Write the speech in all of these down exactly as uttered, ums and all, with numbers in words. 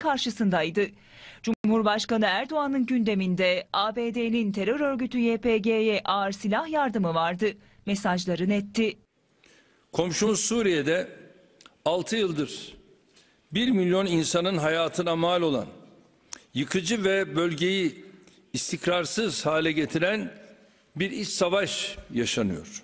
karşısındaydı. Cumhurbaşkanı Erdoğan'ın gündeminde A B D'nin terör örgütü Y P G'ye ağır silah yardımı vardı. Mesajları netti. Komşumuz Suriye'de altı yıldır bir milyon insanın hayatına mal olan, yıkıcı ve bölgeyi istikrarsız hale getiren bir iç savaş yaşanıyor.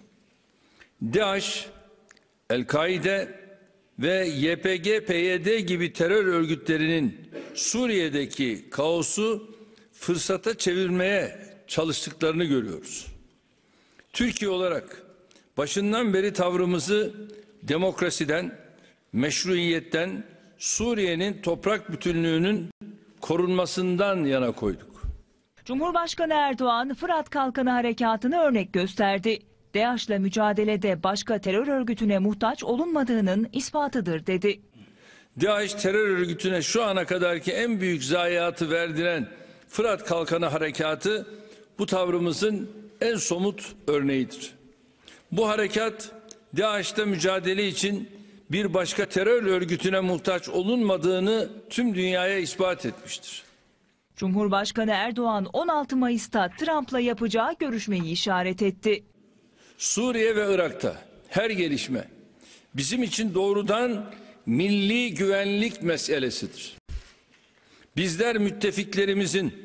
DAEŞ, El-Kaide ve Y P G P Y D gibi terör örgütlerinin Suriye'deki kaosu fırsata çevirmeye çalıştıklarını görüyoruz. Türkiye olarak başından beri tavrımızı demokrasiden, meşruiyetten, Suriye'nin toprak bütünlüğünün korunmasından yana koyduk. Cumhurbaşkanı Erdoğan Fırat Kalkanı Harekatı'nı örnek gösterdi. DAEŞ'le mücadelede başka terör örgütüne muhtaç olunmadığının ispatıdır dedi. DAEŞ terör örgütüne şu ana kadarki en büyük zayiatı verdiren Fırat Kalkanı Harekatı bu tavrımızın en somut örneğidir. Bu harekat DAEŞ'te mücadele için bir başka terör örgütüne muhtaç olunmadığını tüm dünyaya ispat etmiştir. Cumhurbaşkanı Erdoğan on altı Mayıs'ta Trump'la yapacağı görüşmeyi işaret etti. Suriye ve Irak'ta her gelişme bizim için doğrudan milli güvenlik meselesidir. Bizler müttefiklerimizin,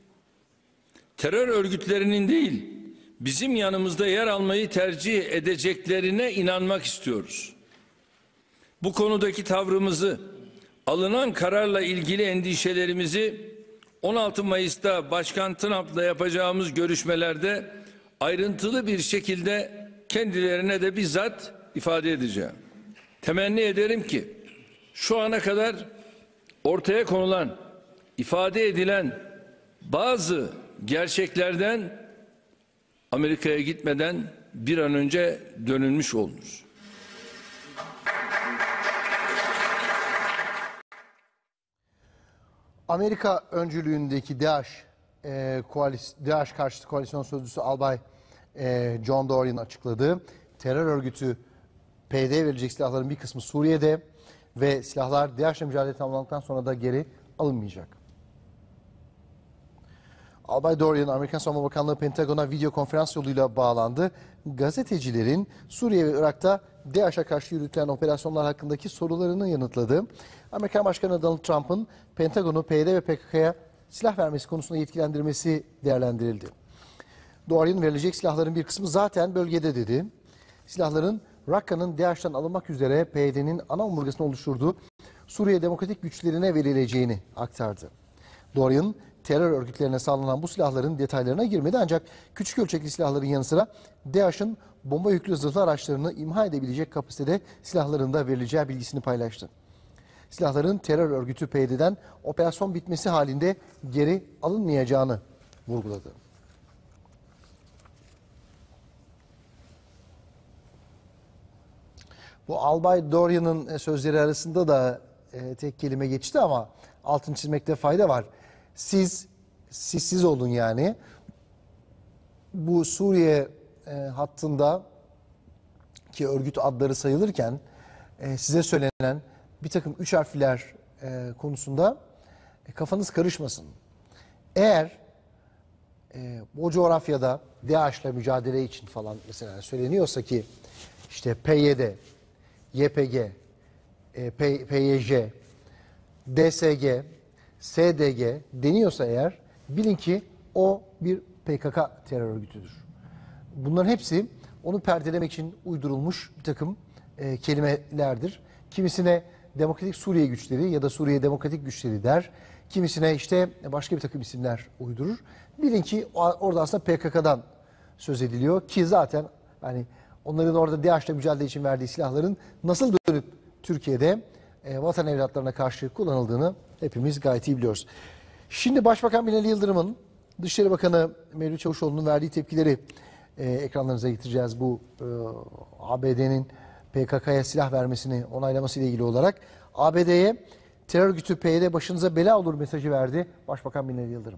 terör örgütlerinin değil, bizim yanımızda yer almayı tercih edeceklerine inanmak istiyoruz. Bu konudaki tavrımızı, alınan kararla ilgili endişelerimizi on altı Mayıs'ta Başkan Trump'la yapacağımız görüşmelerde ayrıntılı bir şekilde kendilerine de bizzat ifade edeceğim. Temenni ederim ki şu ana kadar ortaya konulan, ifade edilen bazı gerçeklerden Amerika'ya gitmeden bir an önce dönülmüş olunur. Amerika öncülüğündeki DAEŞ, e, koalis, DAEŞ karşıtı koalisyon sözcüsü Albay e, John Dorian açıkladı. Terör örgütü P Y D'ye verecek silahların bir kısmı Suriye'de ve silahlar DAEŞ'le mücadele tamamlandıktan sonra da geri alınmayacak. Albay Dorian, Amerikan Savunma Bakanlığı Pentagon'a video konferans yoluyla bağlandı. Gazetecilerin Suriye ve Irak'ta DAEŞ'e karşı yürütülen operasyonlar hakkındaki sorularını yanıtladı. Amerikan Başkanı Donald Trump'ın Pentagon'u P Y D ve P K K'ya silah vermesi konusunda yetkilendirmesi değerlendirildi. Dorian, verilecek silahların bir kısmı zaten bölgede dedi. Silahların Rakka'nın DAEŞ'ten alınmak üzere P Y D'nin ana omurgasını oluşturduğu Suriye Demokratik Güçlerine verileceğini aktardı. Dorian, terör örgütlerine sağlanan bu silahların detaylarına girmedi ancak küçük ölçekli silahların yanı sıra DAEŞ'in bomba yüklü zırhlı araçlarını imha edebilecek kapasitede silahların da verileceği bilgisini paylaştı. Silahların terör örgütü P Y D'den operasyon bitmesi halinde geri alınmayacağını vurguladı. Bu Albay Dorian'ın sözleri arasında da e, tek kelime geçti ama altını çizmekte fayda var. Siz, siz, siz olun yani. Bu Suriye e, hattında ki örgüt adları sayılırken e, size söylenen bir takım üç harfler e, konusunda e, kafanız karışmasın. Eğer e, o coğrafyada DAEŞ'le mücadele için falan mesela söyleniyorsa ki işte P Y D, Y P G, e, P Y J, D S G, S D G deniyorsa eğer bilin ki o bir P K K terör örgütüdür. Bunların hepsi onu perdelemek için uydurulmuş bir takım e, kelimelerdir. Kimisine Demokratik Suriye Güçleri ya da Suriye Demokratik Güçleri der. Kimisine işte başka bir takım isimler uydurur. Bilin ki orada aslında P K K'dan söz ediliyor ki zaten hani onların orada DAEŞ'le mücadele için verdiği silahların nasıl dönüp Türkiye'de e, vatan evlatlarına karşı kullanıldığını hepimiz gayet iyi biliyoruz. Şimdi Başbakan Binali Yıldırım'ın Dışişleri Bakanı Mevlüt Çavuşoğlu'nun verdiği tepkileri e, ekranlarınıza getireceğiz. Bu e, A B D'nin P K K'ya silah vermesini onaylaması ile ilgili olarak A B D'ye terör örgütü P Y D başınıza bela olur mesajı verdi Başbakan Binali Yıldırım.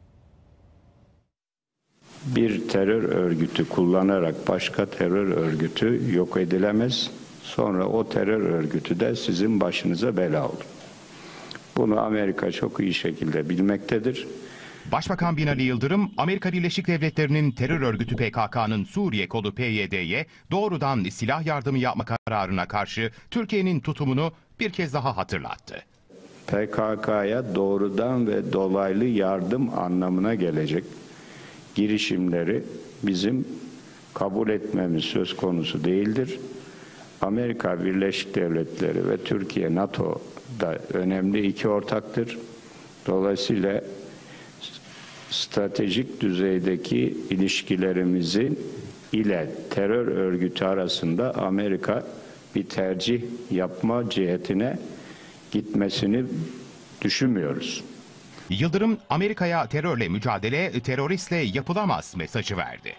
Bir terör örgütü kullanarak başka terör örgütü yok edilemez. Sonra o terör örgütü de sizin başınıza bela olur. Bunu Amerika çok iyi şekilde bilmektedir. Başbakan Binali Yıldırım, Amerika Birleşik Devletleri'nin terör örgütü P K K'nın Suriye kolu P Y D'ye doğrudan silah yardımı yapma kararına karşı Türkiye'nin tutumunu bir kez daha hatırlattı. P K K'ya doğrudan ve dolaylı yardım anlamına gelecek girişimleri bizim kabul etmemiz söz konusu değildir. Amerika Birleşik Devletleri ve Türkiye NATO'da önemli iki ortaktır. Dolayısıyla stratejik düzeydeki ilişkilerimizin ile terör örgütü arasında Amerika bir tercih yapma cihetine gitmesini düşünmüyoruz. Yıldırım, Amerika'ya terörle mücadele teröristle yapılamaz mesajı verdi.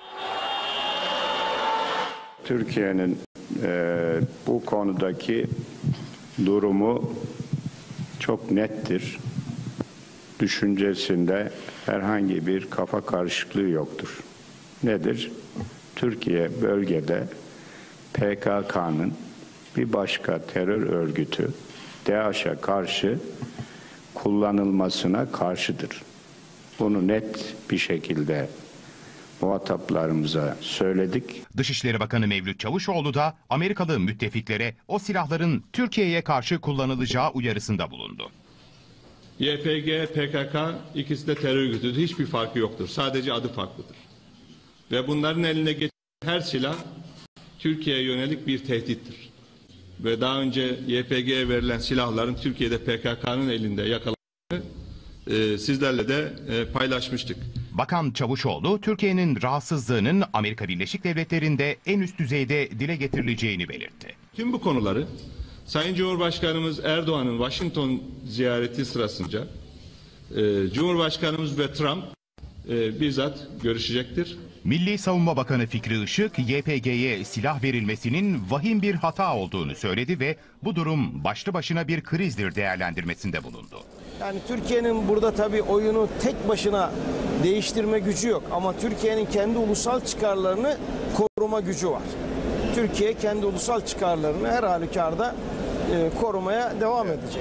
Türkiye'nin e, bu konudaki durumu çok nettir. Düşüncesinde herhangi bir kafa karışıklığı yoktur. Nedir? Türkiye bölgede P K K'nın bir başka terör örgütü DAEŞ'e karşı kullanılmasına karşıdır. Bunu net bir şekilde muhataplarımıza söyledik. Dışişleri Bakanı Mevlüt Çavuşoğlu da Amerikalı müttefiklere o silahların Türkiye'ye karşı kullanılacağı uyarısında bulundu. Y P G, P K K ikisi de terör örgütüdür. Hiçbir farkı yoktur. Sadece adı farklıdır. Ve bunların eline geçen her silah Türkiye'ye yönelik bir tehdittir. Ve daha önce Y P G'ye verilen silahların Türkiye'de P K K'nın elinde yakalandığını e, sizlerle de e, paylaşmıştık. Bakan Çavuşoğlu, Türkiye'nin rahatsızlığının Amerika Birleşik Devletleri'nde en üst düzeyde dile getirileceğini belirtti. Tüm bu konuları Sayın Cumhurbaşkanımız Erdoğan'ın Washington ziyareti sırasında e, Cumhurbaşkanımız ve Trump e, bizzat görüşecektir. Milli Savunma Bakanı Fikri Işık, Y P G'ye silah verilmesinin vahim bir hata olduğunu söyledi ve bu durum başlı başına bir krizdir değerlendirmesinde bulundu. Yani Türkiye'nin burada tabii oyunu tek başına değiştirme gücü yok ama Türkiye'nin kendi ulusal çıkarlarını koruma gücü var. Türkiye kendi ulusal çıkarlarını her halükarda e, korumaya devam edecek.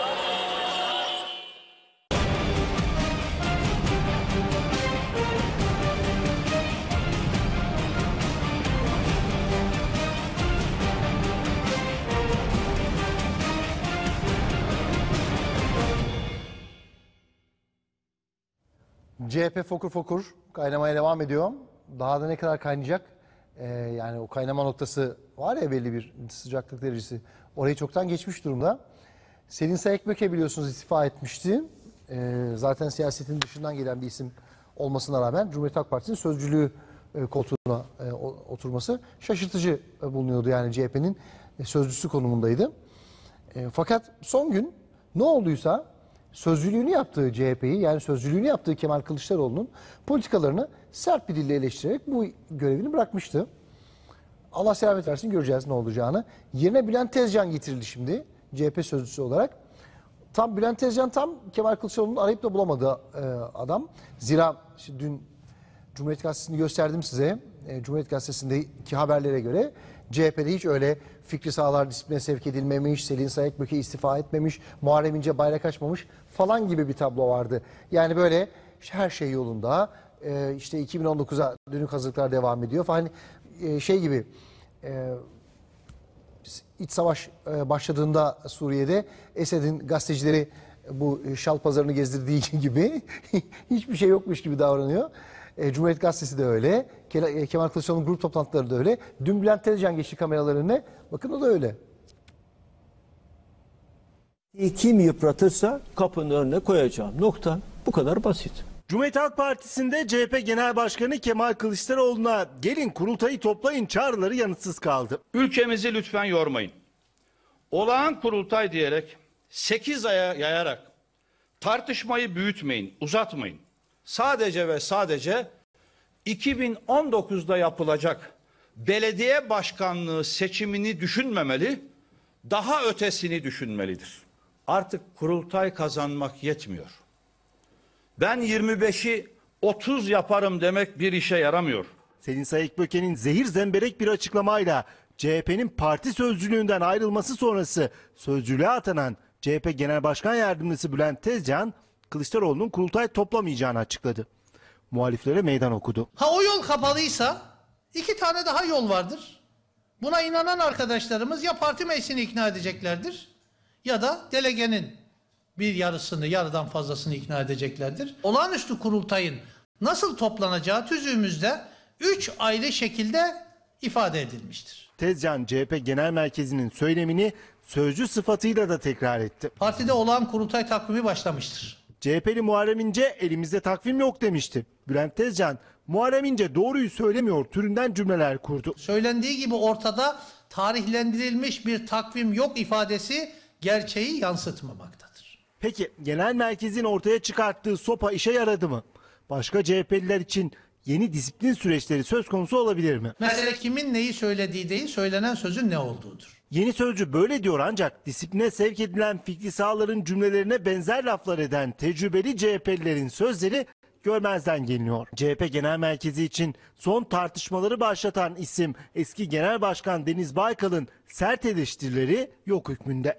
C H P fokur fokur kaynamaya devam ediyor. Daha da ne kadar kaynayacak? Ee, yani o kaynama noktası var ya, belli bir sıcaklık derecesi. Orayı çoktan geçmiş durumda. Selin Sayıkböke biliyorsunuz istifa etmişti. Ee, zaten siyasetin dışından gelen bir isim olmasına rağmen Cumhuriyet Halk Partisi'nin sözcülüğü e, koltuğuna e, oturması şaşırtıcı e, bulunuyordu. Yani C H P'nin e, sözcüsü konumundaydı. E, fakat son gün ne olduysa sözcülüğünü yaptığı C H P'yi, yani sözcülüğünü yaptığı Kemal Kılıçdaroğlu'nun politikalarını sert bir dille eleştirerek bu görevini bırakmıştı. Allah selamet versin, göreceğiz ne olacağını. Yerine Bülent Tezcan getirildi şimdi C H P sözcüsü olarak. Tam Bülent Tezcan tam Kemal Kılıçdaroğlu'nun arayıp da bulamadığı e, adam. Zira işte dün Cumhuriyet Gazetesi'ni gösterdim size. E, Cumhuriyet Gazetesi'ndeki haberlere göre C H P'de hiç öyle Fikri Sağlar disipline sevk edilmemiş, Selin Sayıkböke istifa etmemiş, Muharrem İnce bayrak açmamış falan gibi bir tablo vardı. Yani böyle her şey yolunda, e, işte iki bin on dokuza dönük hazırlıklar devam ediyor falan, e, şey gibi, e, iç savaş e, başladığında Suriye'de Esed'in gazetecileri bu şal pazarını gezdirdiği gibi hiçbir şey yokmuş gibi davranıyor. E, Cumhuriyet Gazetesi de öyle. Ke Kemal Kılıçdaroğlu'nun grup toplantıları da öyle. Dün Bülent Tezcan geçti kameraların önüne. Bakın o da öyle. Kim yıpratırsa kapının önüne koyacağım. Nokta. Bu kadar basit. Cumhuriyet Halk Partisi'nde C H P Genel Başkanı Kemal Kılıçdaroğlu'na gelin kurultayı toplayın çağrıları yanıtsız kaldı. Ülkemizi lütfen yormayın. Olağan kurultay diyerek sekiz aya yayarak tartışmayı büyütmeyin, uzatmayın. Sadece ve sadece iki bin on dokuzda yapılacak belediye başkanlığı seçimini düşünmemeli, daha ötesini düşünmelidir. Artık kurultay kazanmak yetmiyor. Ben yirmi beşi otuz yaparım demek bir işe yaramıyor. Selin Sayıkböke'nin zehir zemberek bir açıklamayla C H P'nin parti sözcülüğünden ayrılması sonrası sözcülüğe atanan C H P Genel Başkan Yardımcısı Bülent Tezcan, Kılıçdaroğlu'nun kurultay toplamayacağını açıkladı. Muhaliflere meydan okudu. Ha o yol kapalıysa iki tane daha yol vardır. Buna inanan arkadaşlarımız ya parti meclisini ikna edeceklerdir ya da delegenin bir yarısını, yarıdan fazlasını ikna edeceklerdir. Olağanüstü kurultayın nasıl toplanacağı tüzüğümüzde üç ayrı şekilde ifade edilmiştir. Tezcan, C H P Genel Merkezi'nin söylemini sözcü sıfatıyla da tekrar etti. Partide olağan kurultay takvimi başlamıştır. C H P'li Muharrem İnce elimizde takvim yok demişti. Bülent Tezcan, Muharrem İnce doğruyu söylemiyor türünden cümleler kurdu. Söylendiği gibi ortada tarihlendirilmiş bir takvim yok ifadesi gerçeği yansıtmamaktadır. Peki genel merkezin ortaya çıkarttığı sopa işe yaradı mı? Başka C H P'liler için yeni disiplin süreçleri söz konusu olabilir mi? Mesele kimin neyi söylediği değil, söylenen sözün ne olduğudur. Yeni sözcü böyle diyor ancak disipline sevk edilen fikri sağların cümlelerine benzer laflar eden tecrübeli C H P'lilerin sözleri görmezden geliniyor. C H P Genel Merkezi için son tartışmaları başlatan isim eski Genel Başkan Deniz Baykal'ın sert eleştirileri yok hükmünde.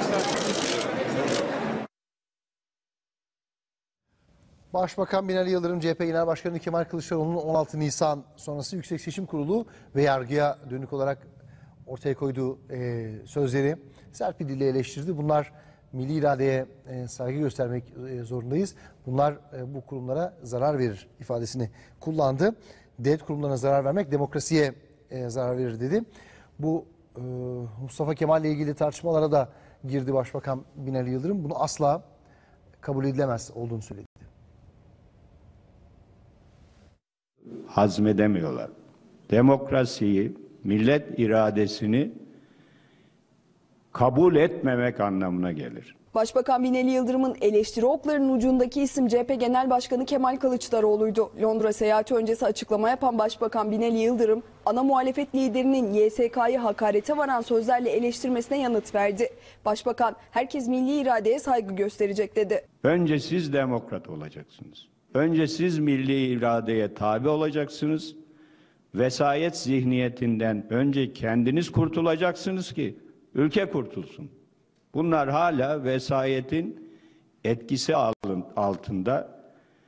Başbakan Binali Yıldırım, C H P Genel Başkanı Kemal Kılıçdaroğlu'nun on altı Nisan sonrası Yüksek Seçim Kurulu ve yargıya dönük olarak ortaya koyduğu e, sözleri sert bir dille eleştirdi. Bunlar milli iradeye e, saygı göstermek e, zorundayız. Bunlar e, bu kurumlara zarar verir ifadesini kullandı. Devlet kurumlarına zarar vermek demokrasiye e, zarar verir dedi. Bu e, Mustafa Kemal ile ilgili tartışmalara da girdi Başbakan Binali Yıldırım. Bunu asla kabul edilemez olduğunu söyledi. Hazmedemiyorlar. Demokrasiyi, millet iradesini kabul etmemek anlamına gelir. Başbakan Binali Yıldırım'ın eleştiri oklarının ucundaki isim C H P Genel Başkanı Kemal Kılıçdaroğlu'ydu. Londra seyahati öncesi açıklama yapan Başbakan Binali Yıldırım, ana muhalefet liderinin Y S K'yı hakarete varan sözlerle eleştirmesine yanıt verdi. Başbakan, herkes milli iradeye saygı gösterecek dedi. Önce siz demokrat olacaksınız. Önce siz milli iradeye tabi olacaksınız. Vesayet zihniyetinden önce kendiniz kurtulacaksınız ki ülke kurtulsun. Bunlar hala vesayetin etkisi altında.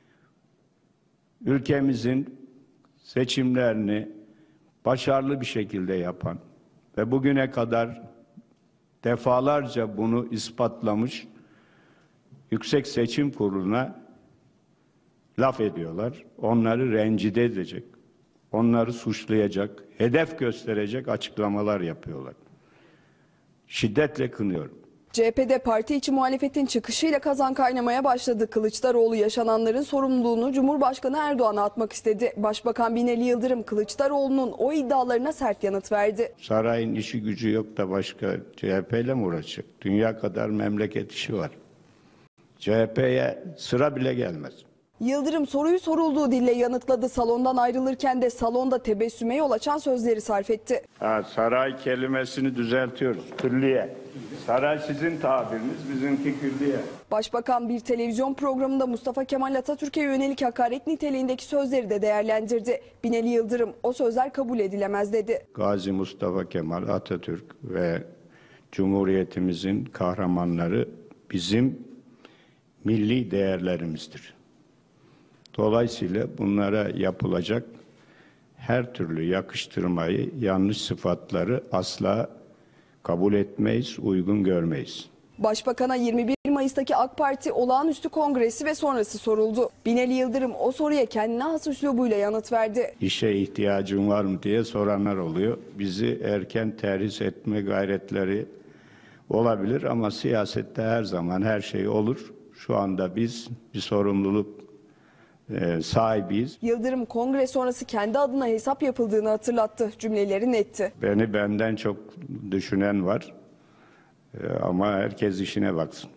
Ülkemizin seçimlerini başarılı bir şekilde yapan ve bugüne kadar defalarca bunu ispatlamış Yüksek Seçim Kurulu'na laf ediyorlar. Onları rencide edecek, onları suçlayacak, hedef gösterecek açıklamalar yapıyorlar. Şiddetle kınıyorum. C H P'de parti içi muhalefetin çıkışıyla kazan kaynamaya başladı. Kılıçdaroğlu yaşananların sorumluluğunu Cumhurbaşkanı Erdoğan'a atmak istedi. Başbakan Binali Yıldırım Kılıçdaroğlu'nun o iddialarına sert yanıt verdi. Sarayın işi gücü yok da başka C H P ile mi uğraşacak? Dünya kadar memleket işi var. C H P'ye sıra bile gelmez. Yıldırım soruyu sorulduğu dille yanıtladı. Salondan ayrılırken de salonda tebessüme yol açan sözleri sarf etti. Ha, saray kelimesini düzeltiyoruz. Külliye. Saray sizin tabiriniz, bizimki külliye. Başbakan bir televizyon programında Mustafa Kemal Atatürk'e yönelik hakaret niteliğindeki sözleri de değerlendirdi. Binali Yıldırım o sözler kabul edilemez dedi. Gazi Mustafa Kemal Atatürk ve Cumhuriyetimizin kahramanları bizim milli değerlerimizdir. Dolayısıyla bunlara yapılacak her türlü yakıştırmayı, yanlış sıfatları asla kabul etmeyiz, uygun görmeyiz. Başbakan'a yirmi bir Mayıs'taki AK Parti olağanüstü kongresi ve sonrası soruldu. Binali Yıldırım o soruya kendine has üslubuyla yanıt verdi. İşe ihtiyacın var mı diye soranlar oluyor. Bizi erken terhis etme gayretleri olabilir ama siyasette her zaman her şey olur. Şu anda biz bir sorumluluk e, sahibiyiz. Yıldırım kongre sonrası kendi adına hesap yapıldığını hatırlattı. Cümleleri netti. Beni benden çok düşünen var e, ama herkes işine baksın.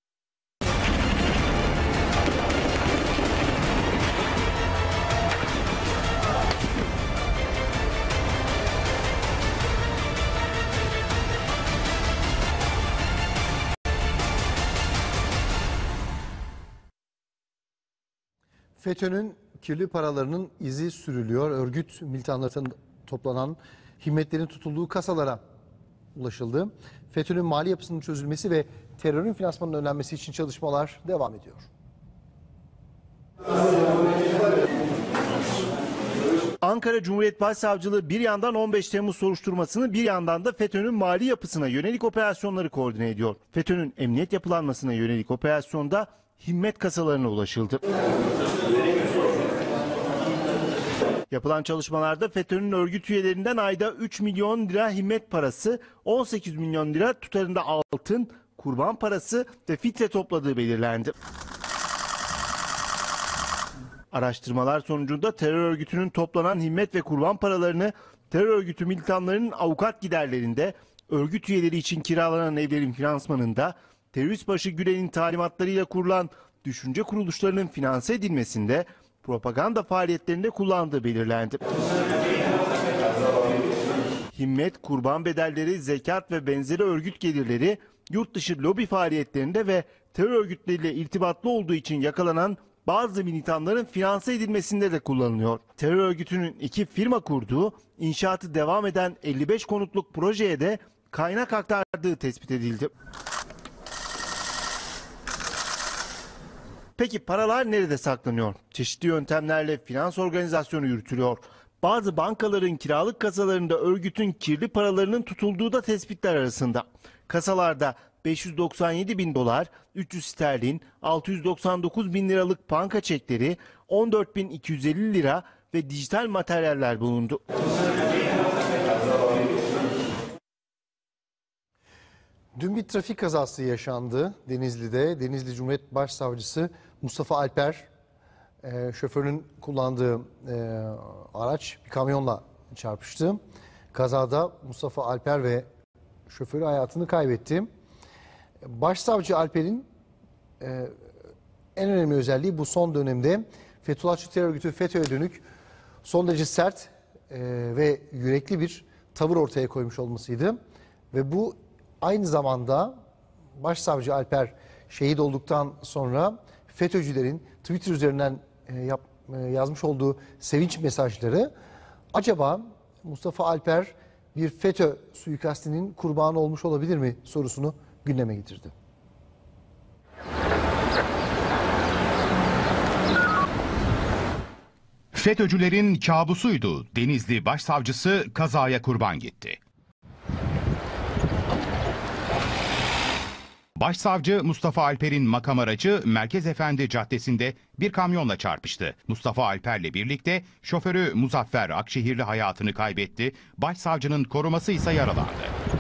FETÖ'nün kirli paralarının izi sürülüyor. Örgüt militanların toplanan himmetlerin tutulduğu kasalara ulaşıldı. FETÖ'nün mali yapısının çözülmesi ve terörün finansmanının önlenmesi için çalışmalar devam ediyor. Ankara Cumhuriyet Başsavcılığı bir yandan on beş Temmuz soruşturmasını, bir yandan da FETÖ'nün mali yapısına yönelik operasyonları koordine ediyor. FETÖ'nün emniyet yapılanmasına yönelik operasyonda himmet kasalarına ulaşıldı. Yapılan çalışmalarda FETÖ'nün örgüt üyelerinden ayda üç milyon lira himmet parası, on sekiz milyon lira tutarında altın, kurban parası ve fitre topladığı belirlendi. Araştırmalar sonucunda terör örgütünün toplanan himmet ve kurban paralarını terör örgütü militanlarının avukat giderlerinde, örgüt üyeleri için kiralanan evlerin finansmanında, terörist başı Gülen'in talimatlarıyla kurulan düşünce kuruluşlarının finanse edilmesinde, propaganda faaliyetlerinde kullandığı belirlendi. Himmet, kurban bedelleri, zekat ve benzeri örgüt gelirleri yurt dışı lobi faaliyetlerinde ve terör örgütleriyle irtibatlı olduğu için yakalanan bazı militanların finanse edilmesinde de kullanılıyor. Terör örgütünün iki firma kurduğu, inşaatı devam eden elli beş konutluk projeye de kaynak aktardığı tespit edildi. Peki paralar nerede saklanıyor? Çeşitli yöntemlerle finans organizasyonu yürütülüyor. Bazı bankaların kiralık kasalarında örgütün kirli paralarının tutulduğu da tespitler arasında. Kasalarda beş yüz doksan yedi bin dolar, üç yüz sterlin, altı yüz doksan dokuz bin liralık banka çekleri, on dört bin iki yüz elli lira ve dijital materyaller bulundu. Dün bir trafik kazası yaşandı Denizli'de. Denizli Cumhuriyet Başsavcısı Mustafa Alper, e, şoförün kullandığı e, araç bir kamyonla çarpıştı. Kazada Mustafa Alper ve şoförü hayatını kaybetti. Başsavcı Alper'in e, en önemli özelliği bu son dönemde Fethullahçı terör örgütü FETÖ'ye dönük son derece sert e, ve yürekli bir tavır ortaya koymuş olmasıydı. Ve bu aynı zamanda Başsavcı Alper şehit olduktan sonra FETÖ'cülerin Twitter üzerinden e, yap, e, yazmış olduğu sevinç mesajları, acaba Mustafa Alper bir FETÖ suikastinin kurbanı olmuş olabilir mi sorusunu gündeme getirdi. FETÖ'cülerin kabusuydu. Denizli Başsavcısı kazaya kurban gitti. Başsavcı Mustafa Alper'in makam aracı Merkez Efendi Caddesi'nde bir kamyonla çarpıştı. Mustafa Alper'le birlikte şoförü Muzaffer Akşehirli hayatını kaybetti. Başsavcının koruması ise yaralandı.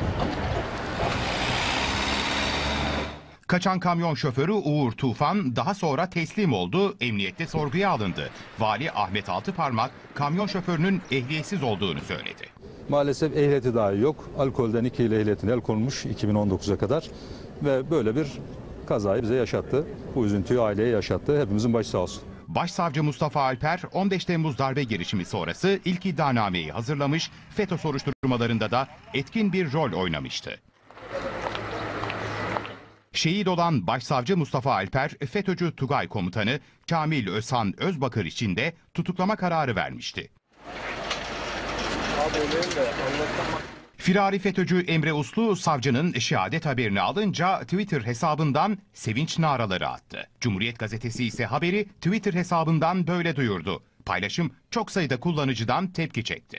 Kaçan kamyon şoförü Uğur Tufan daha sonra teslim oldu, emniyette sorguya alındı. Vali Ahmet Altıparmak kamyon şoförünün ehliyetsiz olduğunu söyledi. Maalesef ehliyeti dahi yok. Alkolden iki yıl ehliyetine el konmuş iki bin on dokuza kadar ve böyle bir kazayı bize yaşattı. Bu üzüntüyü aileye yaşattı. Hepimizin başı sağ olsun. Başsavcı Mustafa Alper on beş Temmuz darbe girişimi sonrası ilk iddianameyi hazırlamış, FETÖ soruşturmalarında da etkin bir rol oynamıştı. Şehit olan Başsavcı Mustafa Alper, FETÖ'cü Tugay Komutanı Kamil Özhan Özbakır için de tutuklama kararı vermişti. Firari FETÖ'cü Emre Uslu, savcının şehadet haberini alınca Twitter hesabından sevinç naraları attı. Cumhuriyet Gazetesi ise haberi Twitter hesabından böyle duyurdu. Paylaşım çok sayıda kullanıcıdan tepki çekti.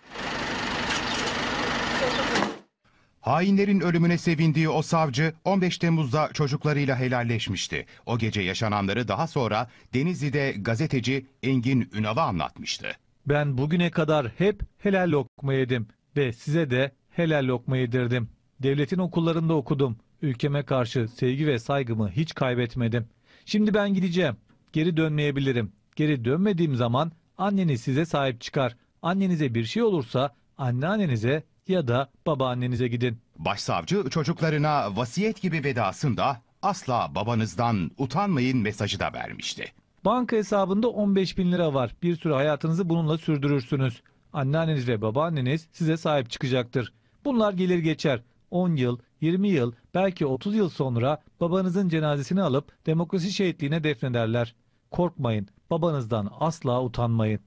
Hainlerin ölümüne sevindiği o savcı on beş Temmuz'da çocuklarıyla helalleşmişti. O gece yaşananları daha sonra Denizli'de gazeteci Engin Ünal'a anlatmıştı. Ben bugüne kadar hep helal lokma yedim ve size de helal lokma yedirdim. Devletin okullarında okudum. Ülkeme karşı sevgi ve saygımı hiç kaybetmedim. Şimdi ben gideceğim. Geri dönmeyebilirim. Geri dönmediğim zaman anneniz size sahip çıkar. Annenize bir şey olursa anneannenize ya da babaannenize gidin. Başsavcı çocuklarına vasiyet gibi vedasında asla babanızdan utanmayın mesajı da vermişti. Banka hesabında on beş bin lira var. Bir süre hayatınızı bununla sürdürürsünüz. Anneanneniz ve babaanneniz size sahip çıkacaktır. Bunlar gelir geçer. on yıl, yirmi yıl, belki otuz yıl sonra babanızın cenazesini alıp demokrasi şehitliğine defnederler. Korkmayın, babanızdan asla utanmayın.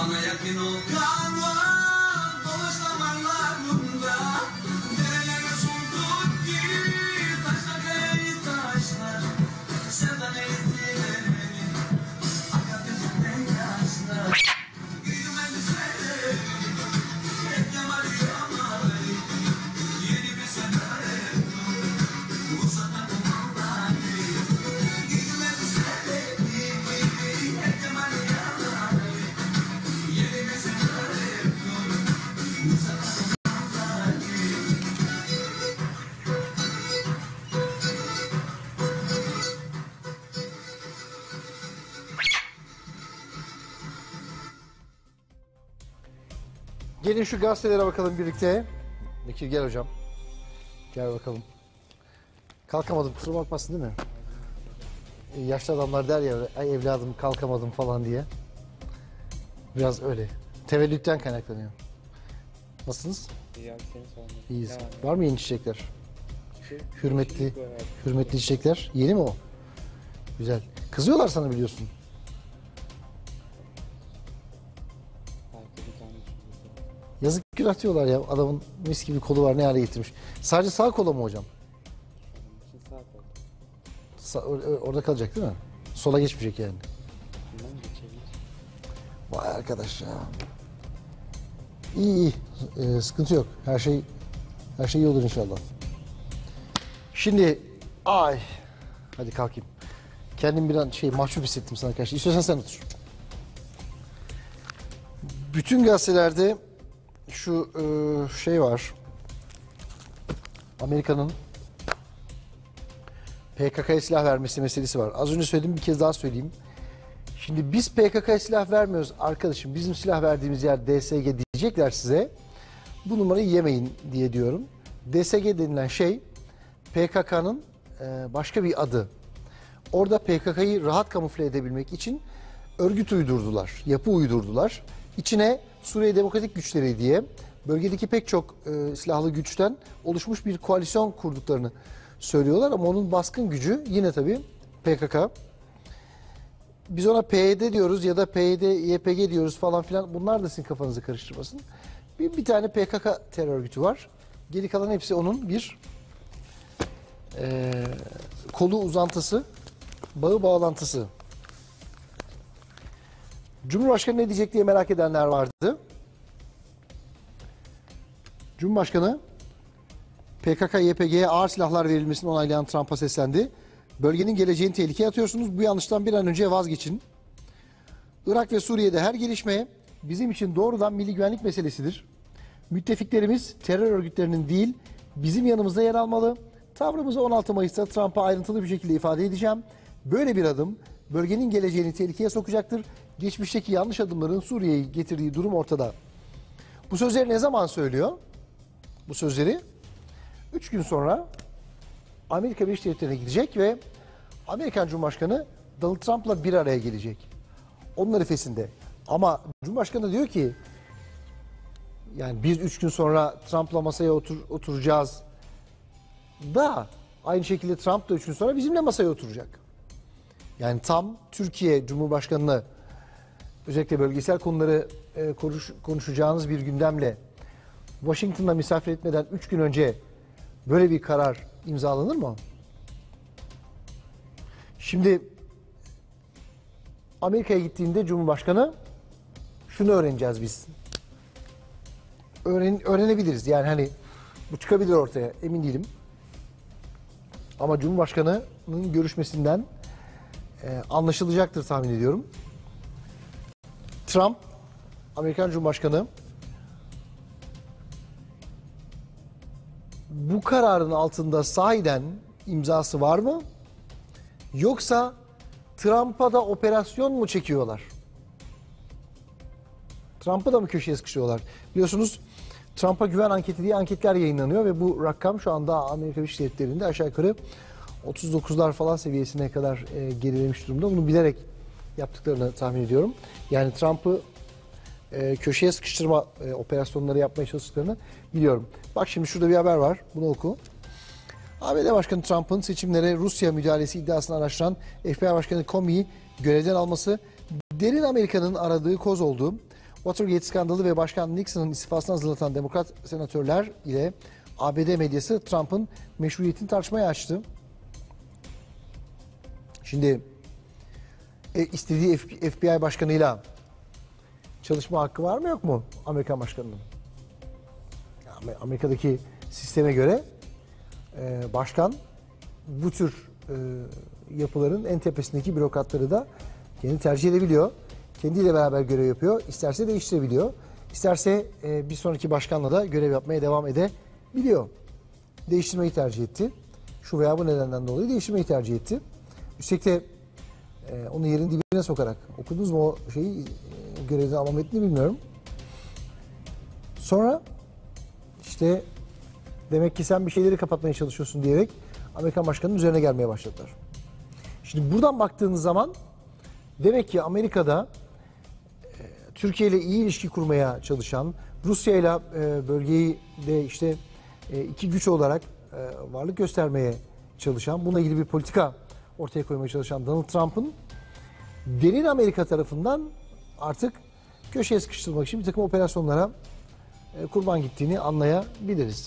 Bana yakın ol kalma, dolaş damarlarımda. Derelere solduk gibi, taşla kayayı taşlar. Sevdan ettiler beni, akat yüzünden yaşlar. Gülmedi sevdim, eklem arıyorlar. Yeni bir sefer, uzadan kumandan. Gülmedi sevdim, eklem arıyorlar. Yeni bir sefer, uzadan kumandan. Gelin şu gazetelere bakalım birlikte. Bekir gel hocam. Gel bakalım. Kalkamadım, kusura bakmasın değil mi? Ee, Yaşlı adamlar der ya, ay evladım kalkamadım falan diye. Biraz öyle. Tevellütten kaynaklanıyor. Nasılsınız? İyi abi, seni sormalı. İyiyiz. Ne var? Var mı yeni çiçekler? Şey, Hürmetli, değişiklik var abi. hürmetli çiçekler. Yeni mi o? Güzel. Kızıyorlar sana biliyorsun. Belki bir tane çocuk. Yazık günah diyorlar ya. Adamın mis gibi kolu var, ne hale getirmiş. Sadece sağ kola mı hocam? Şimdi sağ kol. Sa- or- orada kalacak değil mi? Sola geçmeyecek yani. Bundan geçebilir. Vay arkadaş ya. İyi iyi. Ee, sıkıntı yok. Her şey her şey iyi olur inşallah. Şimdi ay hadi kalkayım. Kendim bir an şey mahcup hissettim sana karşı. İstiyorsan sen otur. Bütün gazetelerde şu e, şey var. Amerika'nın P K K'ya silah vermesi meselesi var. Az önce söyledim, bir kez daha söyleyeyim. Şimdi biz P K K'ya silah vermiyoruz arkadaşım. Bizim silah verdiğimiz yer D S G diyecekler size. Bu numarayı yemeyin diye diyorum. D S G denilen şey P K K'nın e, başka bir adı. Orada P K K'yı rahat kamufle edebilmek için örgüt uydurdular, yapı uydurdular. İçine Suriye Demokratik Güçleri diye bölgedeki pek çok e, silahlı güçten oluşmuş bir koalisyon kurduklarını söylüyorlar. Ama onun baskın gücü yine tabii P K K. Biz ona P Y D diyoruz ya da P Y D, Y P G diyoruz falan filan. Bunlar da sizin kafanızı karıştırmasın. Bir, bir tane P K K terör örgütü var. Geri kalan hepsi onun bir e, kolu uzantısı, bağı bağlantısı. Cumhurbaşkanı ne diyecek diye merak edenler vardı. Cumhurbaşkanı P K K Y P G'ye ağır silahlar verilmesini onaylayan Trump'a seslendi. Bölgenin geleceğini tehlikeye atıyorsunuz. Bu yanlıştan bir an önce vazgeçin. Irak ve Suriye'de her gelişme bizim için doğrudan milli güvenlik meselesidir. Müttefiklerimiz terör örgütlerinin değil, bizim yanımızda yer almalı. Tavrımızı on altı Mayıs'ta Trump'a ayrıntılı bir şekilde ifade edeceğim. Böyle bir adım bölgenin geleceğini tehlikeye sokacaktır. Geçmişteki yanlış adımların Suriye'yi getirdiği durum ortada. Bu sözleri ne zaman söylüyor? Bu sözleri üç gün sonra Amerika Birleşik Devletleri'ne gidecek ve Amerikan Cumhurbaşkanı Donald Trump'la bir araya gelecek. Onun arifesinde. Ama Cumhurbaşkanı diyor ki yani biz üç gün sonra Trump'la masaya otur, oturacağız da aynı şekilde Trump da üç gün sonra bizimle masaya oturacak. Yani tam Türkiye Cumhurbaşkanı'nı özellikle bölgesel konuları e, konuş, konuşacağınız bir gündemle Washington'da misafir etmeden üç gün önce böyle bir karar imzalanır mı? Şimdi Amerika'ya gittiğinde Cumhurbaşkanı şunu öğreneceğiz biz. Öğren, öğrenebiliriz. Yani hani bu çıkabilir ortaya, emin değilim. Ama Cumhurbaşkanı'nın görüşmesinden e, anlaşılacaktır tahmin ediyorum. Trump, Amerikan Cumhurbaşkanı bu kararın altında sahiden imzası var mı? Yoksa Trump'a da operasyon mu çekiyorlar? Trump'ı da mı köşeye sıkışıyorlar? Biliyorsunuz Trump'a güven anketi diye anketler yayınlanıyor ve bu rakam şu anda Amerika Birleşik Devletleri'nde aşağı yukarı otuz dokuzlar falan seviyesine kadar e, gerilemiş durumda. Bunu bilerek yaptıklarını tahmin ediyorum. Yani Trump'ı e, köşeye sıkıştırma e, operasyonları yapmaya çalıştıklarını biliyorum. Bak şimdi şurada bir haber var. Bunu oku. A B D Başkanı Trump'ın seçimlere Rusya müdahalesi iddiasını araştıran F B I Başkanı Comey'i görevden alması derin Amerika'nın aradığı koz oldu. Watergate skandalı ve Başkan Nixon'ın istifasını hazırlatan Demokrat senatörler ile A B D medyası Trump'ın meşruiyetini tartışmaya açtı. Şimdi e, istediği F B I başkanıyla çalışma hakkı var mı yok mu Amerikan başkanının? Amerika'daki sisteme göre e, başkan bu tür e, yapıların en tepesindeki bürokratları da kendi tercih edebiliyor. Kendiyle beraber görev yapıyor. İsterse değiştirebiliyor. İsterse e, bir sonraki başkanla da görev yapmaya devam edebiliyor. Değiştirmeyi tercih etti. Şu veya bu nedenden dolayı değiştirmeyi tercih etti. Üstelik de e, onu yerin dibine sokarak. Okudunuz mu o şeyi? E, görevden alma metnini bilmiyorum. Sonra işte demek ki sen bir şeyleri kapatmaya çalışıyorsun diyerek Amerikan başkanının üzerine gelmeye başladılar. Şimdi buradan baktığınız zaman demek ki Amerika'da e, Türkiye ile iyi ilişki kurmaya çalışan, Rusya ile e, bölgeyi de işte e, iki güç olarak e, varlık göstermeye çalışan, bununla ilgili bir politika ortaya koymaya çalışan Donald Trump'ın derin Amerika tarafından artık köşeye sıkıştırmak için bir takım operasyonlara e, kurban gittiğini anlayabiliriz.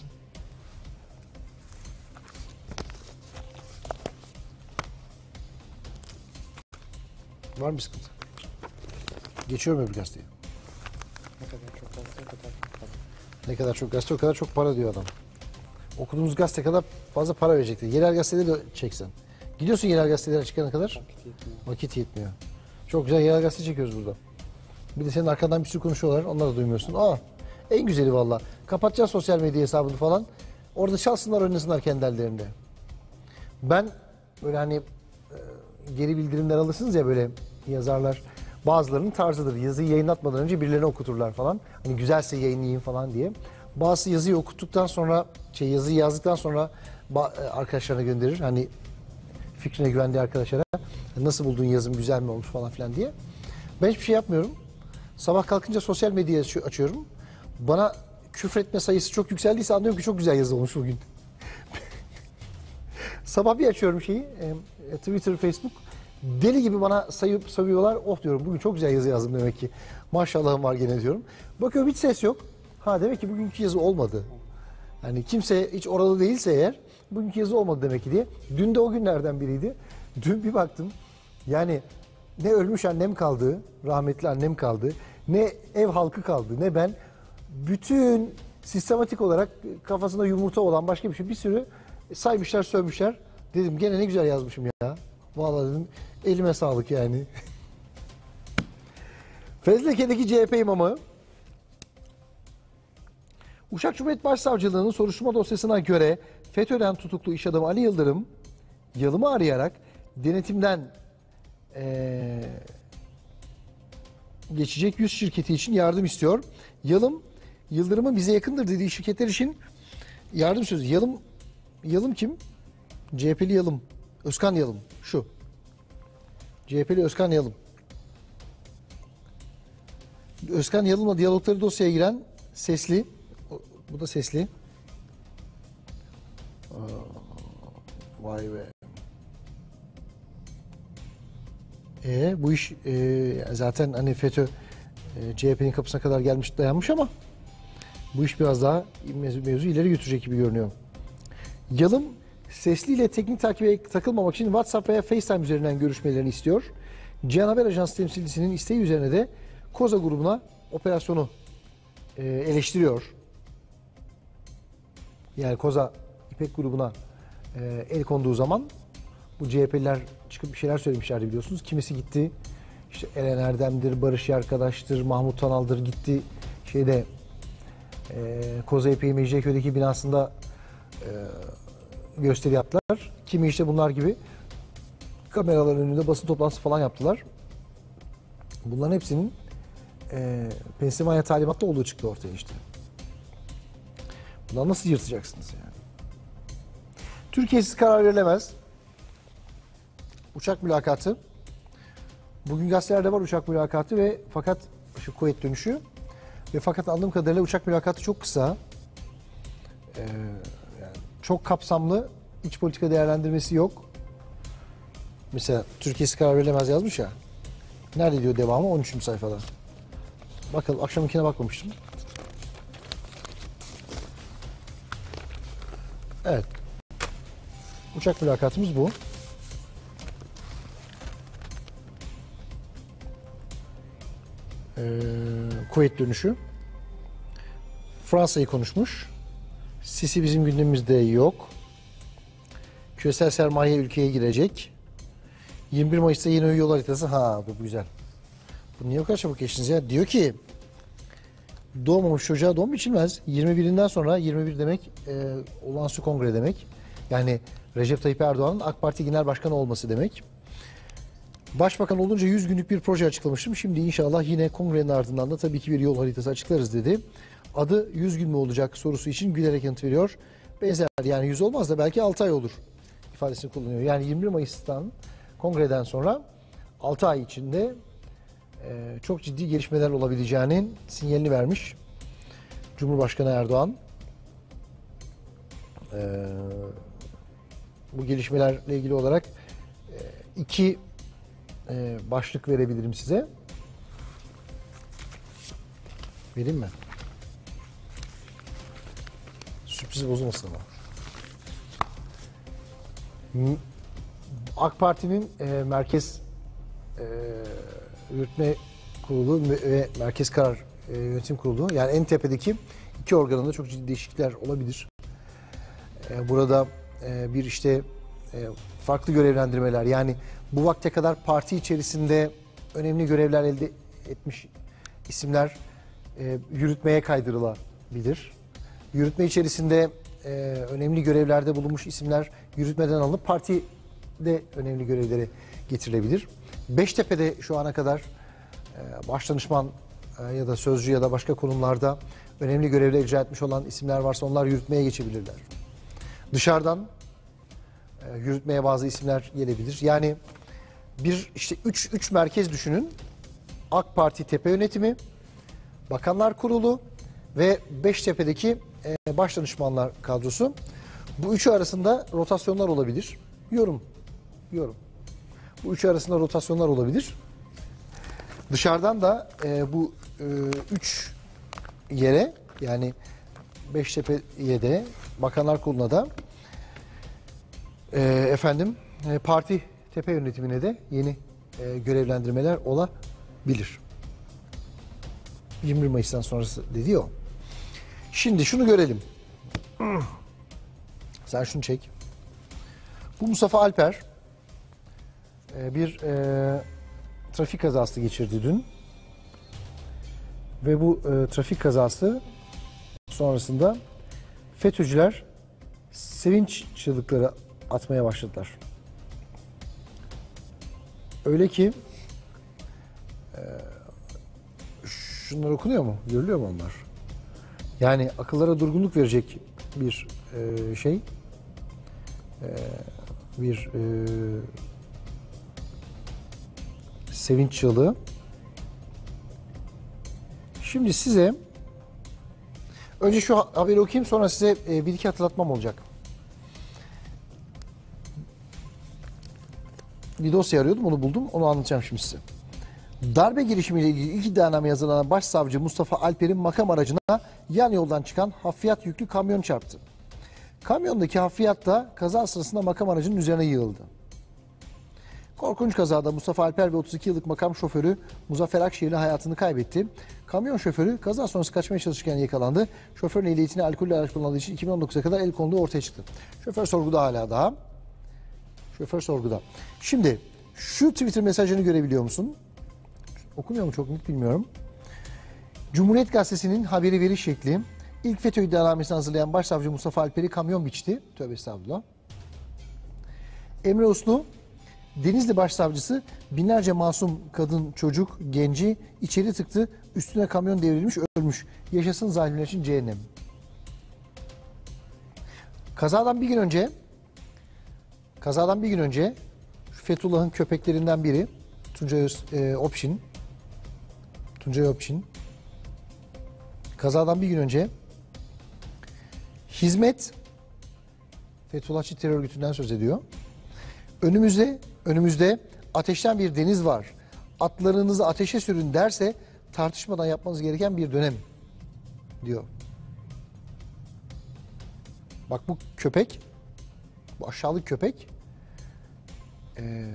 Var mı sıkıntı? Geçiyorum öbür gazeteye. Ne kadar çok gazete o kadar çok para. Ne kadar çok gazete o kadar çok para diyor adam. Okuduğumuz gazete kadar fazla para verecektir. Yerel gazeteleri de çeksen. Gidiyorsun yerel gazetelere çıkana kadar. Vakit yetmiyor. Vakit yetmiyor. Çok güzel yerel gazete çekiyoruz burada. Bir de senin arkandan bir sürü konuşuyorlar. Onları da duymuyorsun. Aa, en güzeli valla. Kapatacağız sosyal medya hesabını falan. Orada çalsınlar oynasınlar kendi ellerinde. Ben böyle hani geri bildirimler alırsınız ya böyle yazarlar. Bazılarının tarzıdır. Yazıyı yayınlatmadan önce birilerine okuturlar falan. Hani güzelse yayınlayayım falan diye. Bazısı yazıyı okuttuktan sonra, şey yazıyı yazdıktan sonra arkadaşlarına gönderir. Hani fikrine güvendiği arkadaşlara. Nasıl buldun yazım, güzel mi olmuş falan filan diye. Ben hiçbir şey yapmıyorum. Sabah kalkınca sosyal medyayı açıyorum. Bana küfretme sayısı çok yükseldiyse anlıyorum ki çok güzel yazı olmuş bugün. Sabah bir açıyorum şeyi, e, Twitter, Facebook. Deli gibi bana sayıp sövüyorlar. Oh diyorum bugün çok güzel yazı yazdım demek ki. Maşallahım var gene diyorum. Bakıyorum hiç ses yok. Ha demek ki bugünkü yazı olmadı. Yani kimse hiç oralı değilse eğer bugünkü yazı olmadı demek ki diye. Dün de o günlerden biriydi. Dün bir baktım. Yani ne ölmüş annem kaldı, rahmetli annem kaldı. Ne ev halkı kaldı, ne ben. Bütün sistematik olarak kafasında yumurta olan başka bir şey. Bir sürü saymışlar, sövmüşler. Dedim gene ne güzel yazmışım ya. Vallahi dedim elime sağlık yani. Fezleke'deki C H P imamı Uşak Cumhuriyet Başsavcılığı'nın soruşturma dosyasına göre FETÖ'den tutuklu iş adamı Ali Yıldırım Yalım'ı arayarak denetimden ee, geçecek yüz şirketi için yardım istiyor. Yalım, Yıldırım'ın bize yakındır dediği şirketler için yardım sözü. Yalım, Yalım kim? C H P'li Yalım. Özkan Yalım. Şu. C H P'li Özkan Yalım. Özkan Yalım'la diyalogları dosyaya giren sesli. Bu da sesli. Aa, vay be. E, bu iş e, zaten hani FETÖ e, C H P'nin kapısına kadar gelmiş dayanmış ama bu iş biraz daha mevzu, mevzu ileri götürecek gibi görünüyor. Yalım sesliyle teknik takibe takılmamak için WhatsApp veya FaceTime üzerinden görüşmelerini istiyor. Cihan Haber Ajansı temsilcisinin isteği üzerine de Koza grubuna operasyonu e, eleştiriyor. Yani Koza İpek grubuna e, el konduğu zaman bu C H P'liler çıkıp bir şeyler söylemişlerdi biliyorsunuz. Kimisi gitti, işte Eren Erdem'dir, Barış Yarkadaş'tır, Mahmut Tanal'dır gitti. Şeyde e, Koza İpek'in Mecidiyeköy'deki binasında e, gösteri yaptılar. Kimi işte bunlar gibi kameraların önünde basın toplantısı falan yaptılar. Bunların hepsinin e, Pensilvanya talimatlı olduğu çıktı ortaya işte. Bundan nasıl yırtacaksınız yani? Türkiye'siz karar verilemez. Uçak mülakatı. Bugün gazetelerde var uçak mülakatı ve fakat şu Kuveyt dönüşü ve fakat anladığım kadarıyla uçak mülakatı çok kısa. Ee, yani çok kapsamlı iç politika değerlendirmesi yok. Mesela Türkiye'siz karar verilemez yazmış ya. Nerede diyor devamı? on üçüncü sayfada. Bakalım, akşamınkine bakmamıştım. Evet. Uçak mülakatımız bu. Ee, Kuveyt dönüşü. Fransa'yı konuşmuş. Sisi bizim gündemimizde yok. Küresel sermaye ülkeye girecek. yirmi bir Mayıs'ta yeni yol haritası. Ha, bu güzel. Bu niye bu kadar çabuk geçtiniz ya? Diyor ki doğmamış çocuğa doğum biçilmez. yirmi birinden sonra, yirmi bir demek e, olağanüstü kongre demek. Yani Recep Tayyip Erdoğan'ın AK Parti Genel Başkanı olması demek. Başbakan olunca yüz günlük bir proje açıklamıştım. Şimdi inşallah yine kongrenin ardından da tabii ki bir yol haritası açıklarız dedi. Adı yüz gün mü olacak sorusu için gülerek yanıt veriyor. Benzer, yani yüz olmaz da belki altı ay olur ifadesini kullanıyor. Yani yirmi bir Mayıs'tan kongreden sonra altı ay içinde e, çok ciddi gelişmeler olabileceğinin sinyalini vermiş Cumhurbaşkanı Erdoğan. E, bu gelişmelerle ilgili olarak e, iki e, başlık verebilirim size. Vereyim mi? Sürpriz bozulmasın ama. AK Parti'nin e, Merkez e, Yürütme Kurulu ve Merkez Karar e, Yönetim Kurulu, yani en tepedeki iki organında çok ciddi değişiklikler olabilir. E, burada e, bir işte e, farklı görevlendirmeler, yani bu vakte kadar parti içerisinde önemli görevler elde etmiş isimler e, yürütmeye kaydırılabilir. Yürütme içerisinde e, önemli görevlerde bulunmuş isimler yürütmeden alınıp partide önemli görevlere getirilebilir. Beştepe'de şu ana kadar e, başdanışman e, ya da sözcü ya da başka konumlarda önemli görevler icra etmiş olan isimler varsa onlar yürütmeye geçebilirler. Dışarıdan e, yürütmeye bazı isimler gelebilir. Yani bir işte üç üç merkez düşünün. AK Parti tepe yönetimi, Bakanlar Kurulu ve Beştepe'deki e, başdanışmanlar kadrosu. Bu üçü arasında rotasyonlar olabilir. Yorum. Yorum. Bu üçü arasında rotasyonlar olabilir. Dışarıdan da e, bu e, üç yere, yani Beştepe'ye de, Bakanlar Kurulu'na da e, efendim e, parti tepe yönetimine de yeni e, görevlendirmeler olabilir. yirmi bir Mayıs'tan sonrası dedi o. Şimdi şunu görelim. Sen şunu çek. Bu Mustafa Alper e, bir e, trafik kazası geçirdi dün. Ve bu e, trafik kazası sonrasında FETÖ'cüler sevinç çığlıkları atmaya başladılar. Öyle ki e, şunlar okunuyor mu? Görülüyor mu onlar? Yani akıllara durgunluk verecek bir e, şey. E, bir e, sevinç çığlığı. Şimdi size önce şu haberi okuyayım, sonra size e, bir iki hatırlatmam olacak. Bir dosya arıyordum, onu buldum, onu anlatacağım şimdi size. Darbe girişimiyle ilgili ilk iddianame hazırlanan Başsavcı Mustafa Alper'in makam aracına yan yoldan çıkan hafriyat yüklü kamyon çarptı. Kamyondaki hafriyat da kaza sırasında makam aracının üzerine yığıldı. Korkunç kazada Mustafa Alper ve otuz iki yıllık makam şoförü Muzaffer Akşehirli hayatını kaybetti. Kamyon şoförü kaza sonrası kaçmaya çalışırken yakalandı. Şoförün ehliyetini alkollü araç kullandığı için iki bin on dokuza kadar el konduğu ortaya çıktı. Şoför sorguda hala daha. Şoför sorguda. Şimdi şu Twitter mesajını görebiliyor musun? Okunuyor mu çok net bilmiyorum. Cumhuriyet Gazetesi'nin haberi veriş şekli. İlk FETÖ iddianamesini hazırlayan Başsavcı Mustafa Alper'i kamyon biçti. Tövbe estağfurullah. Emre Uslu, Denizli Başsavcısı binlerce masum kadın, çocuk, genci içeri tıktı. Üstüne kamyon devrilmiş, ölmüş. Yaşasın zalimler için cehennem. Kazadan bir gün önce kazadan bir gün önce Fethullah'ın köpeklerinden biri Tuncay Öz, e, Opşin Tuncay Opşin kazadan bir gün önce Hizmet Fethullahçı terör örgütünden söz ediyor. Önümüzde önümüzde ateşten bir deniz var. Atlarınızı ateşe sürün derse tartışmadan yapmanız gereken bir dönem diyor. Bak bu köpek, bu aşağılık köpek e,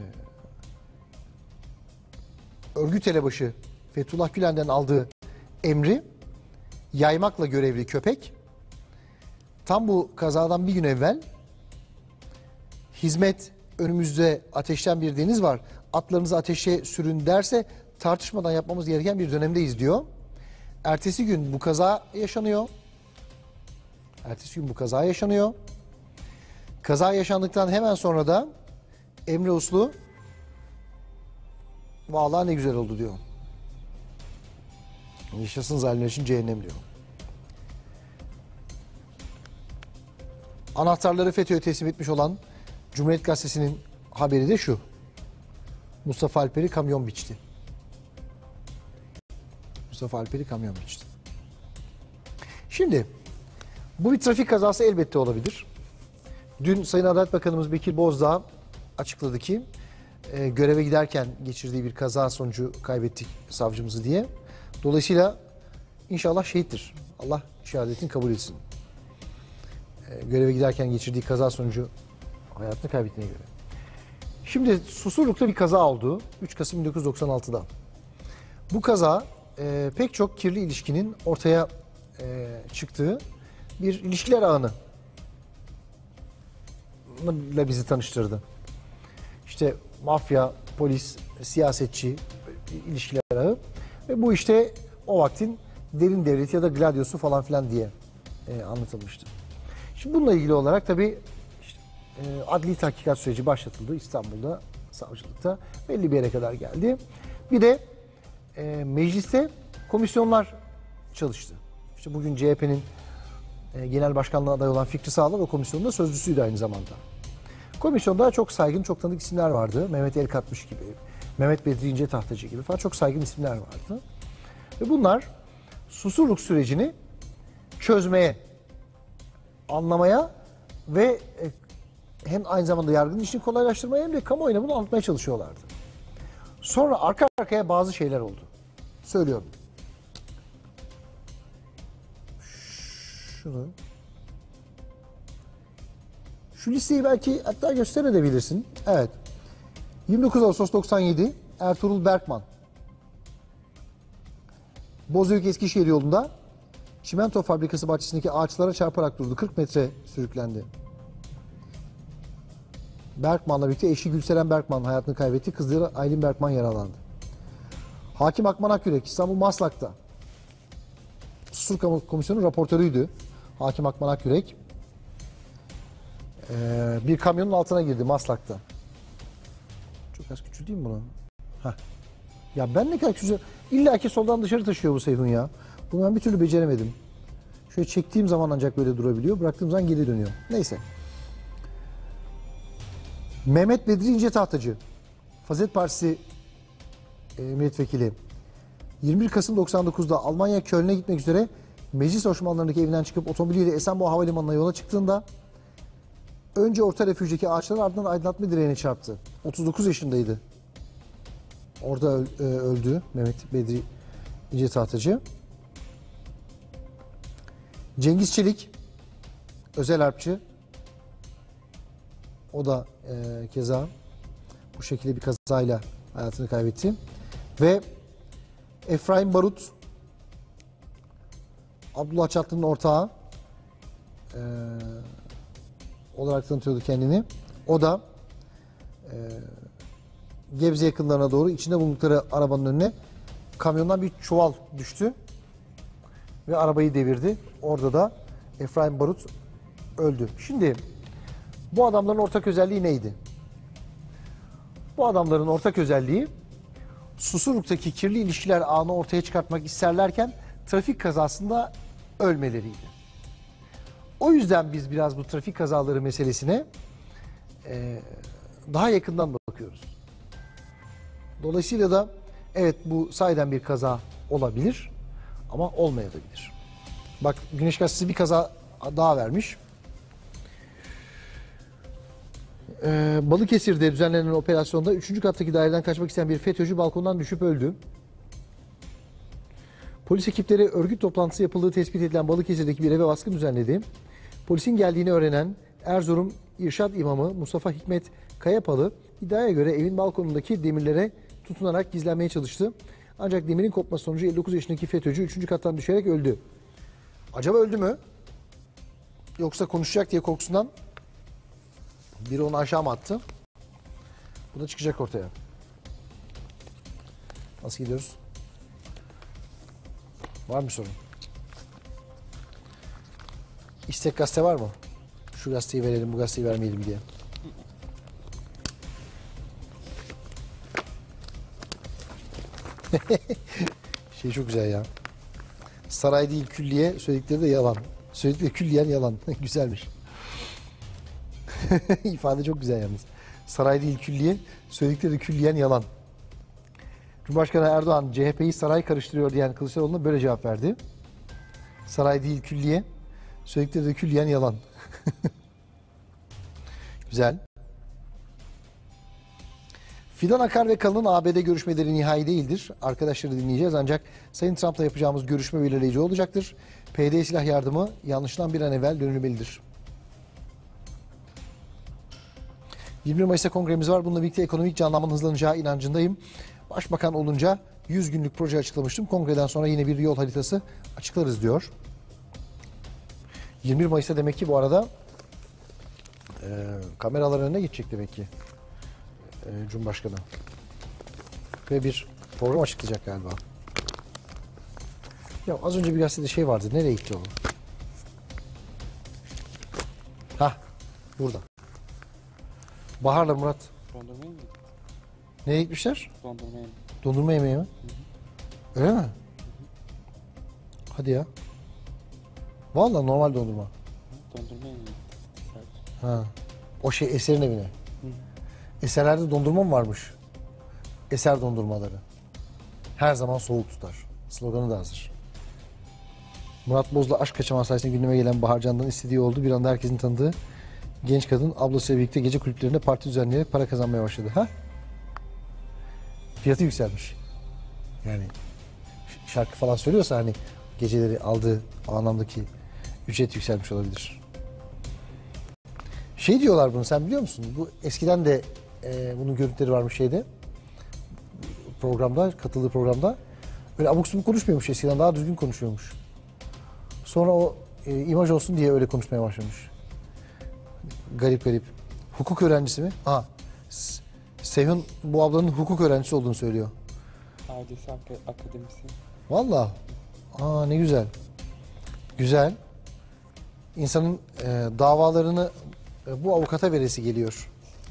örgüt elebaşı Fethullah Gülen'den aldığı emri yaymakla görevli köpek tam bu kazadan bir gün evvel hizmet önümüzde ateşten bir deniz var, atlarınızı ateşe sürün derse tartışmadan yapmamız gereken bir dönemdeyiz diyor. Ertesi gün bu kaza yaşanıyor. Ertesi gün bu kaza yaşanıyor. Kaza yaşandıktan hemen sonra da Emre Uslu vallahi ne güzel oldu diyor. Yaşasın zalimler için cehennem diyor. Anahtarları FETÖ'ye teslim etmiş olan Cumhuriyet Gazetesi'nin haberi de şu. Mustafa Alper'i kamyon biçti. Mustafa Alper'i kamyon biçti. Şimdi bu bir trafik kazası elbette olabilir. Dün Sayın Adalet Bakanımız Bekir Bozdağ açıkladı ki e, göreve giderken geçirdiği bir kaza sonucu kaybettik savcımızı diye. Dolayısıyla inşallah şehittir. Allah şehadetini kabul etsin. E, göreve giderken geçirdiği kaza sonucu hayatını kaybettiğine göre. Şimdi Susurluk'ta bir kaza oldu. üç Kasım bin dokuz yüz doksan altıda. Bu kaza e, pek çok kirli ilişkinin ortaya e, çıktığı bir ilişkiler ağını ile bizi tanıştırdı. İşte mafya, polis, siyasetçi ilişkiler ağı ve bu işte o vaktin derin devleti ya da gladyosu falan filan diye e, anlatılmıştı. Şimdi bununla ilgili olarak tabii işte, e, adli tahkikat süreci başlatıldı İstanbul'da, savcılıkta belli bir yere kadar geldi. Bir de e, mecliste komisyonlar çalıştı. İşte bugün C H P'nin e, genel başkanlığa aday olan Fikri Sağlar o komisyonun da sözcüsüydü aynı zamanda. Komisyonda çok saygın, çok tanıdık isimler vardı. Mehmet Elkatmış gibi, Mehmet Bedri İnce Tahtacı gibi falan çok saygın isimler vardı. Ve bunlar Susurluk sürecini çözmeye, anlamaya ve e, hem aynı zamanda yargının işini kolaylaştırmaya hem de kamuoyuna bunu anlatmaya çalışıyorlardı. Sonra arka arkaya bazı şeyler oldu. Söylüyorum. Şunu. Şu listeyi belki hatta gösterebilirsin. Evet. yirmi dokuz Ağustos doksan yedi Ertuğrul Berkman. Bozüyük Eskişehir yolunda çimento fabrikası bahçesindeki ağaçlara çarparak durdu. kırk metre sürüklendi. Berkman'la birlikte eşi Gülseren Berkman hayatını kaybetti. Kızları Aylin Berkman yaralandı. Hakim Akman Akyürek İstanbul Maslak'ta. Susurluk Komisyonu raportörüydü. Hakim Akman Akyürek. Ee, bir kamyonun altına girdi Maslak'ta. Çok az küçülteyim mi bunu? Heh. Ya ben ne kadar küçük. İlla ki soldan dışarı taşıyor bu Seyhun ya. Bunu ben bir türlü beceremedim. Şöyle çektiğim zaman ancak böyle durabiliyor. Bıraktığım zaman geri dönüyor. Neyse. Mehmet Bedri İnce Tahtacı. Fazilet Partisi e, milletvekili. yirmi bir Kasım doksan dokuzda Almanya Köln'e gitmek üzere meclis hoşmanlarındaki evinden çıkıp otomobiliyle Esenboğa Havalimanı'na yola çıktığında önce orta refüjdeki ağaçlara ardından aydınlatma direğine çarptı. otuz dokuz yaşındaydı. Orada öldü Mehmet Bedri İnce Tahtacı. Cengiz Çelik, özel harpçi. O da e, keza bu şekilde bir kazayla hayatını kaybetti. Ve Efraim Barut, Abdullah Çatlı'nın ortağı e, olarak tanıtıyordu kendini. O da e, Gebze yakınlarına doğru içinde bulundukları arabanın önüne kamyondan bir çuval düştü ve arabayı devirdi. Orada da Efraim Barut öldü. Şimdi bu adamların ortak özelliği neydi? Bu adamların ortak özelliği Susurluk'taki kirli ilişkiler ağını ortaya çıkartmak isterlerken trafik kazasında ölmeleriydi. O yüzden biz biraz bu trafik kazaları meselesine e, daha yakından bakıyoruz. Dolayısıyla da evet bu sahiden bir kaza olabilir ama olmayabilir. Bak Güneş Gazetesi bir kaza daha vermiş. Ee, Balıkesir'de düzenlenen operasyonda üçüncü kattaki daireden kaçmak isteyen bir FETÖ'cü balkondan düşüp öldü. Polis ekipleri örgüt toplantısı yapıldığı tespit edilen Balıkesir'deki bir eve baskın düzenledi. Polisin geldiğini öğrenen Erzurum İrşad İmamı Mustafa Hikmet Kayapalı iddiaya göre evin balkonundaki demirlere tutunarak gizlenmeye çalıştı. Ancak demirin kopması sonucu elli dokuz yaşındaki FETÖ'cü üçüncü kattan düşerek öldü. Acaba öldü mü? Yoksa konuşacak diye korkusundan biri onu aşağı mı attı? Bu da çıkacak ortaya. Nasıl gidiyoruz? Var mı sorun? İstek gazete var mı? Şu gazeteyi verelim, bu gazeteyi vermeyelim diye. Şey çok güzel ya. Saray değil külliye, söyledikleri de yalan. Söyledikleri külliyen yalan. Güzelmiş. İfade çok güzel yalnız. Saray değil külliye, söyledikleri de külliyen yalan. Cumhurbaşkanı Erdoğan C H P'yi saray karıştırıyor diyen Kılıçdaroğlu'na böyle cevap verdi. Saray değil külliye, söyledikleri de külliyen yalan. Güzel. Fidan Akar ve Kalın'ın A B D görüşmeleri nihai değildir. Arkadaşları dinleyeceğiz ancak Sayın Trump'la yapacağımız görüşme belirleyici olacaktır. P Y D silah yardımı yanlıştan bir an evvel dönülmelidir. yirmi bir Mayıs'ta kongremiz var. Bununla birlikte ekonomik canlanmanın hızlanacağı inancındayım. Başbakan olunca yüz günlük proje açıklamıştım. Kongreden sonra yine bir yol haritası açıklarız diyor. yirmi bir Mayıs'ta demek ki bu arada e, kameralar önüne gidecek demek ki e, Cumhurbaşkanı. Ve bir program açıklayacak galiba. Ya az önce bir gazetede şey vardı. Nereye gitti o? Hah, burada. Bahar'la Murat. Dondurmaya mı? Nereye gitmişler? Dondurmaya mı? Dondurma yemeği mi? Hı hı. Öyle mi? Hı hı. Hadi ya. Vallahi normal dondurma. Dondurmaya mı? Ha. O şey Eser'in evine. Hı hı. Eserlerde dondurma mı varmış? Eser dondurmaları. Her zaman soğuk tutar. Sloganı da hazır. Murat Boz'la aşk kaçamağı sayesinde gündeme gelen Bahar Can'dan istediği oldu. Bir anda herkesin tanıdığı genç kadın ablasıyla birlikte gece kulüplerinde parti düzenleyerek para kazanmaya başladı. Ha? Fiyatı yükselmiş. Yani şarkı falan söylüyorsa hani geceleri aldığı anlamdaki ücret yükselmiş olabilir. Şey diyorlar bunu, sen biliyor musun? Bu eskiden de e, bunun görüntüleri varmış şeyde. Programda, katıldığı programda. Öyle abuk subuk konuşmuyormuş eskiden, daha düzgün konuşuyormuş. Sonra o e, imaj olsun diye öyle konuşmaya başlamış. Garip garip. Hukuk öğrencisi mi? Ha. Seyhun bu ablanın hukuk öğrencisi olduğunu söylüyor. Ailesi ak akademisyen. Vallahi. Aa ne güzel. Güzel. İnsanın e, davalarını e, bu avukata veresi geliyor.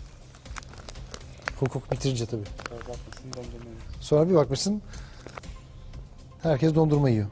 Hukuk bitirince tabii. Sonra bakmışsın dondurma yiyor. Sonra bir bakmışsın herkes dondurma yiyor.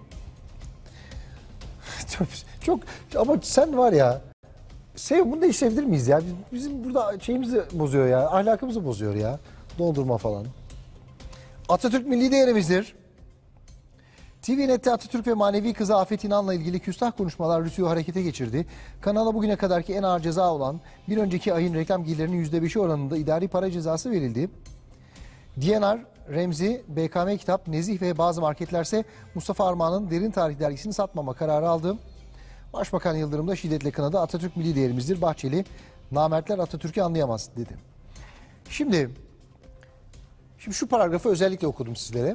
çok, çok ama sen var ya, sev bunu da hiç sevdir miyiz ya? Bizim burada şeyimizi bozuyor ya, ahlakımızı bozuyor ya. Dondurma falan. Atatürk milli değerimizdir. T V Net'te Atatürk ve manevi kızı Afet İnan'la ilgili küstah konuşmalar Rütü'yü harekete geçirdi. Kanala bugüne kadarki en ağır ceza olan bir önceki ayın reklam gelirlerinin yüzde beşi oranında idari para cezası verildi. D N R, Remzi, B K M Kitap, Nezih ve bazı marketlerse Mustafa Armağan'ın Derin Tarih dergisini satmama kararı aldı. Başbakan Yıldırım da şiddetle kınadı. Atatürk milli değerimizdir. Bahçeli, namertler Atatürk'ü anlayamaz dedi. Şimdi, şimdi şu paragrafı özellikle okudum sizlere.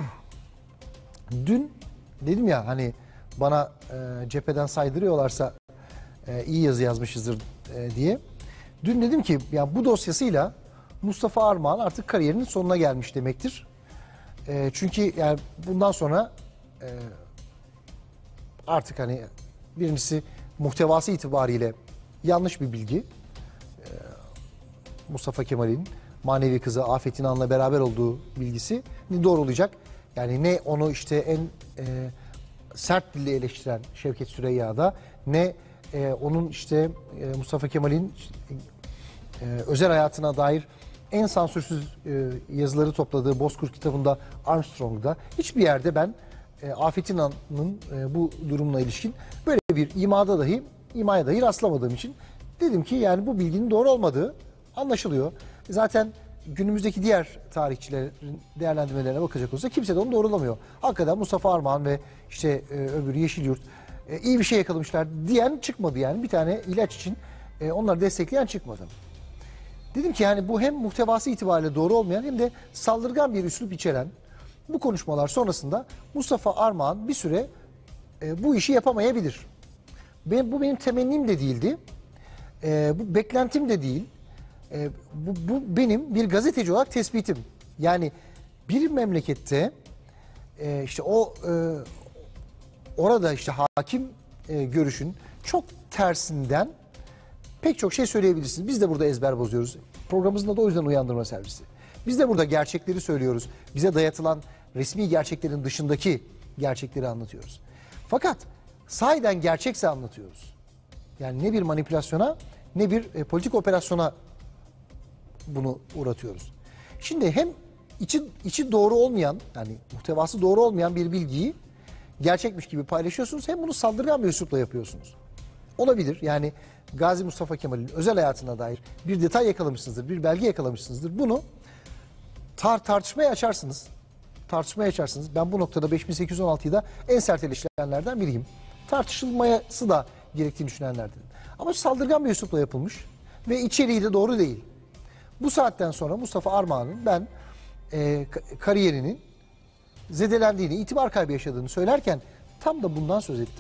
Dün dedim ya hani bana e, cepheden saydırıyorlarsa e, iyi yazı yazmışızdır e, diye. Dün dedim ki ya bu dosyasıyla Mustafa Armağan artık kariyerinin sonuna gelmiş demektir. E, çünkü yani bundan sonra e, artık hani birincisi muhtevası itibariyle yanlış bir bilgi. E, Mustafa Kemal'in manevi kızı Afet İnan'la beraber olduğu bilgisi doğrulayacak. Yani ne onu işte en e, sert dille eleştiren Şevket Süreyya'da, ne e, onun işte e, Mustafa Kemal'in e, özel hayatına dair en sansürsüz e, yazıları topladığı Bozkurt kitabında Armstrong'da hiçbir yerde ben e, Afet İnan'ın e, bu durumla ilişkin böyle bir imada dahi imaya dahi rastlamadığım için dedim ki yani bu bilginin doğru olmadığı anlaşılıyor. Zaten günümüzdeki diğer tarihçilerin değerlendirmelerine bakacak olursa kimse de onu doğrulamıyor. Hakikaten Mustafa Armağan ve işte e, öbürü Yeşilyurt e, iyi bir şey yakalamışlar diyen çıkmadı yani. Bir tane ilaç için e, onları destekleyen çıkmadı. Dedim ki yani bu hem muhtevası itibariyle doğru olmayan hem de saldırgan bir üslup içeren bu konuşmalar sonrasında Mustafa Armağan bir süre e, bu işi yapamayabilir. Ben, bu benim temennim de değildi. E, bu beklentim de değil. E, bu, bu benim bir gazeteci olarak tespitim. Yani bir memlekette e, işte o e, orada işte hakim e, görüşün çok tersinden pek çok şey söyleyebilirsiniz. Biz de burada ezber bozuyoruz. Programımızın da o yüzden uyandırma servisi. Biz de burada gerçekleri söylüyoruz. Bize dayatılan resmi gerçeklerin dışındaki gerçekleri anlatıyoruz. Fakat sahiden gerçekse anlatıyoruz. Yani ne bir manipülasyona ne bir e, politik operasyona bunu uğratıyoruz. Şimdi hem içi, içi doğru olmayan yani muhtevası doğru olmayan bir bilgiyi gerçekmiş gibi paylaşıyorsunuz hem bunu saldırgan bir üslupla yapıyorsunuz. Olabilir yani Gazi Mustafa Kemal'in özel hayatına dair bir detay yakalamışsınızdır, bir belge yakalamışsınızdır. Bunu tar tartışmaya açarsınız. Tartışmaya açarsınız. Ben bu noktada beş bin sekiz yüz on altıyı da en sert eleştirenlerden biriyim. Tartışılması da gerektiğini düşünenlerden. Ama saldırgan bir üslupla yapılmış ve içeriği de doğru değil. Bu saatten sonra Mustafa Armağan'ın ben e, kariyerinin zedelendiğini, itibar kaybı yaşadığını söylerken tam da bundan söz ettim.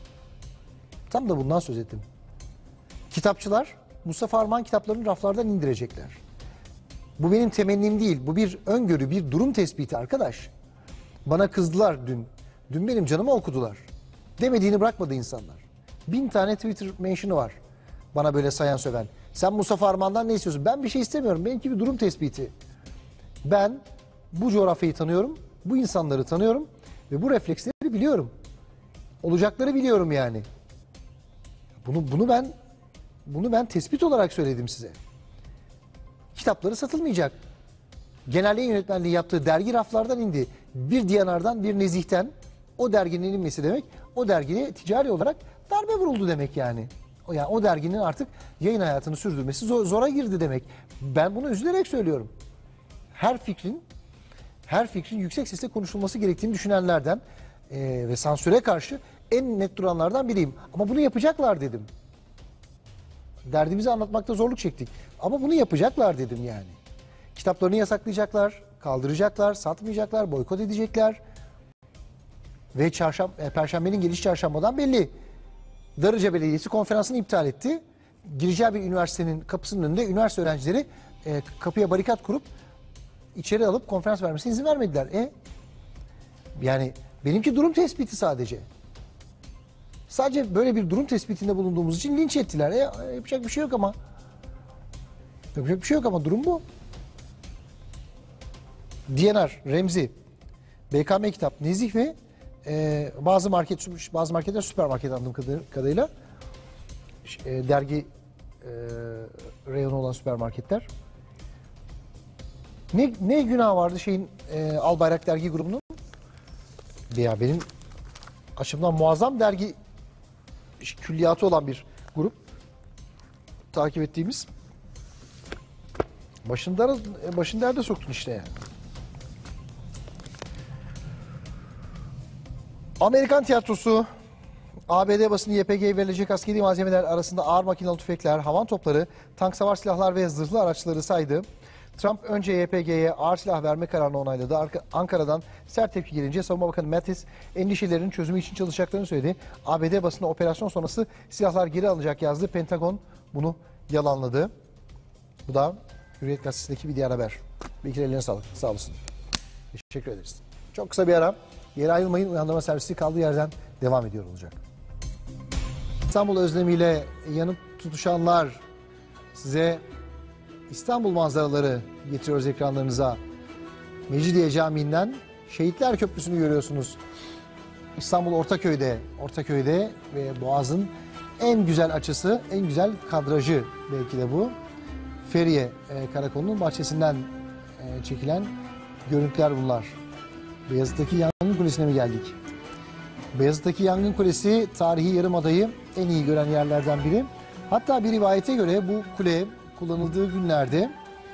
Tam da bundan söz ettim. Kitapçılar Mustafa Armağan kitaplarını raflardan indirecekler. Bu benim temennim değil. Bu bir öngörü, bir durum tespiti arkadaş. Bana kızdılar dün. Dün benim canımı okudular. Demediğini bırakmadı insanlar. Bin tane Twitter mention'ı var. Bana böyle sayan söven. Sen Mustafa Armağan'dan ne istiyorsun? Ben bir şey istemiyorum. Benimki bir durum tespiti. Ben bu coğrafyayı tanıyorum. Bu insanları tanıyorum. Ve bu refleksleri biliyorum. Olacakları biliyorum yani. Bunu, bunu ben bunu ben tespit olarak söyledim size. Kitapları satılmayacak. Genel Yayın Yönetmenliği yaptığı dergi raflardan indi. Bir Diyanar'dan, bir Nezih'ten o derginin inmesi demek, o dergiye ticari olarak darbe vuruldu demek yani. O, yani o derginin artık yayın hayatını sürdürmesi zor, zora girdi demek. Ben bunu üzülerek söylüyorum. Her fikrin, her fikrin yüksek sesle konuşulması gerektiğini düşünenlerden e, ve sansüre karşı en net duranlardan biriyim. Ama bunu yapacaklar dedim. Derdimizi anlatmakta zorluk çektik. Ama bunu yapacaklar dedim yani. Kitaplarını yasaklayacaklar, kaldıracaklar, satmayacaklar, boykot edecekler. Ve çarşam, e, Perşembenin geliş çarşambadan belli. Darıca Belediyesi konferansını iptal etti. Gireceği bir üniversitenin kapısının önünde üniversite öğrencileri e, kapıya barikat kurup içeri alıp konferans vermesine izin vermediler. E yani benimki durum tespiti sadece. Sadece böyle bir durum tespitinde bulunduğumuz için linç ettiler. E, yapacak bir şey yok ama. Yapacak bir şey yok ama durum bu. D N R, Remzi, B K M Kitap, Nezih ve e, bazı market, bazı marketler süpermarket anladığım kadarıyla e, dergi e, reyonu olan süpermarketler. Ne, ne günah vardı şeyin e, Albayrak dergi grubunun? Ya benim açımdan muazzam dergi külliyatı olan bir grup takip ettiğimiz. Başında başını derde soktun işte yani. Amerikan tiyatrosu, A B D basını Y P G'ye verilecek askeri malzemeler arasında ağır makinalı tüfekler, havan topları, tank savar silahlar ve zırhlı araçları saydı. Trump önce Y P G'ye ağır silah verme kararını onayladı. Ankara'dan sert tepki gelince Savunma Bakanı Mattis endişelerin çözümü için çalışacaklarını söyledi. A B D basını operasyon sonrası silahlar geri alınacak yazdı. Pentagon bunu yalanladı. Bu da Hürriyet Gazetesi'ndeki bir diğer haber. Bekir ellerine sağlık. Sağ olasın. Teşekkür ederiz. Çok kısa bir ara. Yere ayrılmayın. Uyandırma servisi kaldığı yerden devam ediyor olacak. İstanbul özlemiyle yanıp tutuşanlar, size İstanbul manzaraları getiriyoruz ekranlarınıza. Mecidiye Camii'nden Şehitler Köprüsü'nü görüyorsunuz. İstanbul Ortaköy'de, Ortaköy'de ve Boğaz'ın en güzel açısı, en güzel kadrajı belki de bu. Feriye e, Karakolu'nun bahçesinden e, çekilen görüntüler bunlar. Beyazıt'taki Yangın Kulesi'ne mi geldik? Beyazıt'taki Yangın Kulesi tarihi Yarımada'yı en iyi gören yerlerden biri. Hatta bir rivayete göre bu kule kullanıldığı günlerde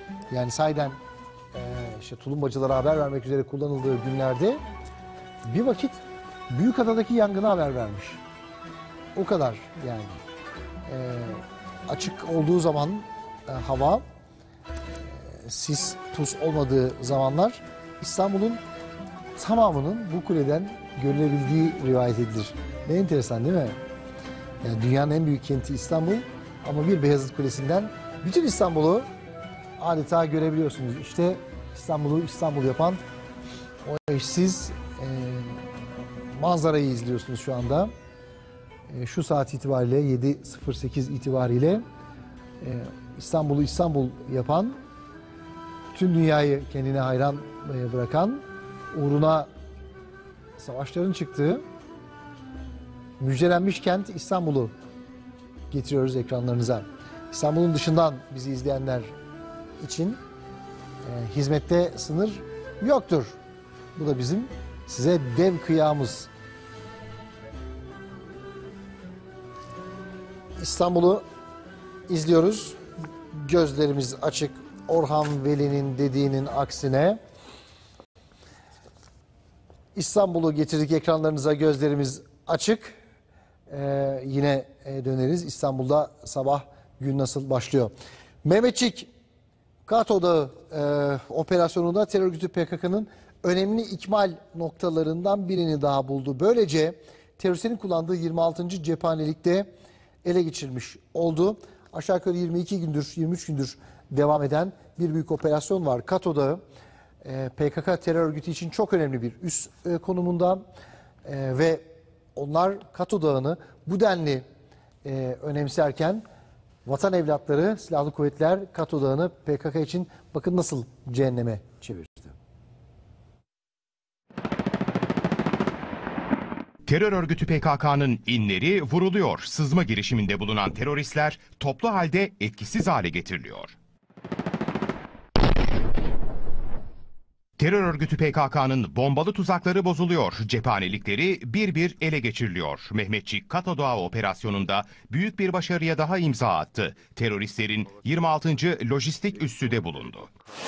Yani sahiden e, işte tulumbacılara haber vermek üzere kullanıldığı günlerde bir vakit Büyükada'daki yangına haber vermiş. O kadar yani. E, açık olduğu zaman e, hava, e, sis, tuz olmadığı zamanlar İstanbul'un tamamının bu kuleden görülebildiği rivayet edilir. Ne enteresan değil mi? Yani dünyanın en büyük kenti İstanbul ama bir Beyazıt Kulesi'nden bütün İstanbul'u adeta görebiliyorsunuz. İşte İstanbul'u İstanbul yapan o eşsiz e, manzarayı izliyorsunuz şu anda. E, şu saat itibariyle yedi sıfır sekiz itibariyle e, İstanbul'u İstanbul yapan, tüm dünyayı kendine hayran e, bırakan, uğruna savaşların çıktığı müjdelenmiş kent İstanbul'u getiriyoruz ekranlarınıza. İstanbul'un dışından bizi izleyenler için e, hizmette sınır yoktur. Bu da bizim size dev kıyamız. İstanbul'u izliyoruz. Gözlerimiz açık. Orhan Veli'nin dediğinin aksine İstanbul'u getirdik ekranlarınıza, gözlerimiz açık. Ee, yine döneriz. İstanbul'da sabah gün nasıl başlıyor? Mehmetçik, Kato Dağı e, operasyonunda terör örgütü P K K'nın önemli ikmal noktalarından birini daha buldu. Böylece teröristlerin kullandığı yirmi altıncı cephanelikte ele geçirilmiş oldu. Aşağı yukarı yirmi iki gündür, yirmi üç gündür devam eden bir büyük operasyon var. Kato Dağı e, P K K terör örgütü için çok önemli bir üs e, konumunda e, ve onlar Kato Dağı'nı bu denli e, önemserken vatan evlatları, silahlı kuvvetler Kato Dağı'nı P K K için bakın nasıl cehenneme çevirdi. Terör örgütü P K K'nın inleri vuruluyor. Sızma girişiminde bulunan teröristler toplu halde etkisiz hale getiriliyor. Terör örgütü P K K'nın bombalı tuzakları bozuluyor. Cephanelikleri bir bir ele geçiriliyor. Mehmetçik Kato Dağı operasyonunda büyük bir başarıya daha imza attı. Teröristlerin yirmi altıncı lojistik üssü de bulundu.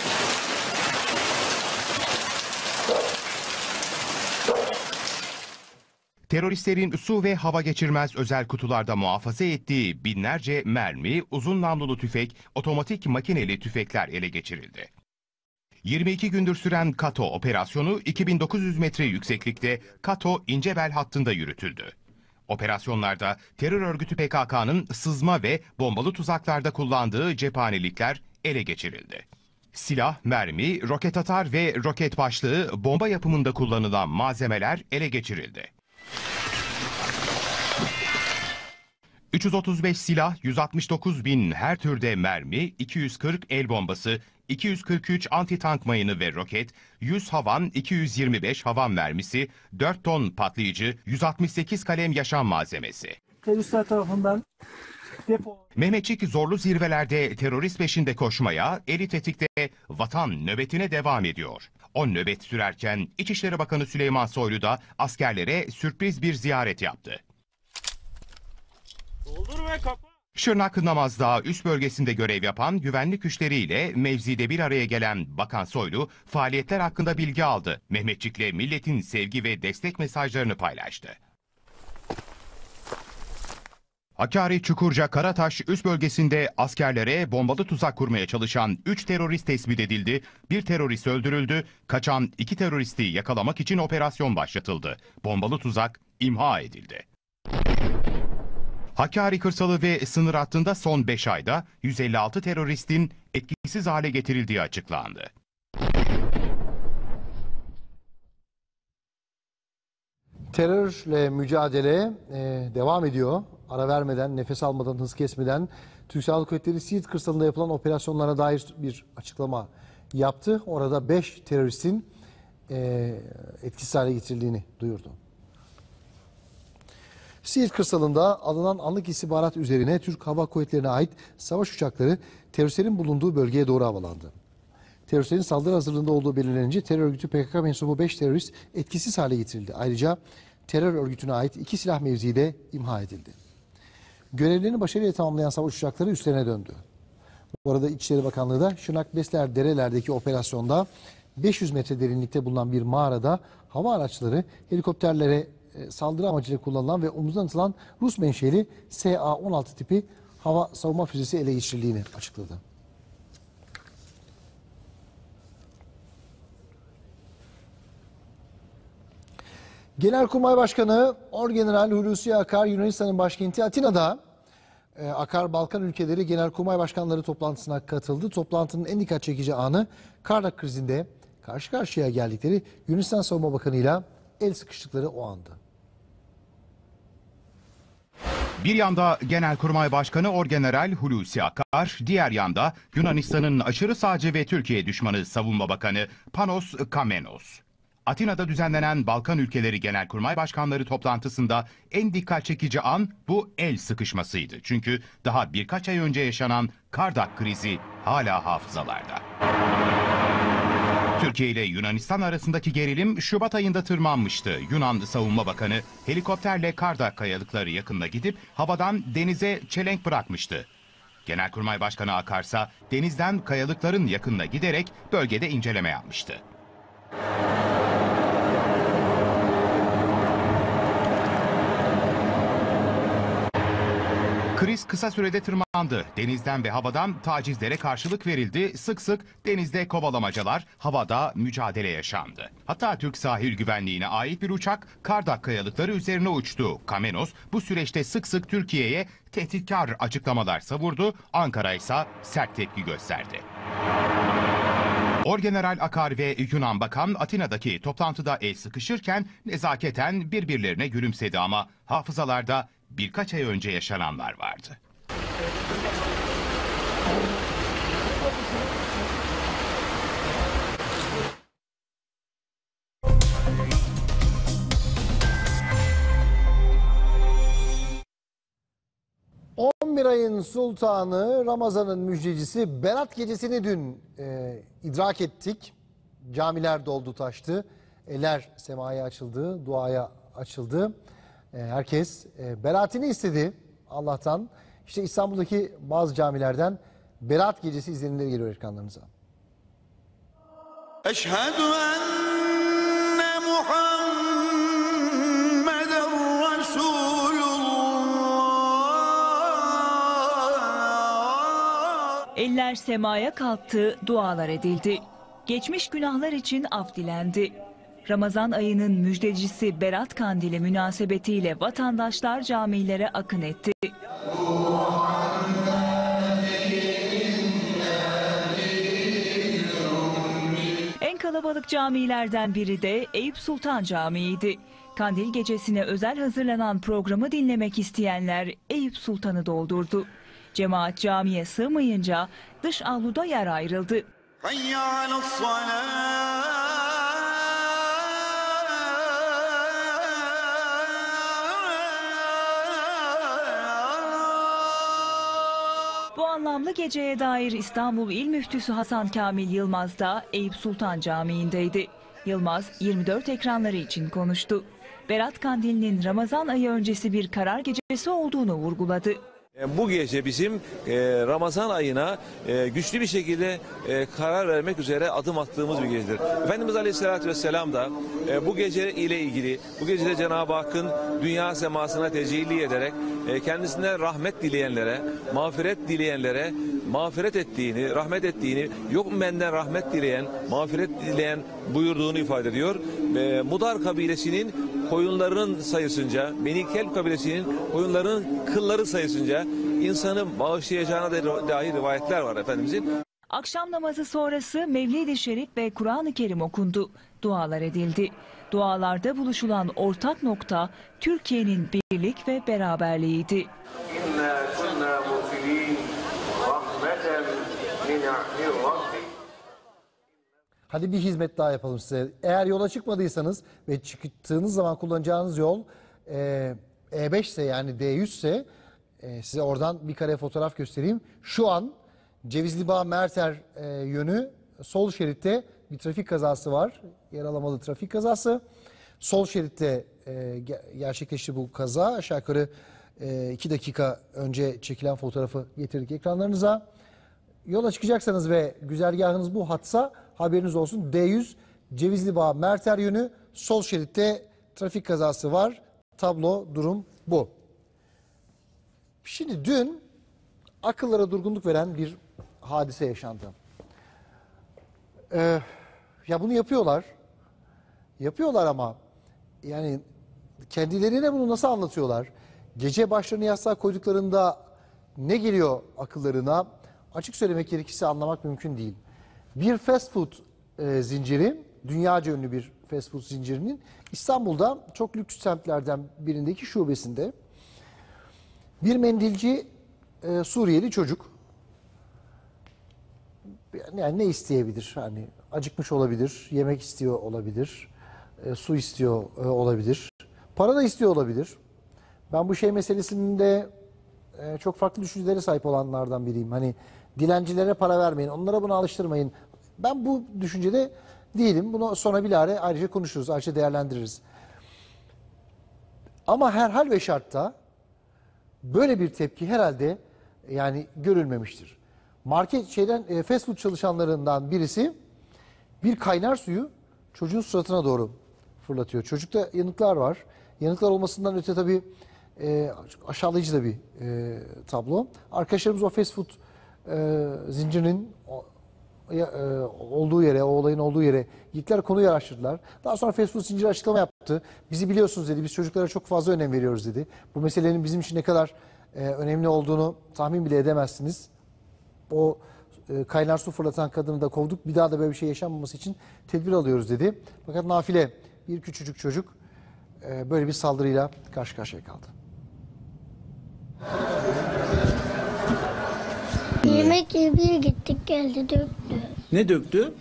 Teröristlerin su ve hava geçirmez özel kutularda muhafaza ettiği binlerce mermi, uzun namlulu tüfek, otomatik makineli tüfekler ele geçirildi. yirmi iki gündür süren Kato operasyonu iki bin dokuz yüz metre yükseklikte Kato İncebel hattında yürütüldü. Operasyonlarda terör örgütü P K K'nın sızma ve bombalı tuzaklarda kullandığı cephanelikler ele geçirildi. Silah, mermi, roket atar ve roket başlığı, bomba yapımında kullanılan malzemeler ele geçirildi. üç yüz otuz beş silah, yüz altmış dokuz bin her türde mermi, iki yüz kırk el bombası, iki yüz kırk üç anti-tank mayını ve roket, yüz havan, iki yüz yirmi beş havan mermisi, dört ton patlayıcı, yüz altmış sekiz kalem yaşam malzemesi. Teröristler tarafından depo... Mehmetçik zorlu zirvelerde terörist peşinde koşmaya, eli tetikte vatan nöbetine devam ediyor. O nöbet sürerken İçişleri Bakanı Süleyman Soylu da askerlere sürpriz bir ziyaret yaptı. Doldur ve kapa. Şırnak Namazdağ üst bölgesinde görev yapan güvenlik güçleriyle mevzide bir araya gelen Bakan Soylu faaliyetler hakkında bilgi aldı. Mehmetçik'le milletin sevgi ve destek mesajlarını paylaştı. Hakkari Çukurca Karataş üst bölgesinde askerlere bombalı tuzak kurmaya çalışan üç terörist tespit edildi. Bir terörist öldürüldü. Kaçan iki teröristi yakalamak için operasyon başlatıldı. Bombalı tuzak imha edildi. Hakkari kırsalı ve sınır hattında son beş ayda yüz elli altı teröristin etkisiz hale getirildiği açıklandı. Terörle mücadele e, devam ediyor. Ara vermeden, nefes almadan, hız kesmeden Türk Silahlı Kuvvetleri Siirt kırsalında yapılan operasyonlara dair bir açıklama yaptı. Orada beş teröristin e, etkisiz hale getirildiğini duyurdu. Siirt kırsalında alınan anlık istihbarat üzerine Türk Hava Kuvvetleri'ne ait savaş uçakları teröristlerin bulunduğu bölgeye doğru havalandı. Teröristlerin saldırı hazırlığında olduğu belirlenince terör örgütü P K K mensubu beş terörist etkisiz hale getirildi. Ayrıca terör örgütüne ait iki silah mevzii de imha edildi. Görevlerini başarıyla tamamlayan savaş uçakları üstlerine döndü. Bu arada İçişleri Bakanlığı da Şırnak-Besler derelerdeki operasyonda beş yüz metre derinlikte bulunan bir mağarada hava araçları helikopterlere e, saldırı amacıyla kullanılan ve omuzdan atılan Rus menşeli S A on altı tipi hava savunma füzesi ele geçirildiğini açıkladı. Genelkurmay Başkanı Orgeneral Hulusi Akar Yunanistan'ın başkenti Atina'da e, Akar Balkan ülkeleri Genelkurmay Başkanları toplantısına katıldı. Toplantının en dikkat çekici anı Kardak krizinde karşı karşıya geldikleri Yunanistan Savunma Bakanı'yla el sıkıştıkları o andı. Bir yanda Genelkurmay Başkanı Orgeneral Hulusi Akar, diğer yanda Yunanistan'ın aşırı sağcı ve Türkiye düşmanı Savunma Bakanı Panos Kamenos. Atina'da düzenlenen Balkan ülkeleri Genelkurmay Başkanları toplantısında en dikkat çekici an bu el sıkışmasıydı. Çünkü daha birkaç ay önce yaşanan Kardak krizi hala hafızalarda. Türkiye ile Yunanistan arasındaki gerilim Şubat ayında tırmanmıştı. Yunan Savunma Bakanı helikopterle Kardak kayalıkları yakınına gidip havadan denize çelenk bırakmıştı. Genelkurmay Başkanı Akarsa denizden kayalıkların yakınına giderek bölgede inceleme yapmıştı. Kriz kısa sürede tırmandı. Denizden ve havadan tacizlere karşılık verildi. Sık sık denizde kovalamacalar, havada mücadele yaşandı. Hatta Türk Sahil Güvenliği'ne ait bir uçak Kardak kayalıkları üzerine uçtu. Kamenos bu süreçte sık sık Türkiye'ye tehditkar açıklamalar savurdu. Ankara ise sert tepki gösterdi. Orgeneral Akar ve Yunan Bakan Atina'daki toplantıda el sıkışırken nezaketen birbirlerine gülümsedi ama hafızalarda birkaç ay önce yaşananlar vardı. on bir ayın sultanı, Ramazan'ın müjdecisi Berat gecesini dün e, idrak ettik. Camiler doldu taştı, eller semaya açıldı, duaya açıldı. E, herkes e, beratini istedi Allah'tan. İşte İstanbul'daki bazı camilerden Berat gecesi izlenimleri geliyor ekranlarınıza. Eşhedü enne Muhammeden Resulullah. Eller semaya kalktı, dualar edildi. Geçmiş günahlar için af dilendi. Ramazan ayının müjdecisi Berat Kandili münasebetiyle vatandaşlar camilere akın etti. En kalabalık camilerden biri de Eyüp Sultan Camii'ydi. Kandil gecesine özel hazırlanan programı dinlemek isteyenler Eyüp Sultan'ı doldurdu. Cemaat camiye sığmayınca dış avluda yer ayrıldı. Hayya alassalah. Bu anlamlı geceye dair İstanbul İl Müftüsü Hasan Kamil Yılmaz da Eyüp Sultan Camii'ndeydi. Yılmaz yirmi dört ekranları için konuştu. Berat Kandili'nin Ramazan ayı öncesi bir karar gecesi olduğunu vurguladı. Bu gece bizim e, Ramazan ayına e, güçlü bir şekilde e, karar vermek üzere adım attığımız bir gecedir. Efendimiz Aleyhisselatü Vesselam da e, bu gece ile ilgili, bu gecede Cenab-ı Hakk'ın dünya semasına tecelli ederek e, kendisinden rahmet dileyenlere, mağfiret dileyenlere mağfiret ettiğini, rahmet ettiğini, yok mu benden rahmet dileyen, mağfiret dileyen buyurduğunu ifade ediyor. E, Mudar kabilesinin koyunlarının sayısınca, Beni Kelb kabilesinin koyunlarının kılları sayısınca insanı bağışlayacağına dair rivayetler var Efendimizin. Akşam namazı sonrası Mevlid-i Şerif ve Kur'an-ı Kerim okundu. Dualar edildi. Dualarda buluşulan ortak nokta Türkiye'nin birlik ve beraberliğiydi. Hadi bir hizmet daha yapalım size. Eğer yola çıkmadıysanız ve çıktığınız zaman kullanacağınız yol e, E beş ise yani D yüz ise e, size oradan bir kare fotoğraf göstereyim. Şu an Cevizlibağ Merter e, yönü sol şeritte bir trafik kazası var. Yer alamalı trafik kazası. Sol şeritte e, gerçekleşti bu kaza. Aşağı yukarı e, iki dakika önce çekilen fotoğrafı getirdik ekranlarınıza. yola çıkacaksanız ve güzergahınız bu hatsa haberiniz olsun. D yüz Cevizlibağ Merter yönü sol şeritte trafik kazası var. Tablo durum bu. Şimdi dün akıllara durgunluk veren bir hadise yaşandı. Ee, ya bunu yapıyorlar. Yapıyorlar ama yani kendilerine bunu nasıl anlatıyorlar? Gece başlarını yastığa koyduklarında ne geliyor akıllarına? Açık söylemek gerekirse anlamak mümkün değil. Bir fast food e, zinciri, dünyaca ünlü bir fast food zincirinin İstanbul'da çok lüks semtlerden birindeki şubesinde bir mendilci e, Suriyeli çocuk, yani ne isteyebilir? Hani acıkmış olabilir, yemek istiyor olabilir, e, su istiyor e, olabilir, para da istiyor olabilir. Ben bu şey meselesinde e, çok farklı düşüncelere sahip olanlardan biriyim. Hani dilencilere para vermeyin, onlara bunu alıştırmayın. Ben bu düşüncede değilim. Bunu sonra bilahare ayrıca konuşuruz, ayrıca değerlendiririz. Ama her hal ve şartta böyle bir tepki herhalde yani görülmemiştir. Market şeyden e, fast food çalışanlarından birisi bir kaynar suyu çocuğun suratına doğru fırlatıyor. Çocukta yanıklar var. Yanıklar olmasından öte tabii e, aşağılayıcı da bir e, tablo. Arkadaşlarımız o fast food e, zincirinin o, e, olduğu yere, o olayın olduğu yere gittiler, konuyu araştırdılar. Daha sonra fast food zinciri açıklama yaptı. Bizi biliyorsunuz dedi, biz çocuklara çok fazla önem veriyoruz dedi. Bu meselenin bizim için ne kadar e, önemli olduğunu tahmin bile edemezsiniz. O e, kaynar su fırlatan kadını da kovduk. Bir daha da böyle bir şey yaşanmaması için tedbir alıyoruz dedi. Fakat nafile bir küçücük çocuk e, böyle bir saldırıyla karşı karşıya kaldı. Yemek yemeye gittik, geldi döktü. Ne döktü?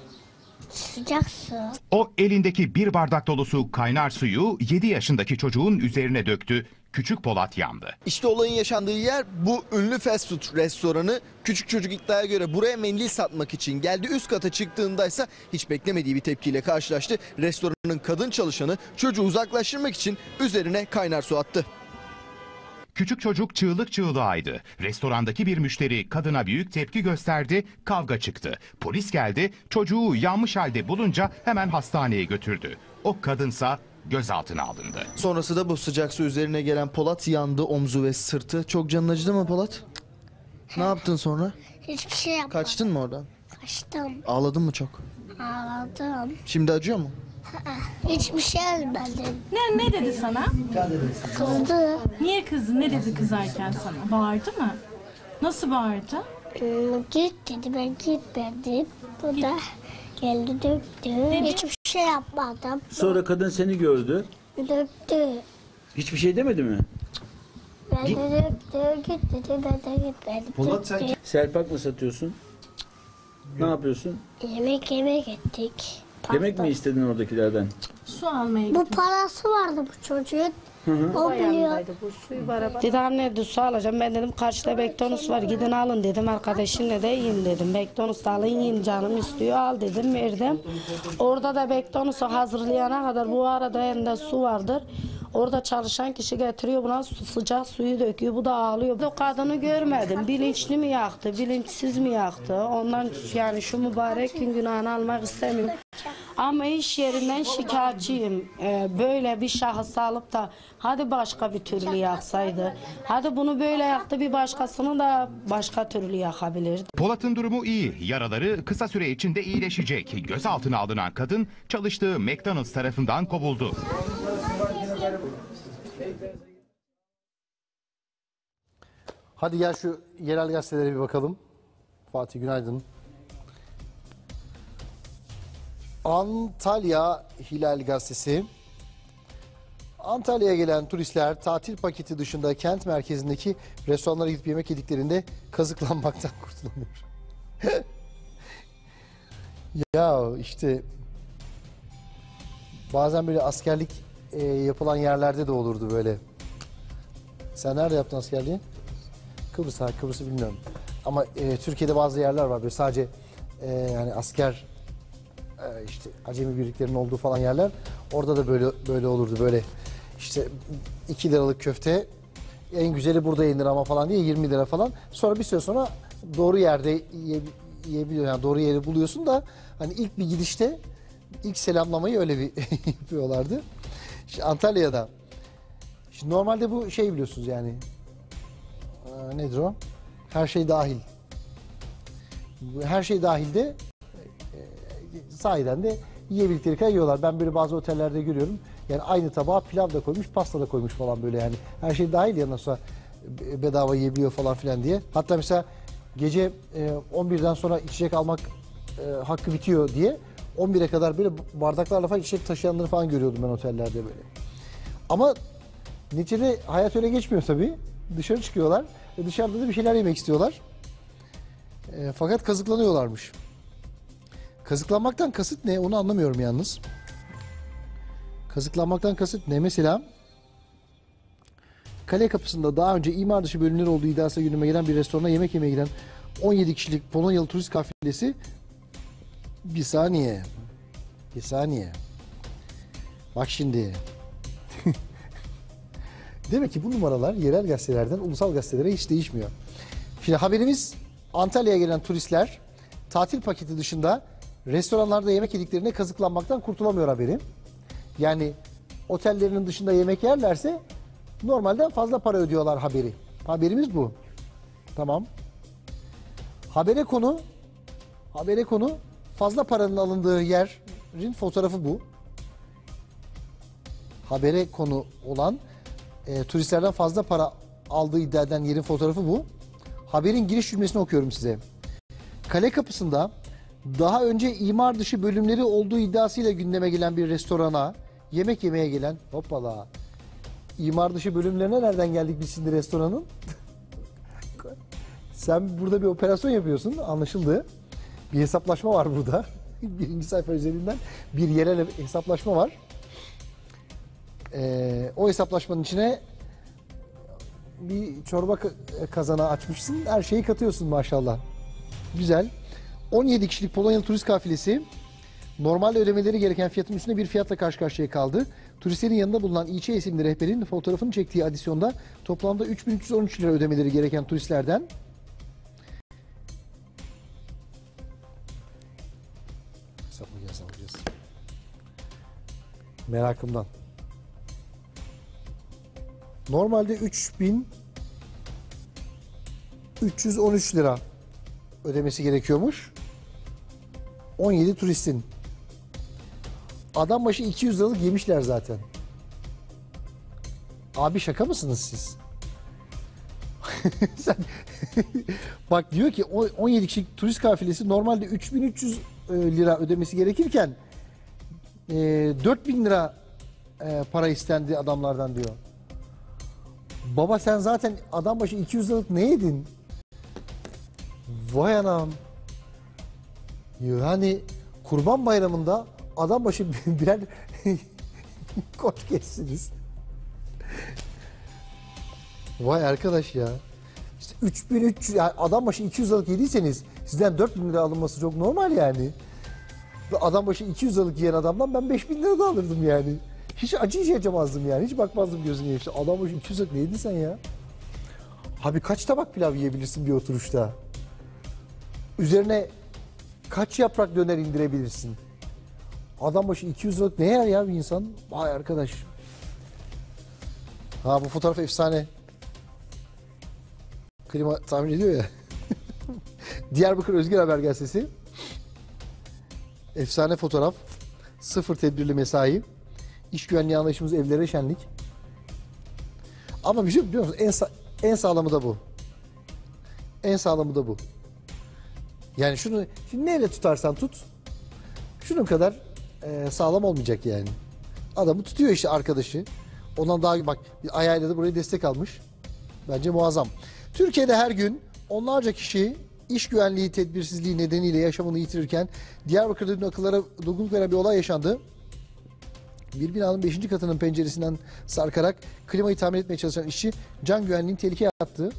Sıcak su. O elindeki bir bardak dolusu kaynar suyu yedi yaşındaki çocuğun üzerine döktü. Küçük Polat yandı. İşte olayın yaşandığı yer bu ünlü fast food restoranı. Küçük çocuk iddiaya göre buraya mendil satmak için geldi. Üst kata çıktığında ise hiç beklemediği bir tepkiyle karşılaştı. Restoranın kadın çalışanı çocuğu uzaklaştırmak için üzerine kaynar su attı. Küçük çocuk çığlık çığlığaydı. Restorandaki bir müşteri kadına büyük tepki gösterdi, kavga çıktı. Polis geldi, çocuğu yanmış halde bulunca hemen hastaneye götürdü. O kadınsa gözaltına alındı. Sonrası da bu sıcak su üzerine gelen Polat yandı, omzu ve sırtı. Çok canın acıdı mı Polat? Ne yaptın sonra? Hiçbir şey yapmadım. Kaçtın mı oradan? Kaçtım. Ağladın mı çok? Ağladım. Şimdi acıyor mu? Hiçbir şey ölmedim. Ne, ne dedi sana? Kızdı. Niye kızdı? Ne dedi kızarken sana? Bağırdı mı? Nasıl bağırdı? Hmm, git dedi, ben gitmedim. Bu da geldi döktü. Hiçbir şey yapmadım. Sonra kadın seni gördü. Döktü. Hiçbir şey demedi mi? Ben Git. de döktü, git dedi, ben de gitmedim. Polat Döktü. Serpak mı satıyorsun? Ne yapıyorsun? Yemek yemek gittik. Yemek mi istedin oradakilerden? Su almaya Bu parası vardı bu çocuğun. O biliyor. Dedi anne de su alacağım. Ben dedim karşıda McDonald's var, gidin alın dedim. Arkadaşınla da yiyin dedim. McDonald's'ta alın yiyin, canım istiyor, al dedim, verdim. Orada da McDonald's'ı hazırlayana kadar bu arada elinde su vardır. Orada çalışan kişi getiriyor buna su, sıcak suyu döküyor. Bu da ağlıyor. O kadını görmedim. Bilinçli mi yaktı, bilinçsiz mi yaktı? Ondan yani şu mübarek gün günahını almak istemiyorum. Ama iş yerinden şikayetçiyim. Ee, böyle bir şahıs alıp da hadi başka bir türlü yaksaydı. Hadi bunu böyle yaktı, bir başkasını da başka türlü yakabilirdi. Polat'ın durumu iyi. Yaraları kısa süre içinde iyileşecek. Gözaltına alınan kadın çalıştığı McDonald's tarafından kovuldu. Hadi gel şu yerel gazetelere bir bakalım. Fatih günaydın. Antalya Hilal Gazetesi. Antalya'ya gelen turistler tatil paketi dışında kent merkezindeki restoranlara gidip yemek yediklerinde kazıklanmaktan kurtulamıyor. Ya işte bazen böyle askerlik e, yapılan yerlerde de olurdu böyle. Sen nerede yaptın askerliği? Kıbrıs, ha, Kıbrıs'ı bilmiyorum. Ama e, Türkiye'de bazı yerler var böyle sadece e, yani asker e, işte acemi birliklerinin olduğu falan yerler. Orada da böyle böyle olurdu böyle işte iki liralık köfte en güzeli burada yenir ama falan diye yirmi lira falan. Sonra bir süre sonra doğru yerde yiye, yiyebiliyorsun. Yani doğru yeri buluyorsun da hani ilk bir gidişte ilk selamlamayı öyle bir yapıyorlardı. İşte Antalya'da. Şimdi normalde bu şey biliyorsunuz yani. Ee, nedir o? Her şey dahil. Her şey dahilde e, sahiden de yiyebildikleri kadar yiyorlar. Ben böyle bazı otellerde görüyorum. Yani aynı tabağa pilav da koymuş, pasta da koymuş falan böyle yani. Her şey dahil ya, nasıl bedava yiyebiliyor falan filan diye. Hatta mesela gece e, on birden sonra içecek almak e, hakkı bitiyor diye on bire kadar böyle bardaklarla falan içecek taşıyanları falan görüyordum ben otellerde böyle. Ama neticede hayat öyle geçmiyor tabii. Dışarı çıkıyorlar ve dışarıda da bir şeyler yemek istiyorlar. E, fakat kazıklanıyorlarmış. Kazıklanmaktan kasıt ne? Onu anlamıyorum yalnız. Kazıklanmaktan kasıt ne? Mesela Kale Kapısı'nda daha önce imar dışı bölümleri olduğu iddiasıyla gündeme gelen bir restorana yemek yemeye giden on yedi kişilik Polonyalı turist kafilesi. Bir saniye. Bir saniye. Bak şimdi. Demek ki bu numaralar yerel gazetelerden ulusal gazetelere hiç değişmiyor. Şimdi haberimiz, Antalya'ya gelen turistler tatil paketi dışında restoranlarda yemek yediklerine kazıklanmaktan kurtulamıyor haberi. Yani otellerinin dışında yemek yerlerse normalden fazla para ödüyorlar haberi. Haberimiz bu. Tamam. Habere konu habere konu fazla paranın alındığı yerin fotoğrafı bu. Habere konu olan e, turistlerden fazla para aldığı iddia edilen yerin fotoğrafı bu. Haberin giriş cümlesini okuyorum size. Kale Kapısı'nda daha önce imar dışı bölümleri olduğu iddiasıyla gündeme gelen bir restorana yemek yemeye gelen, hoppala, imar dışı bölümlerine nereden geldik biz şimdi restoranın? Sen burada bir operasyon yapıyorsun, anlaşıldı. Bir hesaplaşma var burada. Birinci sayfa üzerinden bir yerel hesaplaşma var. Ee, o hesaplaşmanın içine bir çorba kazana açmışsın, her şeyi katıyorsun maşallah. Güzel. on yedi kişilik Polonyalı turist kafilesi normalde ödemeleri gereken fiyatın üstünde bir fiyatla karşı karşıya kaldı. Turistlerin yanında bulunan İ Ç isimli rehberin fotoğrafını çektiği adisyonda toplamda üç bin üç yüz on üç lira ödemeleri gereken turistlerden hesaplayacağız, hesaplayacağız. Merakımdan. Normalde üç bin üç yüz on üç lira ödemesi gerekiyormuş. on yedi turistin. Adam başı iki yüz liralık yemişler zaten. Abi şaka mısınız siz? Sen bak diyor ki on yedi kişilik turist kafilesi normalde üç bin üç yüz lira ödemesi gerekirken dört bin lira para istendi adamlardan diyor. Baba sen zaten adam başı iki yüz liralık ne yedin? Vay anam. Yani Kurban Bayramı'nda adam başı birer koç kessiniz. Vay arkadaş ya. İşte üç bin üç yüz, yani adam başı iki yüz liralık yediyseniz sizden dört bin lira alınması çok normal yani. Adam başı iki yüz liralık yiyen adamdan ben beş bin lira da alırdım yani. Hiç acı hiç yaşamazdım yani. Hiç bakmazdım gözüne işte. Adam başı iki yüz liralık ne yedin sen ya? Abi kaç tabak pilav yiyebilirsin bir oturuşta? Üzerine kaç yaprak döner indirebilirsin? Adam başı iki yüz liralık ne yer ya bir insan? Vay arkadaş. Ha bu fotoğraf efsane. Klima tahmin ediyor ya. Diyarbakır Özgür Haber Gazetesi. Efsane fotoğraf. Sıfır tedbirli mesai. İş güvenliği anlayışımız evlere şenlik. Ama bir şey biliyor musunuz? En, sa en sağlamı da bu. En sağlamı da bu. Yani şunu şimdi neyle tutarsan tut. Şunun kadar e, sağlam olmayacak yani. Adamı tutuyor işte arkadaşı. Ondan daha bak ayağıyla da buraya destek almış. Bence muazzam. Türkiye'de her gün onlarca kişi iş güvenliği tedbirsizliği nedeniyle yaşamını yitirirken Diyarbakır'da dün akıllara durgunluk veren bir olay yaşandı. Bir binanın beşinci katının penceresinden sarkarak klimayı tamir etmeye çalışan işçi can güvenliğini tehlikeye attı.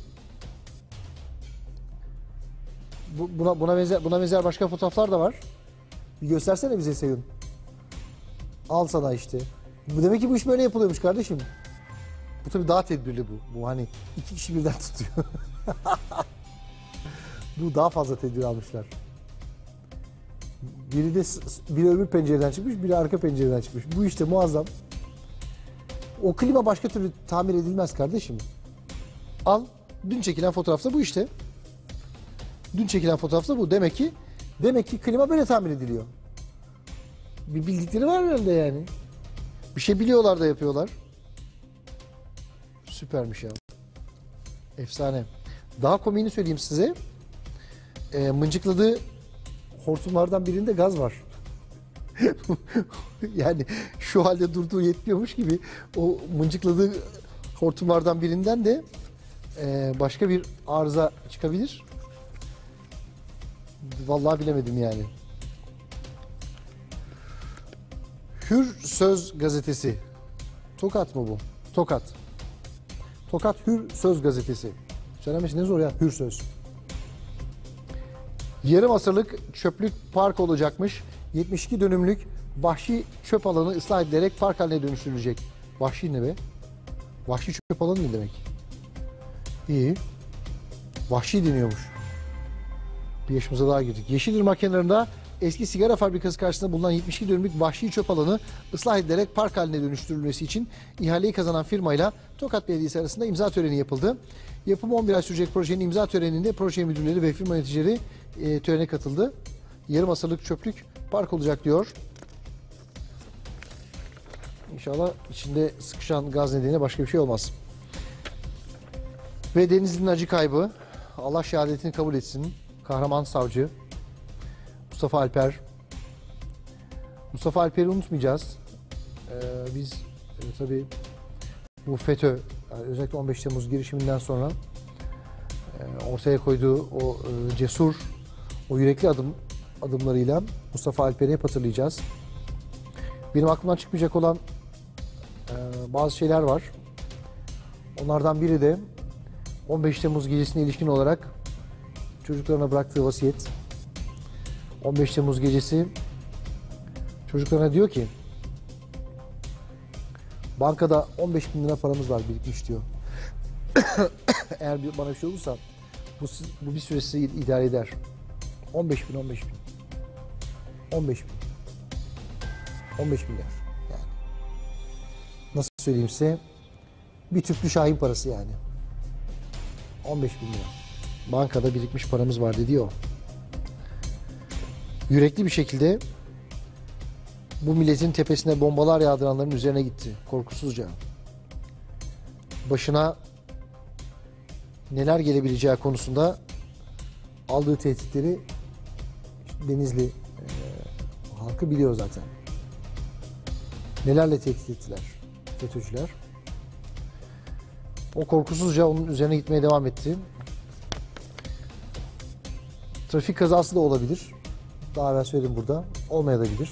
Bu, buna, buna benzer buna benzer başka fotoğraflar da var. Bir göstersene bize Seyun. Al sana işte. Bu demek ki bu iş böyle yapılıyormuş kardeşim. Bu tabii daha tedbirli bu. Bu hani iki kişi birden tutuyor. Bu daha fazla tedbir almışlar. Biri de biri öbür pencereden çıkmış, biri arka pencereden çıkmış. Bu işte muazzam. O klima başka türlü tamir edilmez kardeşim. Al, dün çekilen fotoğrafta bu işte. Dün çekilen fotoğrafta bu. Demek ki demek ki klima böyle tamir ediliyor. Bir bildikleri var herhalde yani. Bir şey biliyorlar da yapıyorlar. Süpermiş ya. Efsane. Daha komiğini söyleyeyim size. E, mıncıkladığı hortumlardan birinde gaz var. Yani şu halde durduğu yetmiyormuş gibi o mıncıkladığı hortumlardan birinden de e, başka bir arıza çıkabilir. Vallahi bilemedim yani. Hür Söz gazetesi. Tokat mı bu? Tokat. Tokat Hür Söz gazetesi. Söylemesi ne zor ya, Hür Söz. Yarım asırlık çöplük park olacakmış. yetmiş iki dönümlük vahşi çöp alanı ıslah edilerek park haline dönüştürülecek. Vahşi ne be? Vahşi çöp alanı ne demek? İyi. Vahşi deniyormuş. Bir yaşımıza daha girdik. Yeşilırmak kenarında eski sigara fabrikası karşısında bulunan yetmiş iki dönümlük vahşi çöp alanı ıslah edilerek park haline dönüştürülmesi için ihaleyi kazanan firmayla Tokat Belediyesi arasında imza töreni yapıldı. Yapımı on bir ay sürecek projenin imza töreninde proje müdürleri ve firma yöneticileri e, törene katıldı. Yarım asırlık çöplük park olacak diyor. İnşallah içinde sıkışan gaz nedeniyle başka bir şey olmaz. Ve Denizli'nin acı kaybı. Allah şehadetini kabul etsin. Kahraman savcı Mustafa Alper. Mustafa Alper'i unutmayacağız. Ee, biz e, tabii bu FETÖ, yani özellikle on beş Temmuz girişiminden sonra e, ortaya koyduğu o e, cesur, o yürekli adım adımlarıyla Mustafa Alper'i hep hatırlayacağız. Benim aklımdan çıkmayacak olan e, bazı şeyler var. Onlardan biri de on beş Temmuz gecesine ilişkin olarak çocuklarına bıraktığı vasiyet. on beş Temmuz gecesi çocuklarına diyor ki bankada on beş bin lira paramız var birikmiş diyor. Eğer bana bir şey olursa bu, bu bir süre sizi idare eder. on beş bin, on beş bin. on beş bin. on beş milyar yani. Nasıl söyleyeyim size? Bir tüplü Şahin parası yani. on beş bin lira. Bankada birikmiş paramız var dedi o. Yürekli bir şekilde bu milletin tepesine bombalar yağdıranların üzerine gitti. Korkusuzca. Başına neler gelebileceği konusunda aldığı tehditleri Denizli e, halkı biliyor zaten. Nelerle tehdit ettiler FETÖ'cüler. O korkusuzca onun üzerine gitmeye devam etti. Trafik kazası da olabilir. Daha evvel söyledim burada. Olmayabilir.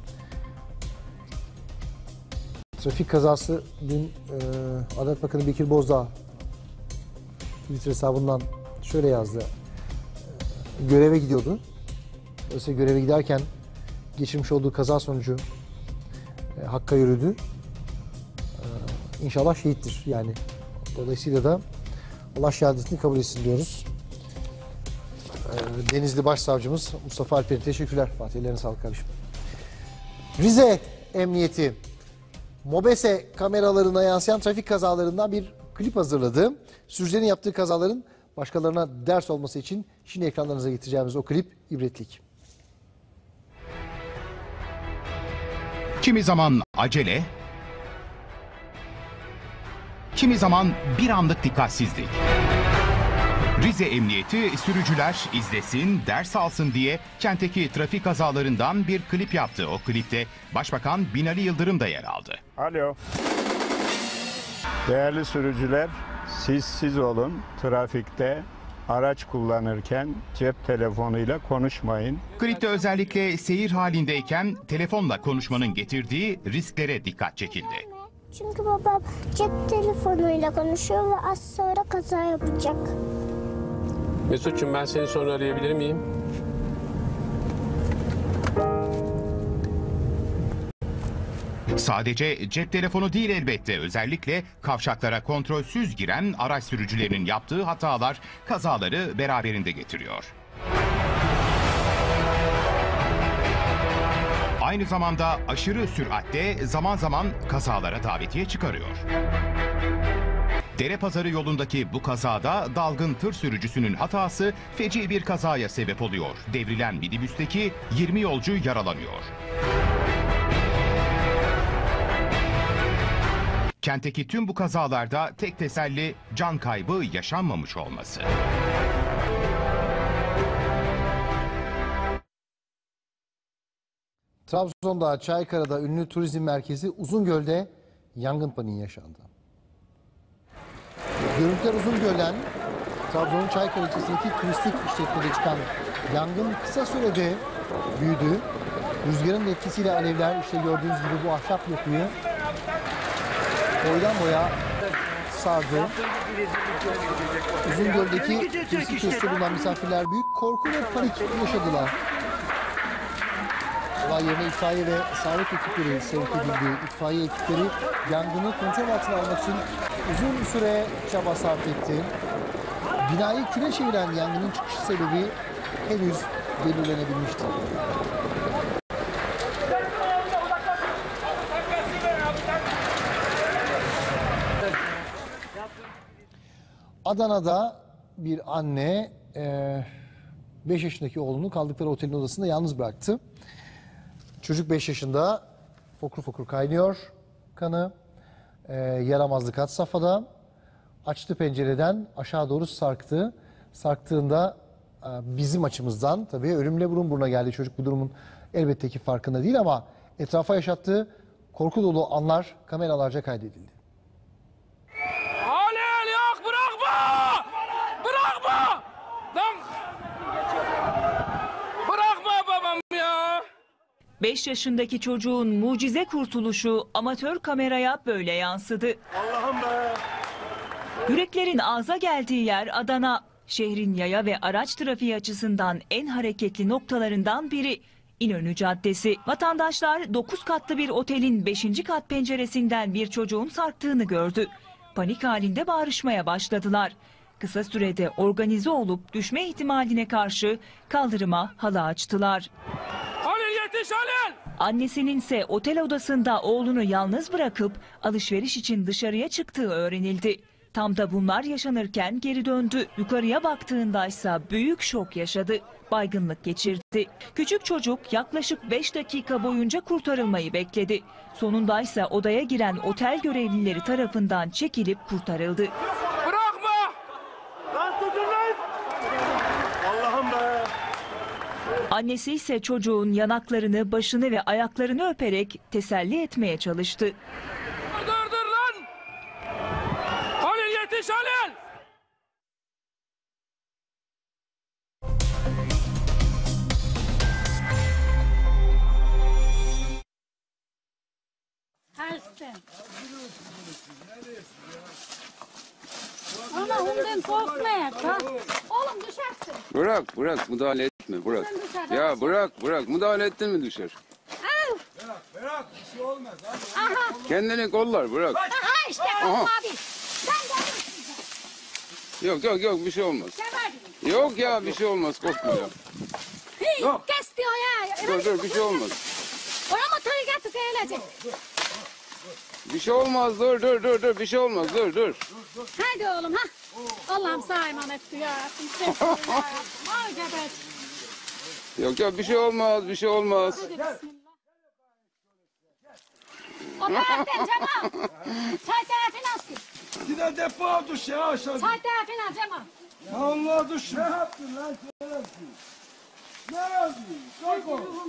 Trafik kazası dün e, Adalet Bakanı Bekir Bozdağ Twitter hesabından şöyle yazdı. E, göreve gidiyordu. Dolayısıyla göreve giderken geçirmiş olduğu kaza sonucu e, Hakk'a yürüdü. E, İnşallah şehittir yani. Dolayısıyla da Allah şehadetini kabul etsin diyoruz. Denizli Başsavcımız Mustafa Alper'e teşekkürler. Fatih, ellerine sağlık kardeşim. Rize Emniyeti MOBESE kameralarına yansıyan trafik kazalarından bir klip hazırladı. Sürücülerin yaptığı kazaların başkalarına ders olması için şimdi ekranlarınıza getireceğimiz o klip ibretlik. Kimi zaman acele, kimi zaman bir anlık dikkatsizlik. Rize Emniyeti sürücüler izlesin, ders alsın diye kentteki trafik kazalarından bir klip yaptı. O klipte Başbakan Binali Yıldırım da yer aldı. Alo. Değerli sürücüler, siz siz olun. Trafikte araç kullanırken cep telefonuyla konuşmayın. Klipte özellikle seyir halindeyken telefonla konuşmanın getirdiği risklere dikkat çekildi. Çünkü babam cep telefonuyla konuşuyor ve az sonra kaza yapacak. Mesut'cum, ben seni sonra arayabilir miyim? Sadece cep telefonu değil elbette, özellikle kavşaklara kontrolsüz giren araç sürücülerinin yaptığı hatalar kazaları beraberinde getiriyor. Aynı zamanda aşırı süratte zaman zaman kazalara davetiye çıkarıyor. Derepazarı yolundaki bu kazada dalgın tır sürücüsünün hatası feci bir kazaya sebep oluyor. Devrilen minibüsteki yirmi yolcu yaralanıyor. Kentteki tüm bu kazalarda tek teselli can kaybı yaşanmamış olması. Trabzon'da Çaykara'da ünlü turizm merkezi Uzungöl'de yangın paniği yaşandı. Görüntüler Uzungöl'den Trabzon'un Çaykara ilçesindeki turistik işletmede çıkan yangın kısa sürede büyüdü. Rüzgarın etkisiyle alevler, işte gördüğünüz gibi bu ahşap yapıyı boydan boya sardı. Uzungöl'deki turistik tesiste bulunan misafirler büyük korku ve panik yaşadılar. Olay yerine itfaiye ve sağlık ekipleri sevk edildi. İtfaiye ekipleri yangını kontrol altına almak için uzun süre çaba sarf etti. Binayı küle çeviren yangının çıkış sebebi henüz belirlenebilmişti. Adana'da bir anne beş yaşındaki oğlunu kaldıkları otelin odasında yalnız bıraktı. Çocuk beş yaşında, fokur fokur kaynıyor kanı, e, yaramazlık had safhada. Açtı pencereden aşağı doğru sarktı. Sarktığında e, bizim açımızdan tabii ölümle burun buruna geldi. Çocuk bu durumun elbette ki farkında değil ama etrafa yaşattığı korku dolu anlar kameralarca kaydedildi. Halil yok, bırakma! Bırakma! Lan! Bırakma babam ya! beş yaşındaki çocuğun mucize kurtuluşu amatör kameraya böyle yansıdı. Allah'ım be! Yüreklerin ağza geldiği yer Adana. Şehrin yaya ve araç trafiği açısından en hareketli noktalarından biri. İnönü Caddesi. Vatandaşlar dokuz katlı bir otelin beşinci kat penceresinden bir çocuğun sarktığını gördü. Panik halinde bağırışmaya başladılar. Kısa sürede organize olup düşme ihtimaline karşı kaldırıma halı açtılar. Halil yetiş Halil! Annesinin ise otel odasında oğlunu yalnız bırakıp alışveriş için dışarıya çıktığı öğrenildi. Tam da bunlar yaşanırken geri döndü. Yukarıya baktığındaysa büyük şok yaşadı. Baygınlık geçirdi. Küçük çocuk yaklaşık beş dakika boyunca kurtarılmayı bekledi. Sonundaysa odaya giren otel görevlileri tarafından çekilip kurtarıldı. Bırakma! Lan tutun lan! Allah'ım be! Annesi ise çocuğun yanaklarını, başını ve ayaklarını öperek teselli etmeye çalıştı. Dur dur dur lan! Halil yetiş Halil! Tersten. Ana ondan korkmayak ha. Oğlum düşersin. Bırak bırak müdahale etme bırak. Ya bırak bırak müdahale ettin mi düşer. Al. Bırak bırak bir şey olmaz hadi. Aha. Kendini kollar bırak. Aha işte Aha. abi. Sen de Yok yok yok bir şey olmaz. Sen Yok ya bir şey olmaz korkma ya. Hey, Yok. kes diyor ya. Dur dur bir şey olmaz. Orama tayı getir gelecek. Bir şey olmaz dur dur dur dur bir şey olmaz dur dur. Hadi oğlum ha. Allah'ım sana emanet ya. Ay gebet. Yok yok bir şey olmaz bir şey olmaz. Hadi bismillah. O taraftan Cemal. Çay tarafına asıl. Yine depo düş ya aşağı. Çay tarafına Cemal. Ya Allah düş. Ne yaptın lan şerefsiz? Ne yaptın? Çok oldu.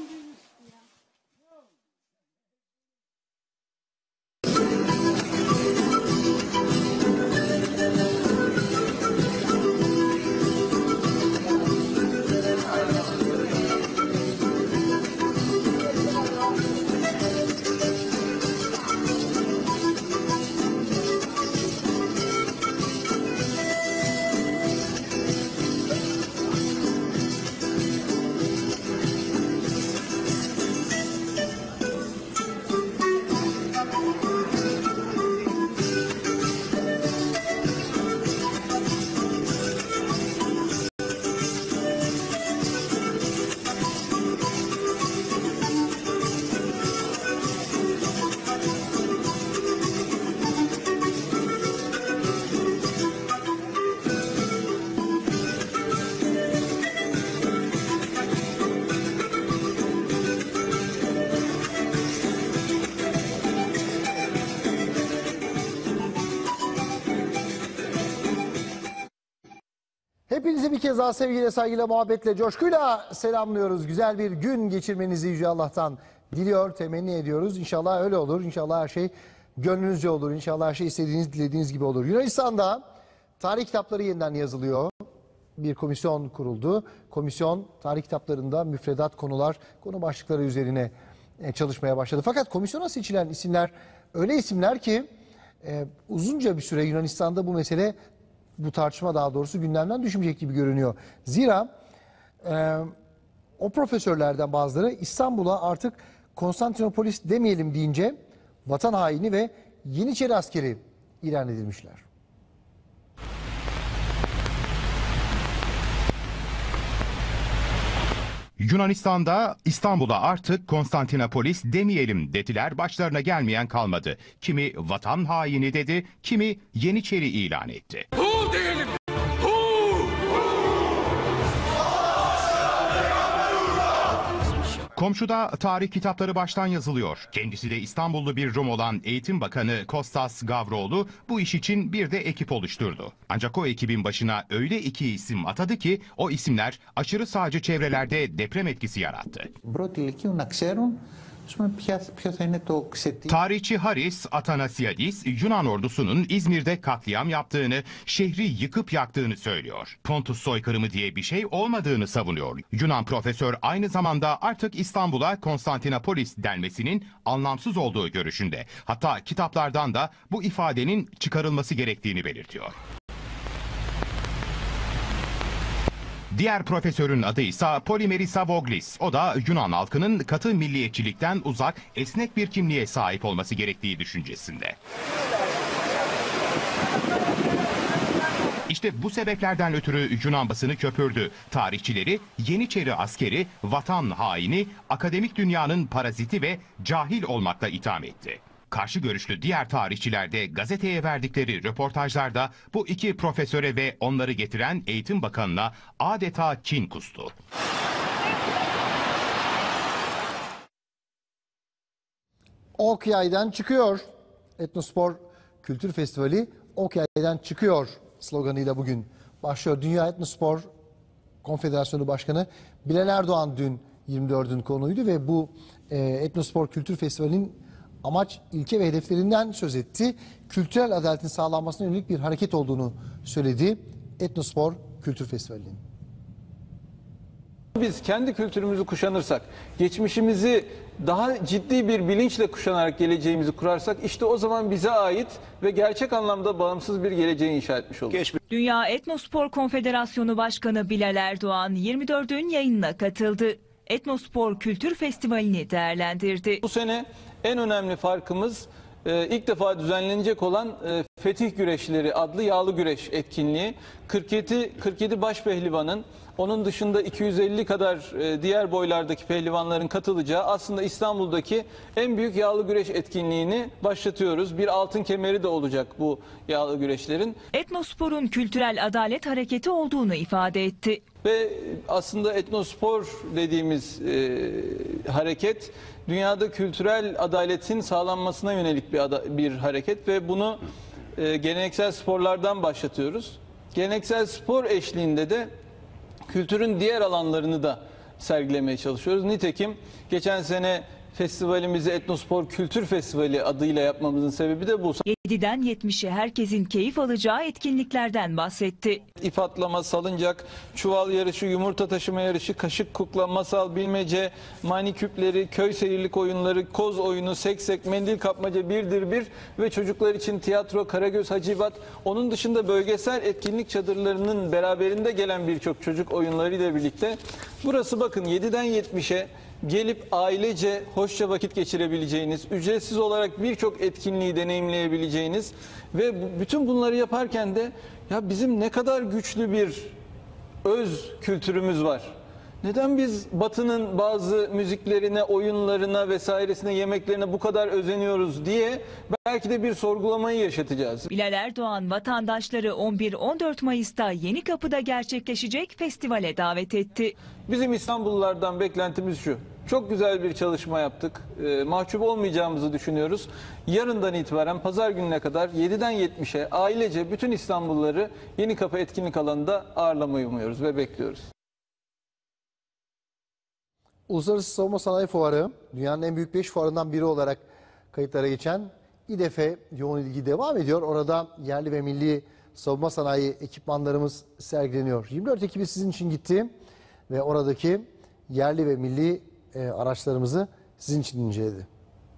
Hepinizi bir kez daha sevgiyle, saygıyla, muhabbetle, coşkuyla selamlıyoruz. Güzel bir gün geçirmenizi Yüce Allah'tan diliyor, temenni ediyoruz. İnşallah öyle olur. İnşallah her şey gönlünüzce olur. İnşallah her şey istediğiniz, dilediğiniz gibi olur. Yunanistan'da tarih kitapları yeniden yazılıyor. Bir komisyon kuruldu. Komisyon tarih kitaplarında müfredat, konular, konu başlıkları üzerine çalışmaya başladı. Fakat komisyona seçilen isimler öyle isimler ki e, uzunca bir süre Yunanistan'da bu mesele, bu tartışma daha doğrusu gündemden düşmeyecek gibi görünüyor. Zira e, o profesörlerden bazıları İstanbul'a artık Konstantinopolis demeyelim deyince vatan haini ve Yeniçeri askeri ilan edilmişler. Yunanistan'da İstanbul'a artık Konstantinopolis demeyelim dediler, başlarına gelmeyen kalmadı. Kimi vatan haini dedi, kimi Yeniçeri ilan etti. Hu diyelim. Komşuda tarih kitapları baştan yazılıyor. Kendisi de İstanbullu bir Rum olan Eğitim Bakanı Kostas Gavroğlu bu iş için bir de ekip oluşturdu. Ancak o ekibin başına öyle iki isim atadı ki o isimler aşırı sağcı çevrelerde deprem etkisi yarattı. Tarihçi Haris Atanasiadis, Yunan ordusunun İzmir'de katliam yaptığını, şehri yıkıp yaktığını söylüyor. Pontus soykırımı diye bir şey olmadığını savunuyor. Yunan profesör aynı zamanda artık İstanbul'a Konstantinopolis denmesinin anlamsız olduğu görüşünde. Hatta kitaplardan da bu ifadenin çıkarılması gerektiğini belirtiyor. Diğer profesörün adı ise Polimeris Avoglis. O da Yunan halkının katı milliyetçilikten uzak, esnek bir kimliğe sahip olması gerektiği düşüncesinde. İşte bu sebeplerden ötürü Yunan basını köpürdü. Tarihçileri Yeniçeri askeri, vatan haini, akademik dünyanın paraziti ve cahil olmakla itham etti. Karşı görüşlü diğer tarihçiler de gazeteye verdikleri röportajlarda bu iki profesöre ve onları getiren Eğitim Bakanı'na adeta kin kustu. Ok Yay'dan çıkıyor. Etnospor Kültür Festivali Ok Yay'dan çıkıyor sloganıyla bugün başlıyor. Dünya Etnospor Konfederasyonu Başkanı Bilal Erdoğan dün yirmi dördün konuğuydu ve bu e, Etnospor Kültür Festivali'nin amaç, ilke ve hedeflerinden söz etti. Kültürel adaletin sağlanmasına yönelik bir hareket olduğunu söyledi Etnospor Kültür Festivali'nin. Biz kendi kültürümüzü kuşanırsak, geçmişimizi daha ciddi bir bilinçle kuşanarak geleceğimizi kurarsak, işte o zaman bize ait ve gerçek anlamda bağımsız bir geleceği inşa etmiş oluruz. Dünya Etnospor Konfederasyonu Başkanı Bilal Erdoğan yirmi dördün yayınına katıldı. Etnospor Kültür Festivali'ni değerlendirdi. Bu sene en önemli farkımız e, ilk defa düzenlenecek olan e, Fetih Güreşleri adlı yağlı güreş etkinliği. kırk yedi, kırk yedi baş pehlivanın, onun dışında iki yüz elli kadar e, diğer boylardaki pehlivanların katılacağı aslında İstanbul'daki en büyük yağlı güreş etkinliğini başlatıyoruz. Bir altın kemeri de olacak bu yağlı güreşlerin. Etnospor'un kültürel adalet hareketi olduğunu ifade etti. Ve aslında etnospor dediğimiz e, hareket dünyada kültürel adaletin sağlanmasına yönelik bir, bir hareket ve bunu e, geleneksel sporlardan başlatıyoruz. Geleneksel spor eşliğinde de kültürün diğer alanlarını da sergilemeye çalışıyoruz. Nitekim geçen sene festivalimizi Etnospor Kültür Festivali adıyla yapmamızın sebebi de bu. yediden yetmişe herkesin keyif alacağı etkinliklerden bahsetti. İp atlama, salıncak, çuval yarışı, yumurta taşıma yarışı, kaşık kukla, masal, bilmece, mani küpleri, köy seyirlik oyunları, koz oyunu, seksek, mendil kapmaca, birdir bir ve çocuklar için tiyatro, Karagöz, Hacivat. Onun dışında bölgesel etkinlik çadırlarının beraberinde gelen birçok çocuk oyunlarıyla birlikte. Burası bakın yediden yetmişe gelip ailece hoşça vakit geçirebileceğiniz, ücretsiz olarak birçok etkinliği deneyimleyebileceğiniz ve bütün bunları yaparken de ya bizim ne kadar güçlü bir öz kültürümüz var. Neden biz Batı'nın bazı müziklerine, oyunlarına vesairesine, yemeklerine bu kadar özeniyoruz diye belki de bir sorgulamayı yaşatacağız. Bilal Erdoğan vatandaşları on bir on dört Mayıs'ta Yenikapı'da gerçekleşecek festivale davet etti. Bizim İstanbullulardan beklentimiz şu. Çok güzel bir çalışma yaptık. E, mahcup olmayacağımızı düşünüyoruz. Yarından itibaren pazar gününe kadar yediden yetmişe ailece bütün İstanbulluları Yenikapı etkinlik alanında ağırlamayı umuyoruz ve bekliyoruz. Uluslararası Savunma Sanayi Fuarı, dünyanın en büyük beş fuarından biri olarak kayıtlara geçen İDEF'e yoğun ilgi devam ediyor. Orada yerli ve milli savunma sanayi ekipmanlarımız sergileniyor. yirmi dört Ekim'i sizin için gitti ve oradaki yerli ve milli e, araçlarımızı sizin için inceledi.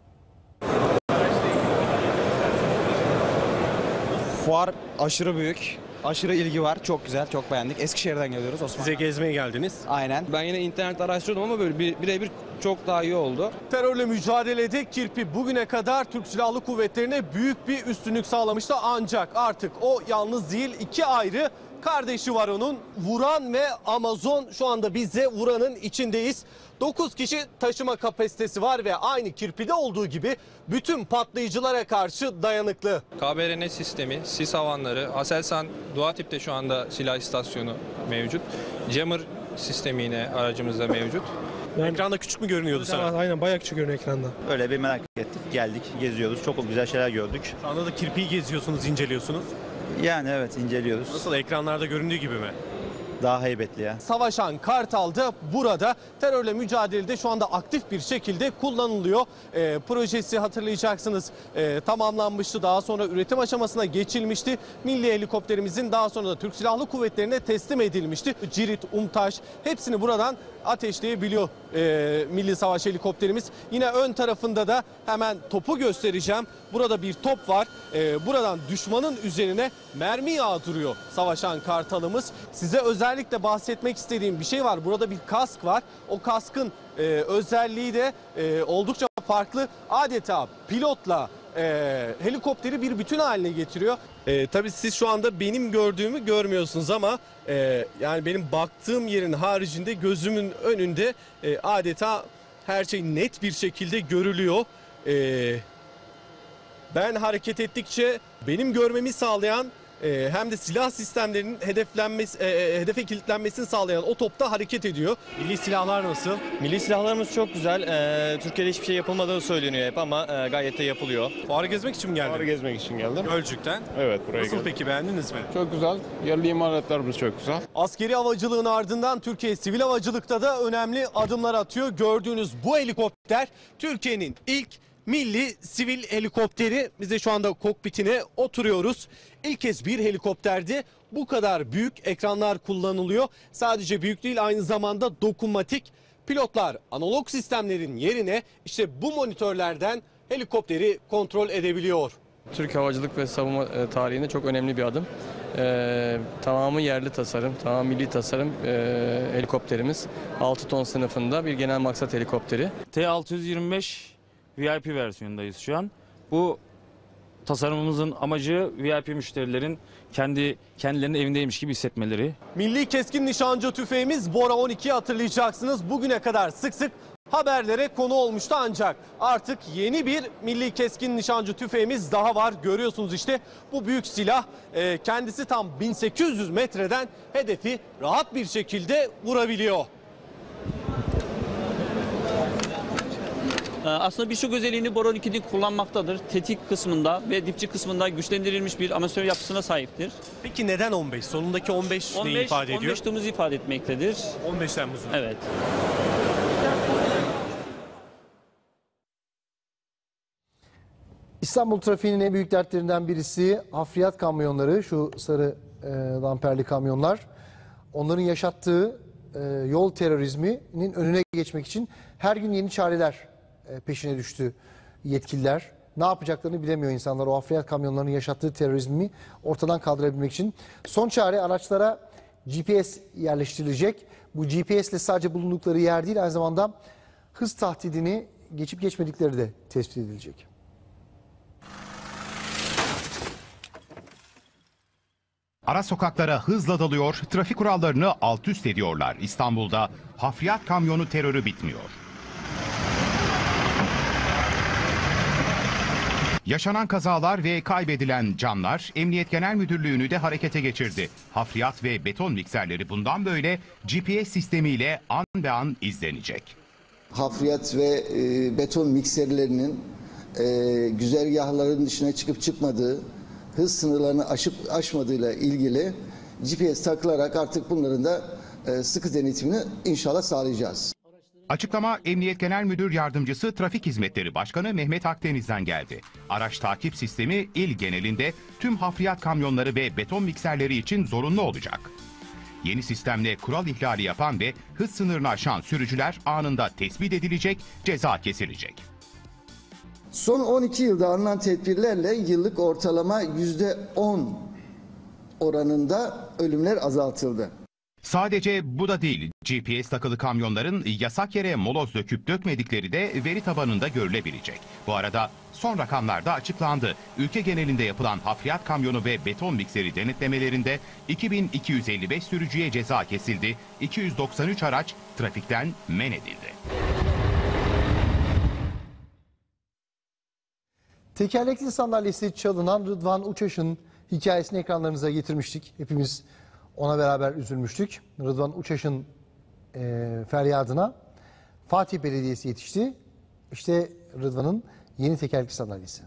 Fuar aşırı büyük. Aşırı ilgi var. Çok güzel, çok beğendik. Eskişehir'den geliyoruz. Osman. Size gezmeye geldiniz. Aynen. Ben yine internet araştırıyordum ama böyle bir- birebir çok daha iyi oldu. Terörle mücadelede Kirpi bugüne kadar Türk Silahlı Kuvvetleri'ne büyük bir üstünlük sağlamıştı. Ancak artık o yalnız değil, iki ayrı kardeşi var onun. Vuran ve Amazon, şu anda biz de Vuran'ın içindeyiz. dokuz kişi taşıma kapasitesi var ve aynı Kirpi'de olduğu gibi bütün patlayıcılara karşı dayanıklı. K B R N sistemi, sis havanları, Aselsan Duatip'te şu anda silah istasyonu mevcut. Jammer sistemi yine aracımızda mevcut. Ekranda küçük mü görünüyordu sana? Aynen bayağı küçük görünüyor ekranda. Öyle bir merak ettik, geldik, geziyoruz. Çok güzel şeyler gördük. Şu anda da Kirpi'yi geziyorsunuz, inceliyorsunuz. Yani evet, inceliyoruz. Nasıl, ekranlarda göründüğü gibi mi? Daha heybetli ya. Savaşan Kartal da burada terörle mücadelede şu anda aktif bir şekilde kullanılıyor. E, projesi hatırlayacaksınız e, tamamlanmıştı. Daha sonra üretim aşamasına geçilmişti. Milli helikopterimizin daha sonra da Türk Silahlı Kuvvetleri'ne teslim edilmişti. Cirit, Umtaş hepsini buradan ateşleyebiliyor e, Milli Savaş Helikopterimiz. Yine ön tarafında da hemen topu göstereceğim. Burada bir top var. E, buradan düşmanın üzerine mermi yağdırıyor Savaşan Kartal'ımız. Size özellikle bahsetmek istediğim bir şey var. Burada bir kask var. O kaskın e, özelliği de e, oldukça farklı. Adeta pilotla e, helikopteri bir bütün haline getiriyor. E, tabii siz şu anda benim gördüğümü görmüyorsunuz ama e, yani benim baktığım yerin haricinde gözümün önünde e, adeta her şey net bir şekilde görülüyor. E, ben hareket ettikçe benim görmemi sağlayan e, hem de silah sistemlerinin hedeflenmesi, e, hedefe kilitlenmesini sağlayan o topta hareket ediyor. Milli silahlar nasıl? Milli silahlarımız çok güzel. Ee, Türkiye'de hiçbir şey yapılmadığı söyleniyor hep ama e, gayet de yapılıyor. Fuarı gezmek için mi geldin? Fuarı gezmek için geldim. Gölcük'ten. Evet, buraya Nasıl geldim. peki, beğendiniz mi? Çok güzel. Yerli imalatlarımız çok güzel. Askeri havacılığın ardından Türkiye sivil havacılıkta da önemli adımlar atıyor. Gördüğünüz bu helikopter Türkiye'nin ilk milli sivil helikopteri. Biz de şu anda kokpitine oturuyoruz. İlk kez bir helikopterde bu kadar büyük ekranlar kullanılıyor. Sadece büyük değil, aynı zamanda dokunmatik. Pilotlar analog sistemlerin yerine işte bu monitörlerden helikopteri kontrol edebiliyor. Türk havacılık ve savunma e, tarihinde çok önemli bir adım. E, tamamı yerli tasarım, tamamı milli tasarım e, helikopterimiz. altı ton sınıfında bir genel maksat helikopteri. T altı yüz yirmi beş V I P versiyondayız şu an. Bu tasarımımızın amacı V I P müşterilerin kendi kendilerinin evindeymiş gibi hissetmeleri. Milli keskin nişancı tüfeğimiz Bora on ikiyi hatırlayacaksınız. Bugüne kadar sık sık haberlere konu olmuştu ancak artık yeni bir milli keskin nişancı tüfeğimiz daha var. Görüyorsunuz işte bu büyük silah, e, kendisi tam bin sekiz yüz metreden hedefi rahat bir şekilde vurabiliyor. Aslında birçok özelliğini Bora on iki'de kullanmaktadır. Tetik kısmında ve dipçi kısmında güçlendirilmiş bir amatör yapısına sahiptir. Peki neden on beş? Sonundaki on beş neyi ifade ediyor? on beş Temmuz'u ifade etmektedir. on beş Temmuz'u. Evet. İstanbul trafiğinin en büyük dertlerinden birisi hafriyat kamyonları, şu sarı e, damperli kamyonlar. Onların yaşattığı e, yol terörizminin önüne geçmek için her gün yeni çareler e, peşine düştü yetkililer. Ne yapacaklarını bilemiyor insanlar, o hafriyat kamyonlarının yaşattığı terörizmi ortadan kaldırabilmek için. Son çare, araçlara G P S yerleştirilecek. Bu G P S ile sadece bulundukları yer değil, aynı zamanda hız tahdidini geçip geçmedikleri de tespit edilecek. Ara sokaklara hızla dalıyor, trafik kurallarını alt üst ediyorlar. İstanbul'da hafriyat kamyonu terörü bitmiyor. Yaşanan kazalar ve kaybedilen canlar Emniyet Genel Müdürlüğü'nü de harekete geçirdi. Hafriyat ve beton mikserleri bundan böyle G P S sistemiyle an be an izlenecek. Hafriyat ve e, beton mikserlerinin e, güzergahların dışına çıkıp çıkmadığı, hız sınırlarını aşıp aşmadığıyla ilgili G P S takılarak artık bunların da e, sıkı denetimini inşallah sağlayacağız. Açıklama Emniyet Genel Müdür Yardımcısı Trafik Hizmetleri Başkanı Mehmet Akdeniz'den geldi. Araç takip sistemi il genelinde tüm hafriyat kamyonları ve beton mikserleri için zorunlu olacak. Yeni sistemle kural ihlali yapan ve hız sınırını aşan sürücüler anında tespit edilecek, ceza kesilecek. Son on iki yılda alınan tedbirlerle yıllık ortalama yüzde on oranında ölümler azaltıldı. Sadece bu da değil, G P S takılı kamyonların yasak yere moloz döküp dökmedikleri de veri tabanında görülebilecek. Bu arada son rakamlar da açıklandı. Ülke genelinde yapılan hafriyat kamyonu ve beton mikseri denetlemelerinde iki bin iki yüz elli beş sürücüye ceza kesildi, iki yüz doksan üç araç trafikten men edildi. Tekerlekli sandalyesi çalınan Rıdvan Uçaş'ın hikayesini ekranlarınıza getirmiştik. Hepimiz ona beraber üzülmüştük. Rıdvan Uçaş'ın e, feryadına Fatih Belediyesi yetişti. İşte Rıdvan'ın yeni tekerlekli sandalyesi.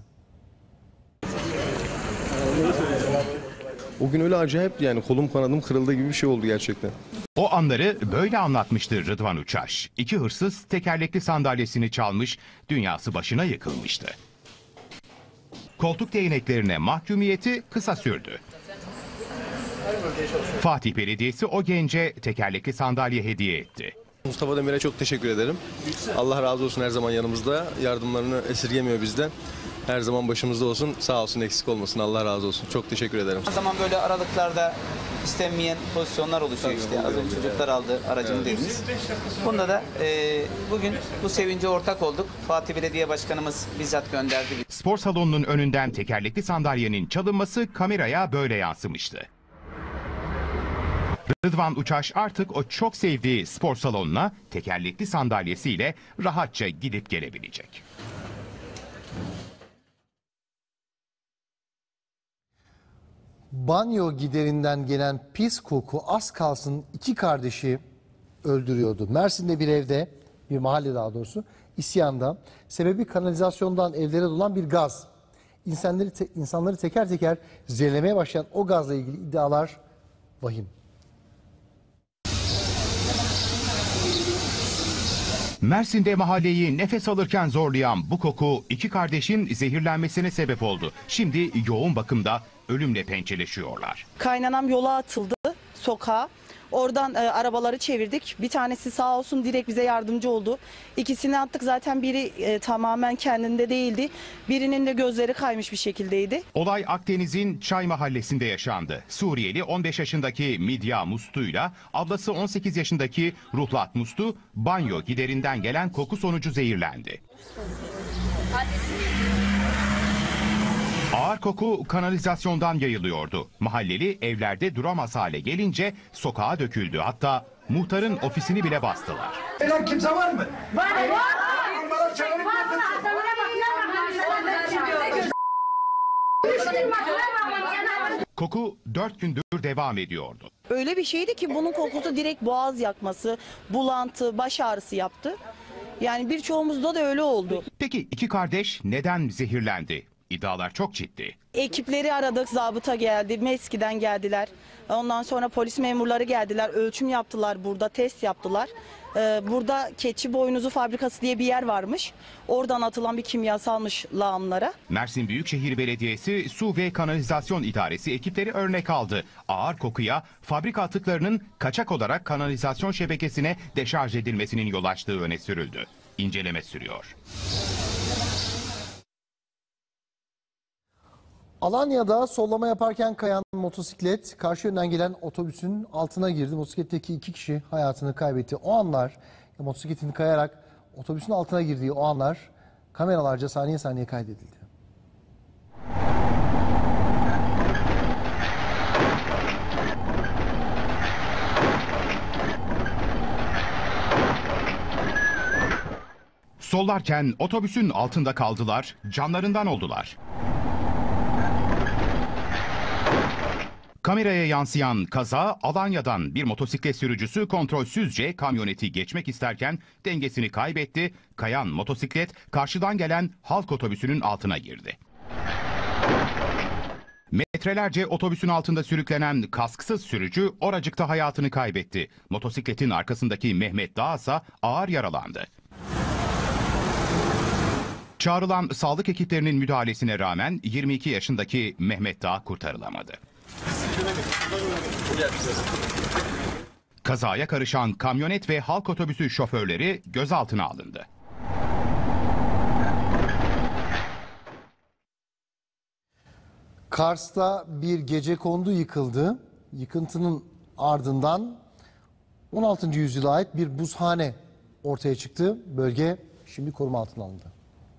O gün öyle acayip, yani kolum kanadım kırıldı gibi bir şey oldu gerçekten. O anları böyle anlatmıştı Rıdvan Uçaş. İki hırsız tekerlekli sandalyesini çalmış, dünyası başına yıkılmıştı. Koltuk değneklerine mahkumiyeti kısa sürdü. Fatih Belediyesi o gence tekerlekli sandalye hediye etti. Mustafa Demir'e çok teşekkür ederim. Allah razı olsun, her zaman yanımızda. Yardımlarını esirgemiyor bizden. Her zaman başımızda olsun. Sağ olsun, eksik olmasın. Allah razı olsun. Çok teşekkür ederim. O zaman böyle aralıklarda istenmeyen pozisyonlar oluşuyor işte. Az önce çocuklar aldı aracını evet. dediniz. Bunda da e, bugün bu sevince ortak olduk. Fatih Belediye Başkanımız bizzat gönderdi. Spor salonunun önünden tekerlekli sandalyenin çalınması kameraya böyle yansımıştı. Rıdvan Uçaş artık o çok sevdiği spor salonuna tekerlekli sandalyesiyle rahatça gidip gelebilecek. Banyo giderinden gelen pis koku az kalsın iki kardeşi öldürüyordu. Mersin'de bir evde, bir mahalle daha doğrusu, isyanda. Sebebi kanalizasyondan evlere dolan bir gaz. İnsanları, te, insanları teker teker zehirlemeye başlayan o gazla ilgili iddialar vahim. Mersin'de mahalleyi nefes alırken zorlayan bu koku iki kardeşin zehirlenmesine sebep oldu. Şimdi yoğun bakımda ölümle pençeleşiyorlar. Kaynanam yola atıldı sokağa. Oradan e, arabaları çevirdik. Bir tanesi sağ olsun direkt bize yardımcı oldu. İkisini attık, zaten biri e, tamamen kendinde değildi. Birinin de gözleri kaymış bir şekildeydi. Olay Akdeniz'in Çay Mahallesi'nde yaşandı. Suriyeli on beş yaşındaki Midya Mustu'yla ablası on sekiz yaşındaki Ruhlat Mustu banyo giderinden gelen koku sonucu zehirlendi. Ağır koku kanalizasyondan yayılıyordu. Mahalleli evlerde duramaz hale gelince sokağa döküldü. Hatta muhtarın ofisini bile bastılar. Lan kimse var mı? Var var. Koku dört gündür devam ediyordu. Öyle bir şeydi ki bunun kokusu direkt boğaz yakması, bulantı, baş ağrısı yaptı. Yani birçoğumuzda da öyle oldu. Peki iki kardeş neden zehirlendi? İddialar çok ciddi. Ekipleri aradık, zabıta geldi, MESKİ'den geldiler. Ondan sonra polis memurları geldiler, ölçüm yaptılar burada, test yaptılar. Ee, burada keçi boynuzu fabrikası diye bir yer varmış. Oradan atılan bir kimyasalmış lağımlara. Mersin Büyükşehir Belediyesi Su ve Kanalizasyon İdaresi ekipleri örnek aldı. Ağır kokuya fabrika atıklarının kaçak olarak kanalizasyon şebekesine deşarj edilmesinin yol açtığı öne sürüldü. İnceleme sürüyor. Alanya'da sollama yaparken kayan motosiklet karşı yönden gelen otobüsün altına girdi. Motosikletteki iki kişi hayatını kaybetti. O anlar, motosikletin kayarak otobüsün altına girdiği o anlar kameralarca saniye saniye kaydedildi. Sollarken otobüsün altında kaldılar, canlarından oldular. Kameraya yansıyan kaza, Alanya'dan bir motosiklet sürücüsü kontrolsüzce kamyoneti geçmek isterken dengesini kaybetti. Kayan motosiklet karşıdan gelen halk otobüsünün altına girdi. Metrelerce otobüsün altında sürüklenen kasksız sürücü oracıkta hayatını kaybetti. Motosikletin arkasındaki Mehmet Dağ ise ağır yaralandı. Çağrılan sağlık ekiplerinin müdahalesine rağmen yirmi iki yaşındaki Mehmet Dağ kurtarılamadı. Kazaya karışan kamyonet ve halk otobüsü şoförleri gözaltına alındı. Kars'ta bir gecekondu yıkıldı. Yıkıntının ardından on altıncı yüzyıla ait bir buzhane ortaya çıktı. Bölge şimdi koruma altına alındı.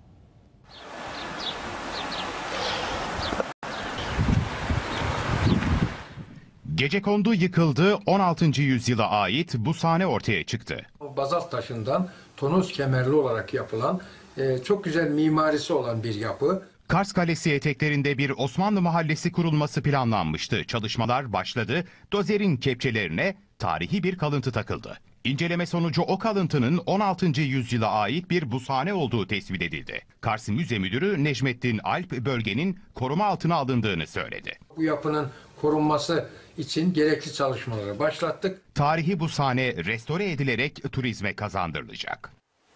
Gecekondu yıkıldı, on altıncı yüzyıla ait buzhane ortaya çıktı. Bazalt taşından tonoz kemerli olarak yapılan e, çok güzel mimarisi olan bir yapı. Kars Kalesi eteklerinde bir Osmanlı mahallesi kurulması planlanmıştı. Çalışmalar başladı. Dozerin kepçelerine tarihi bir kalıntı takıldı. İnceleme sonucu o kalıntının on altıncı yüzyıla ait bir buzhane olduğu tespit edildi. Kars Müze Müdürü Necmettin Alp bölgenin koruma altına alındığını söyledi. Bu yapının korunması için gerekli çalışmaları başlattık. Tarihi buzhane restore edilerek turizme kazandırılacak.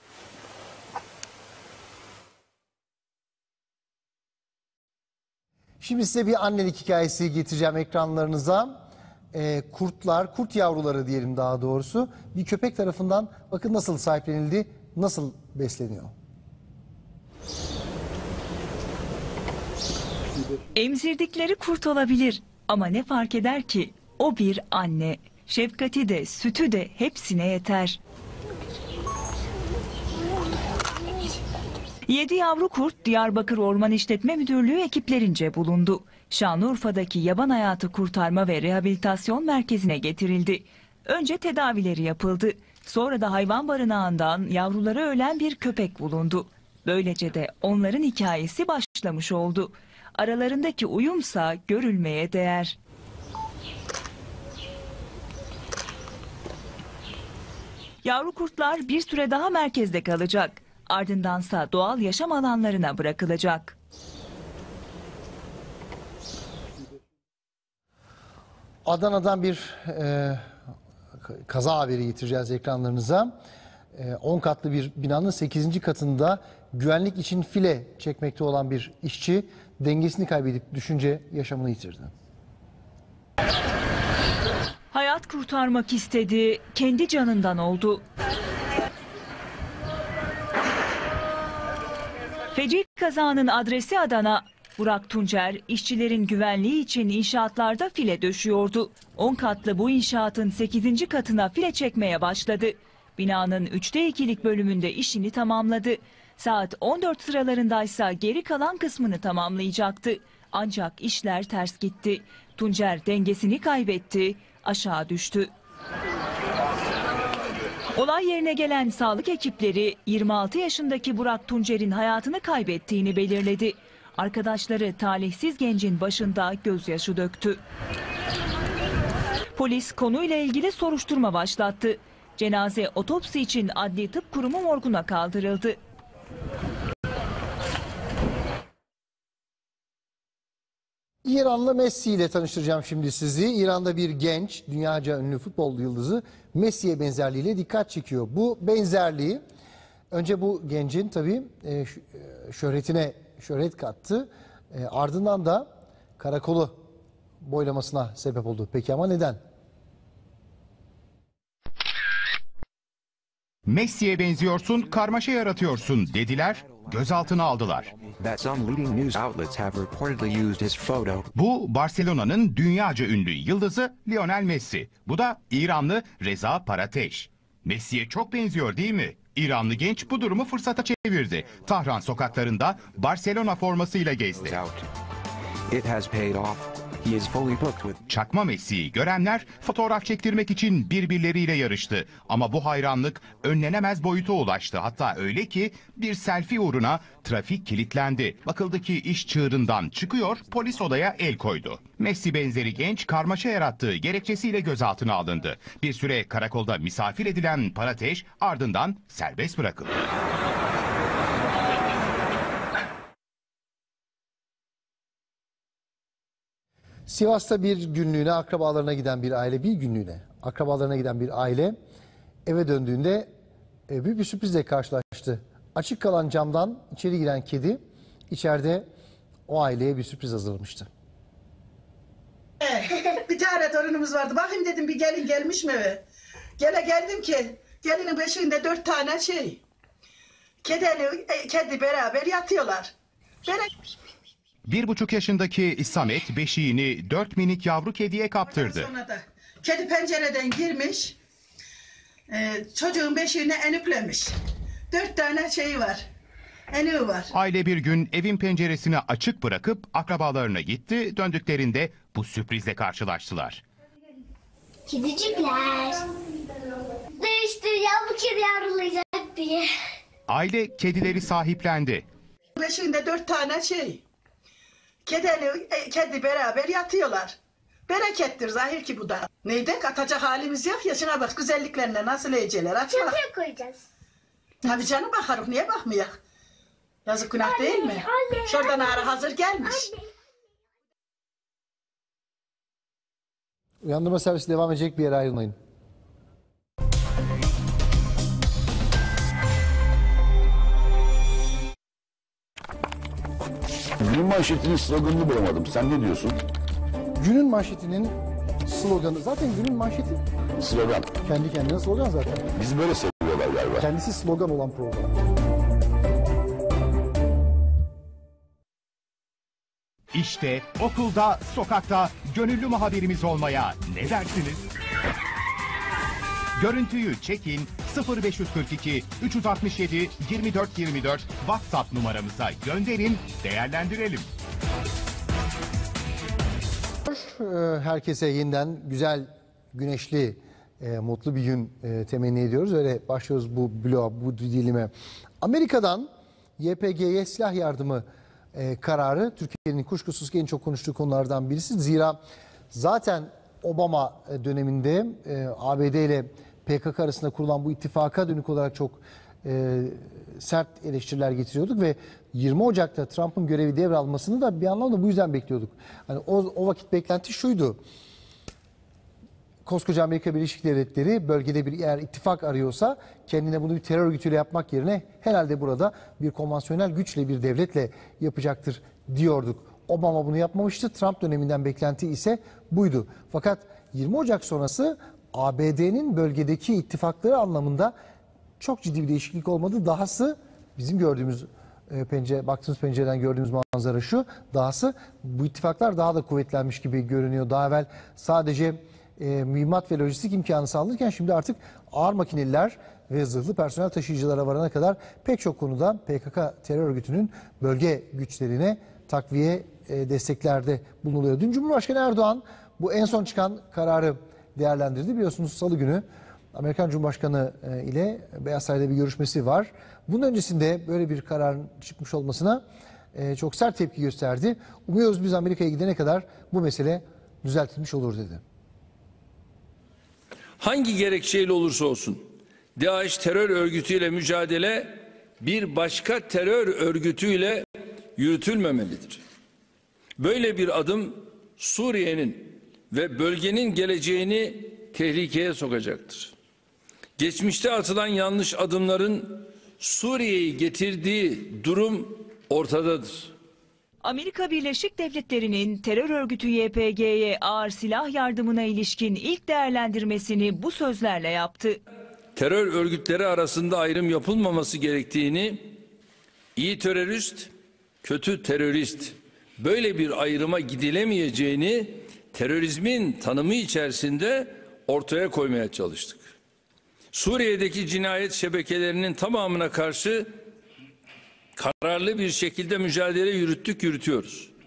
Şimdi size bir annelik hikayesi getireceğim ekranlarınıza. Ee, kurtlar, kurt yavruları diyelim daha doğrusu, bir köpek tarafından bakın nasıl sahiplenildi, nasıl besleniyor. Emzirdikleri kurt olabilir ama ne fark eder ki? O bir anne. Şefkati de sütü de hepsine yeter. Yedi yavru kurt Diyarbakır Orman İşletme Müdürlüğü ekiplerince bulundu. Şanlıurfa'daki yaban hayatı kurtarma ve rehabilitasyon merkezine getirildi. Önce tedavileri yapıldı. Sonra da hayvan barınağından yavruları ölen bir köpek bulundu. Böylece de onların hikayesi başlamış oldu. Aralarındaki uyumsa görülmeye değer. Yavru kurtlar bir süre daha merkezde kalacak. Ardındansa doğal yaşam alanlarına bırakılacak. Adana'dan bir e, kaza haberi getireceğiz ekranlarınıza. on katlı bir binanın sekizinci katında güvenlik için file çekmekte olan bir işçi dengesini kaybedip düşünce yaşamını yitirdi. Hayat kurtarmak istedi, kendi canından oldu. Feci kazanın adresi Adana. Burak Tuncer, işçilerin güvenliği için inşaatlarda file döşüyordu. on katlı bu inşaatın sekizinci katına file çekmeye başladı. Binanın üçte ikilik bölümünde işini tamamladı. Saat on dört sıralarındaysa geri kalan kısmını tamamlayacaktı. Ancak işler ters gitti. Tuncer dengesini kaybetti, aşağı düştü. Olay yerine gelen sağlık ekipleri yirmi altı yaşındaki Burak Tuncer'in hayatını kaybettiğini belirledi. Arkadaşları talihsiz gencin başında gözyaşı döktü. Polis konuyla ilgili soruşturma başlattı. Cenaze otopsi için Adli Tıp Kurumu morguna kaldırıldı. İranlı Messi ile tanıştıracağım şimdi sizi. İran'da bir genç, dünyaca ünlü futbol yıldızı Messi'ye benzerliğiyle dikkat çekiyor. Bu benzerliği önce bu gencin tabii şöhretine şöhret kattı. Ardından da karakolu boylamasına sebep oldu. Peki ama neden? Messi'ye benziyorsun, karmaşa yaratıyorsun dediler, gözaltına aldılar. Bu Barcelona'nın dünyaca ünlü yıldızı Lionel Messi. Bu da İranlı Reza Parateş. Messi'ye çok benziyor değil mi? İranlı genç bu durumu fırsata çevirdi. Tahran sokaklarında Barcelona formasıyla gezdi. Çakma Messi'yi görenler fotoğraf çektirmek için birbirleriyle yarıştı. Ama bu hayranlık önlenemez boyuta ulaştı. Hatta öyle ki bir selfie uğruna trafik kilitlendi. Bakıldı ki iş çığırından çıkıyor, polis olaya el koydu. Messi benzeri genç karmaşa yarattığı gerekçesiyle gözaltına alındı. Bir süre karakolda misafir edilen Parateş ardından serbest bırakıldı. Sivas'ta bir günlüğüne akrabalarına giden bir aile, bir günlüğüne akrabalarına giden bir aile eve döndüğünde e, büyük bir sürprizle karşılaştı. Açık kalan camdan içeri giren kedi içeride o aileye bir sürpriz hazırlamıştı. Bir tane torunumuz vardı. Bakayım dedim bir gelin gelmiş mi eve? Gele geldim ki gelinin beşiğinde dört tane şey. Kedeli, kedi beraber yatıyorlar. Böyle... Bir buçuk yaşındaki Samet beşiğini dört minik yavru kediye kaptırdı. Sonra da kedi pencereden girmiş, e, çocuğun beşiğine enüklemiş. Dört tane şeyi var, enüğü var. Aile bir gün evin penceresini açık bırakıp akrabalarına gitti. Döndüklerinde bu sürprizle karşılaştılar. Kedicikler. Değiştir ya bu kedi yavrulayacak diye. Aile kedileri sahiplendi. Beşiğinde dört tane şey. Kedeli, kedi beraber yatıyorlar. Berekettir zahir ki bu da. Neydi? Atacak halimiz yok ya. Şuna bak güzelliklerine nasıl eğeceler. Aç bak. Çatıya koyacağız. Tabii canım bakarız. Niye bakmıyor? Yazık günah anne, değil mi? Anne, şuradan anne, ara hazır gelmiş. Anne. Uyandırma servisi devam edecek, bir yere ayrılmayın. Günün manşetinin sloganını bulamadım. Sen ne diyorsun? Günün manşetinin sloganı, zaten günün manşeti slogan. Kendi kendine slogan zaten. Biz böyle seviyorlar galiba. Kendisi slogan olan program. İşte okulda, sokakta gönüllü muhabirimiz olmaya ne dersiniz? Görüntüyü çekin, sıfır beş kırk iki üç altı yedi yirmi dört yirmi dört WhatsApp numaramıza gönderin, değerlendirelim. Herkese yeniden güzel, güneşli, e, mutlu bir gün e, temenni ediyoruz. Öyle başlıyoruz bu bloğa, bu dilime. Amerika'dan Y P G'ye silah yardımı e, kararı Türkiye'nin kuşkusuz en çok konuştuğu konulardan birisi. Zira zaten Obama döneminde e, A B D ile P K K arasında kurulan bu ittifaka dönük olarak çok e, sert eleştiriler getiriyorduk ve yirmi Ocak'ta Trump'ın görevi devralmasını da bir anlamda bu yüzden bekliyorduk. Hani o, o vakit beklenti şuydu. Koskoca Amerika Birleşik Devletleri bölgede bir eğer ittifak arıyorsa kendine bunu bir terör örgütüyle yapmak yerine herhalde burada bir konvansiyonel güçle, bir devletle yapacaktır diyorduk. Obama bunu yapmamıştı. Trump döneminden beklenti ise buydu. Fakat yirmi Ocak sonrası A B D'nin bölgedeki ittifakları anlamında çok ciddi bir değişiklik olmadı. Dahası bizim gördüğümüz e, pencere, baktığımız pencereden gördüğümüz manzara şu. Dahası bu ittifaklar daha da kuvvetlenmiş gibi görünüyor. Daha evvel sadece e, mühimmat ve lojistik imkanı sağlanırken şimdi artık ağır makineliler ve zırhlı personel taşıyıcılara varana kadar pek çok konuda P K K terör örgütünün bölge güçlerine takviye e, desteklerde bulunuluyor. Dün Cumhurbaşkanı Erdoğan bu en son çıkan kararı değerlendirdi. Biliyorsunuz Salı günü Amerikan Cumhurbaşkanı e, ile Beyaz Saray'da bir görüşmesi var. Bunun öncesinde böyle bir kararın çıkmış olmasına e, çok sert tepki gösterdi. Umuyoruz biz Amerika'ya gidene kadar bu mesele düzeltilmiş olur dedi. Hangi gerekçeyle olursa olsun DAEŞ terör örgütüyle mücadele bir başka terör örgütüyle yürütülmemelidir. Böyle bir adım Suriye'nin ve bölgenin geleceğini tehlikeye sokacaktır. Geçmişte atılan yanlış adımların Suriye'yi getirdiği durum ortadadır. Amerika Birleşik Devletleri'nin terör örgütü Y P G'ye ağır silah yardımına ilişkin ilk değerlendirmesini bu sözlerle yaptı. Terör örgütleri arasında ayrım yapılmaması gerektiğini, iyi terörist, kötü terörist, böyle bir ayrıma gidilemeyeceğini terörizmin tanımı içerisinde ortaya koymaya çalıştık. Suriye'deki cinayet şebekelerinin tamamına karşı kararlı bir şekilde mücadele yürüttük, yürütüyoruz.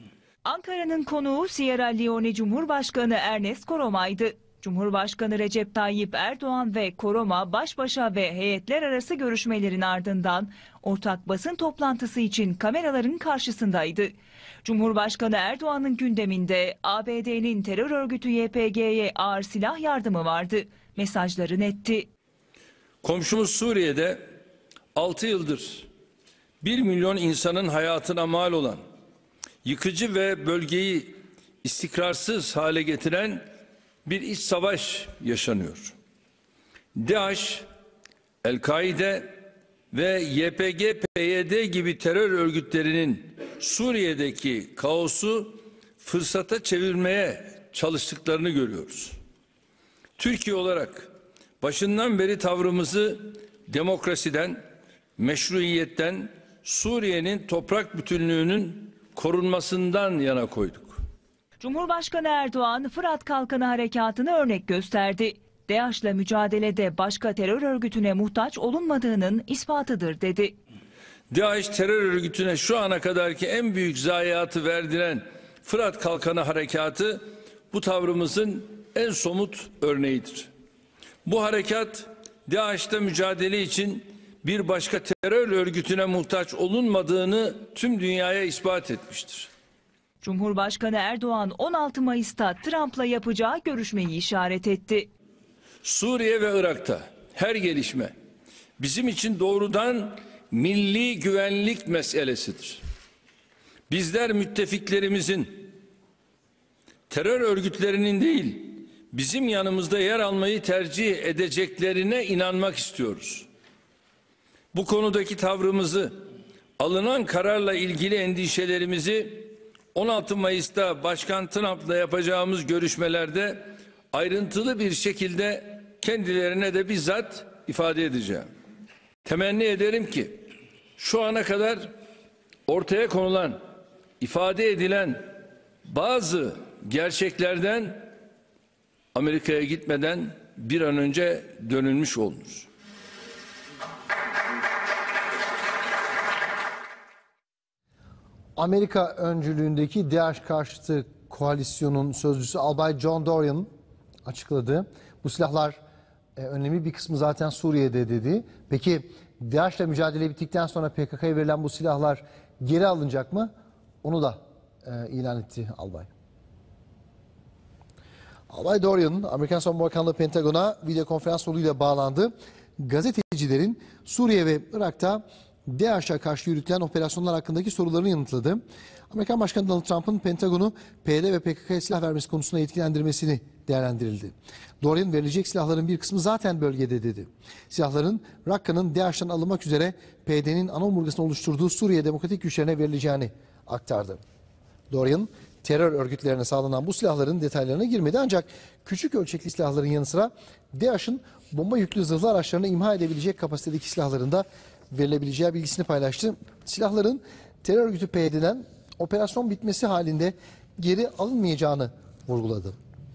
Ankara'nın konuğu Sierra Leone Cumhurbaşkanı Ernest Koroma'ydı. Cumhurbaşkanı Recep Tayyip Erdoğan ve Koroma baş başa ve heyetler arası görüşmelerin ardından ortak basın toplantısı için kameraların karşısındaydı. Cumhurbaşkanı Erdoğan'ın gündeminde A B D'nin terör örgütü Y P G'ye ağır silah yardımı vardı. Mesajları netti. Komşumuz Suriye'de altı yıldır bir milyon insanın hayatına mal olan, yıkıcı ve bölgeyi istikrarsız hale getiren bir iç savaş yaşanıyor. DAEŞ, El-Kaide ve Y P G P Y D gibi terör örgütlerinin Suriye'deki kaosu fırsata çevirmeye çalıştıklarını görüyoruz. Türkiye olarak başından beri tavrımızı demokrasiden, meşruiyetten, Suriye'nin toprak bütünlüğünün korunmasından yana koyduk. Cumhurbaşkanı Erdoğan Fırat Kalkanı Harekatı'nı örnek gösterdi. DAEŞ'le mücadelede başka terör örgütüne muhtaç olunmadığının ispatıdır dedi. DAEŞ terör örgütüne şu ana kadarki en büyük zayiatı verdiren Fırat Kalkanı Harekatı bu tavrımızın en somut örneğidir. Bu harekat DAEŞ'te mücadele için bir başka terör örgütüne muhtaç olunmadığını tüm dünyaya ispat etmiştir. Cumhurbaşkanı Erdoğan on altı Mayıs'ta Trump'la yapacağı görüşmeyi işaret etti. Suriye ve Irak'ta her gelişme bizim için doğrudan milli güvenlik meselesidir. Bizler müttefiklerimizin terör örgütlerinin değil, bizim yanımızda yer almayı tercih edeceklerine inanmak istiyoruz. Bu konudaki tavrımızı, alınan kararla ilgili endişelerimizi on altı Mayıs'ta Başkan Trump'la yapacağımız görüşmelerde ayrıntılı bir şekilde kendilerine de bizzat ifade edeceğim. Temenni ederim ki şu ana kadar ortaya konulan, ifade edilen bazı gerçeklerden Amerika'ya gitmeden bir an önce dönülmüş olunur. Amerika öncülüğündeki DAEŞ karşıtı koalisyonun sözcüsü Albay John Dorian açıkladı. Bu silahlar e, önemli bir kısmı zaten Suriye'de dedi. Peki DAEŞ'le mücadele bittikten sonra P K K'ya verilen bu silahlar geri alınacak mı? Onu da e, ilan etti Albay. Albay Dorian, Amerikan Savunma Bakanlığı Pentagon'a video konferans yoluyla bağlandı. Gazetecilerin Suriye ve Irak'ta DAEŞ'e karşı yürütülen operasyonlar hakkındaki sorularını yanıtladı. Amerikan Başkanı Donald Trump'ın Pentagon'u P Y D ve P K K'ya silah vermesi konusunda yetkilendirmesini değerlendirildi. Dorian verilecek silahların bir kısmı zaten bölgede dedi. Silahların Rakka'nın DAEŞ'ten alınmak üzere P Y D'nin ana omurgasını oluşturduğu Suriye Demokratik Güçlerine verileceğini aktardı. Dorian, terör örgütlerine sağlanan bu silahların detaylarına girmedi ancak küçük ölçekli silahların yanı sıra DAEŞ'in bomba yüklü zırhlı araçlarını imha edebilecek kapasitedeki silahların da verilebileceği bilgisini paylaştı. Silahların terör örgütü P Y D'den operasyon bitmesi halinde geri alınmayacağını vurguladı.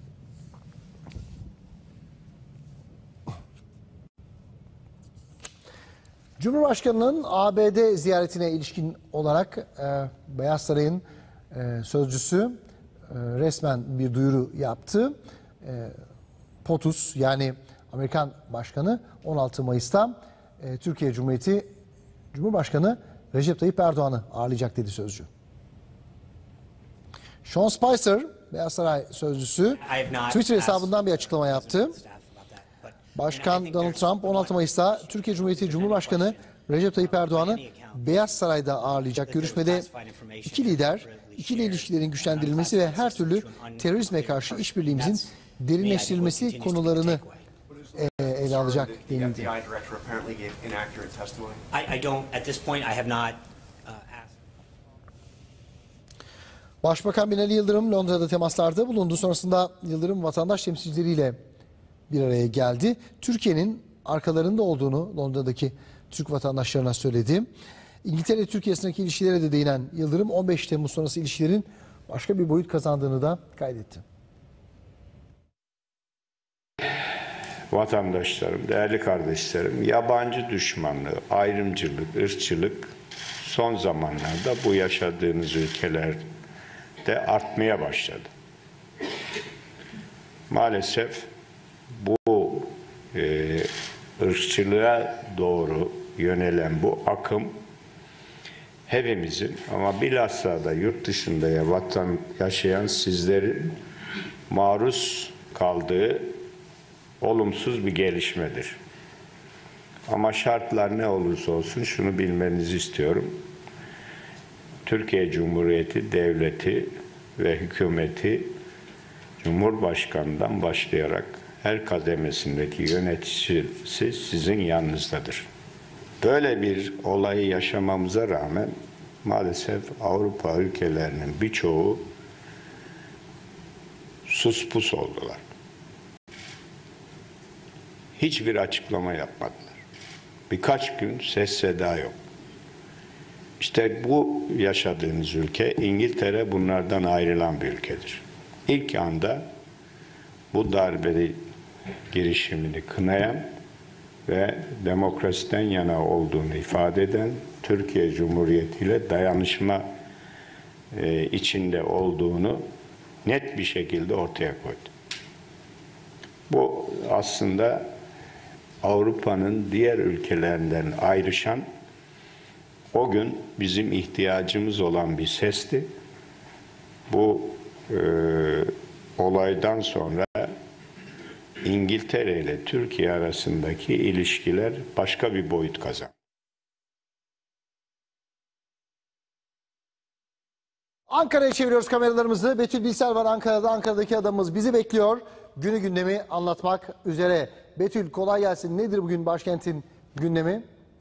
Cumhurbaşkanı'nın A B D ziyaretine ilişkin olarak e, Beyaz Saray'ın e, sözcüsü e, resmen bir duyuru yaptı. E, POTUS yani Amerikan Başkanı on altı Mayıs'ta e, Türkiye Cumhuriyeti Cumhurbaşkanı Recep Tayyip Erdoğan'ı ağırlayacak dedi sözcü. Sean Spicer, Beyaz Saray sözcüsü, Twitter hesabından bir açıklama yaptı. Başkan Donald Trump on altı Mayıs'ta Türkiye Cumhuriyeti Cumhurbaşkanı Recep Tayyip Erdoğan'ı Beyaz Saray'da ağırlayacak. Görüşmede iki lider, ikili ilişkilerin güçlendirilmesi ve her türlü terörizme karşı işbirliğimizin derinleştirilmesi konularını e, ele alacak denildi. Başbakan Binali Yıldırım Londra'da temaslarda bulundu. Sonrasında Yıldırım vatandaş temsilcileriyle bir araya geldi. Türkiye'nin arkalarında olduğunu Londra'daki Türk vatandaşlarına söyledi. İngiltere-Türkiye arasındaki ilişkilere de değinen Yıldırım on beş Temmuz sonrası ilişkilerin başka bir boyut kazandığını da kaydetti. Vatandaşlarım, değerli kardeşlerim, yabancı düşmanlığı, ayrımcılık, ırkçılık son zamanlarda bu yaşadığınız ülkeler de artmaya başladı. Maalesef bu e, ırkçılığa doğru yönelen bu akım hepimizin ama bilhassa da yurt dışında vatan yaşayan sizlerin maruz kaldığı olumsuz bir gelişmedir. Ama şartlar ne olursa olsun şunu bilmenizi istiyorum. Türkiye Cumhuriyeti Devleti ve hükümeti Cumhurbaşkanı'ndan başlayarak her kademesindeki yöneticisi sizin yanınızdadır. Böyle bir olayı yaşamamıza rağmen maalesef Avrupa ülkelerinin birçoğu sus pus oldular. Hiçbir açıklama yapmadılar. Birkaç gün ses seda yok. İşte bu yaşadığınız ülke İngiltere bunlardan ayrılan bir ülkedir. İlk anda bu darbeli girişimini kınayan ve demokrasiden yana olduğunu ifade eden Türkiye Cumhuriyeti ile dayanışma e, içinde olduğunu net bir şekilde ortaya koydu. Bu aslında Avrupa'nın diğer ülkelerinden ayrışan, o gün bizim ihtiyacımız olan bir sesti. Bu e, olaydan sonra İngiltere ile Türkiye arasındaki ilişkiler başka bir boyut kazandı. Ankara'ya çeviriyoruz kameralarımızı. Betül Bilsel var Ankara'da. Ankara'daki adamımız bizi bekliyor. Günü gündemi anlatmak üzere. Betül kolay gelsin. Nedir bugün başkentin gündemi?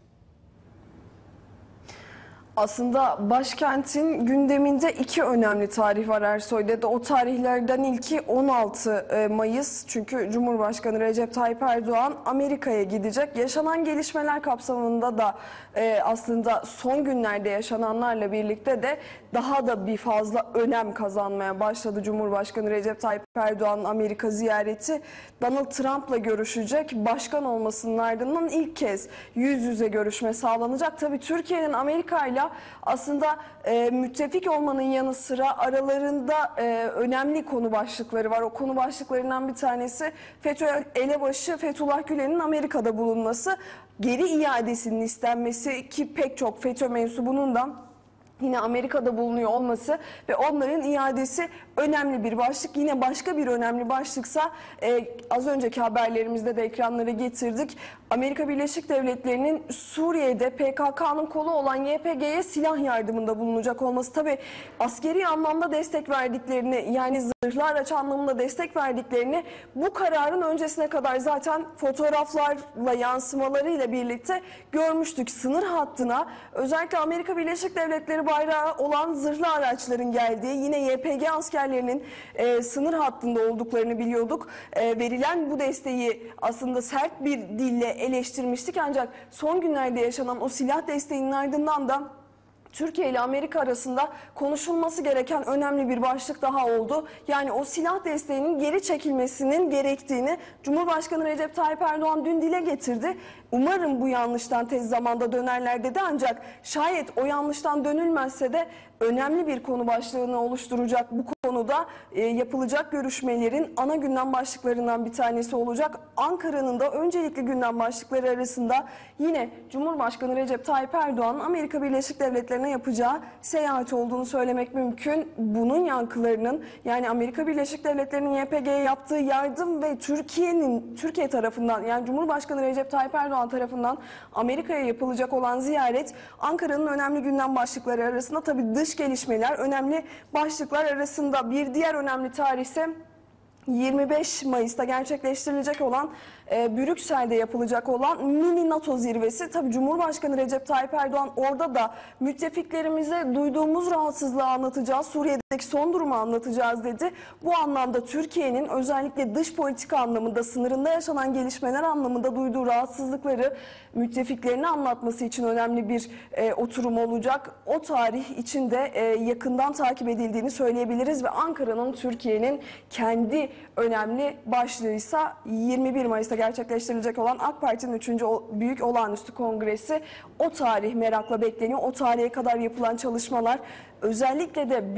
Aslında başkentin gündeminde iki önemli tarih var Ersoy'da da. O tarihlerden ilki on altı Mayıs. Çünkü Cumhurbaşkanı Recep Tayyip Erdoğan Amerika'ya gidecek. Yaşanan gelişmeler kapsamında da aslında son günlerde yaşananlarla birlikte de daha da bir fazla önem kazanmaya başladı Cumhurbaşkanı Recep Tayyip Erdoğan'ın Amerika ziyareti. Donald Trump'la görüşecek. Başkan olmasının ardından ilk kez yüz yüze görüşme sağlanacak. Tabii Türkiye'nin Amerika'yla aslında e, müttefik olmanın yanı sıra aralarında e, önemli konu başlıkları var. O konu başlıklarından bir tanesi FETÖ elebaşı Fethullah Gülen'in Amerika'da bulunması, geri iadesinin istenmesi ki pek çok FETÖ mensubunun da yine Amerika'da bulunuyor olması ve onların iadesi önemli bir başlık. Yine başka bir önemli başlıksa e, az önceki haberlerimizde de ekranlara getirdik. Amerika Birleşik Devletleri'nin Suriye'de P K K'nın kolu olan Y P G'ye silah yardımında bulunacak olması. Tabii askeri anlamda destek verdiklerini, yani zırhlı araç anlamında destek verdiklerini bu kararın öncesine kadar zaten fotoğraflarla yansımalarıyla birlikte görmüştük. Sınır hattına özellikle Amerika Birleşik Devletleri bayrağı olan zırhlı araçların geldiği, yine Y P G askerlerinin e, sınır hattında olduklarını biliyorduk. E, verilen bu desteği aslında sert bir dille eleştirmiştik, ancak son günlerde yaşanan o silah desteğinin ardından da Türkiye ile Amerika arasında konuşulması gereken önemli bir başlık daha oldu. Yani o silah desteğinin geri çekilmesinin gerektiğini Cumhurbaşkanı Recep Tayyip Erdoğan dün dile getirdi. Umarım bu yanlıştan tez zamanda dönerler dedi, ancak şayet o yanlıştan dönülmezse de önemli bir konu başlığını oluşturacak bu konuda e, yapılacak görüşmelerin ana gündem başlıklarından bir tanesi olacak. Ankara'nın da öncelikli gündem başlıkları arasında yine Cumhurbaşkanı Recep Tayyip Erdoğan'ın Amerika Birleşik Devletleri'ne yapacağı seyahat olduğunu söylemek mümkün. Bunun yankılarının, yani Amerika Birleşik Devletleri'nin Y P G'ye yaptığı yardım ve Türkiye'nin Türkiye tarafından, yani Cumhurbaşkanı Recep Tayyip Erdoğan tarafından Amerika'ya yapılacak olan ziyaret Ankara'nın önemli gündem başlıkları arasında. Tabii dış gelişmeler önemli başlıklar arasında. Bir diğer önemli tarih ise yirmi beş Mayıs'ta gerçekleştirilecek olan e, Brüksel'de yapılacak olan mini NATO zirvesi. Tabii Cumhurbaşkanı Recep Tayyip Erdoğan orada da müttefiklerimize duyduğumuz rahatsızlığı anlatacağız, Suriye'deki son durumu anlatacağız dedi. Bu anlamda Türkiye'nin özellikle dış politika anlamında, sınırında yaşanan gelişmeler anlamında duyduğu rahatsızlıkları müttefiklerine anlatması için önemli bir e, oturum olacak. O tarih içinde e, yakından takip edildiğini söyleyebiliriz ve Ankara'nın, Türkiye'nin kendi önemli başlığıysa yirmi bir Mayıs'ta gerçekleştirilecek olan AK Parti'nin üçüncü Büyük Olağanüstü Kongresi. O tarih merakla bekleniyor. O tarihe kadar yapılan çalışmalar, özellikle de Büyük Kongre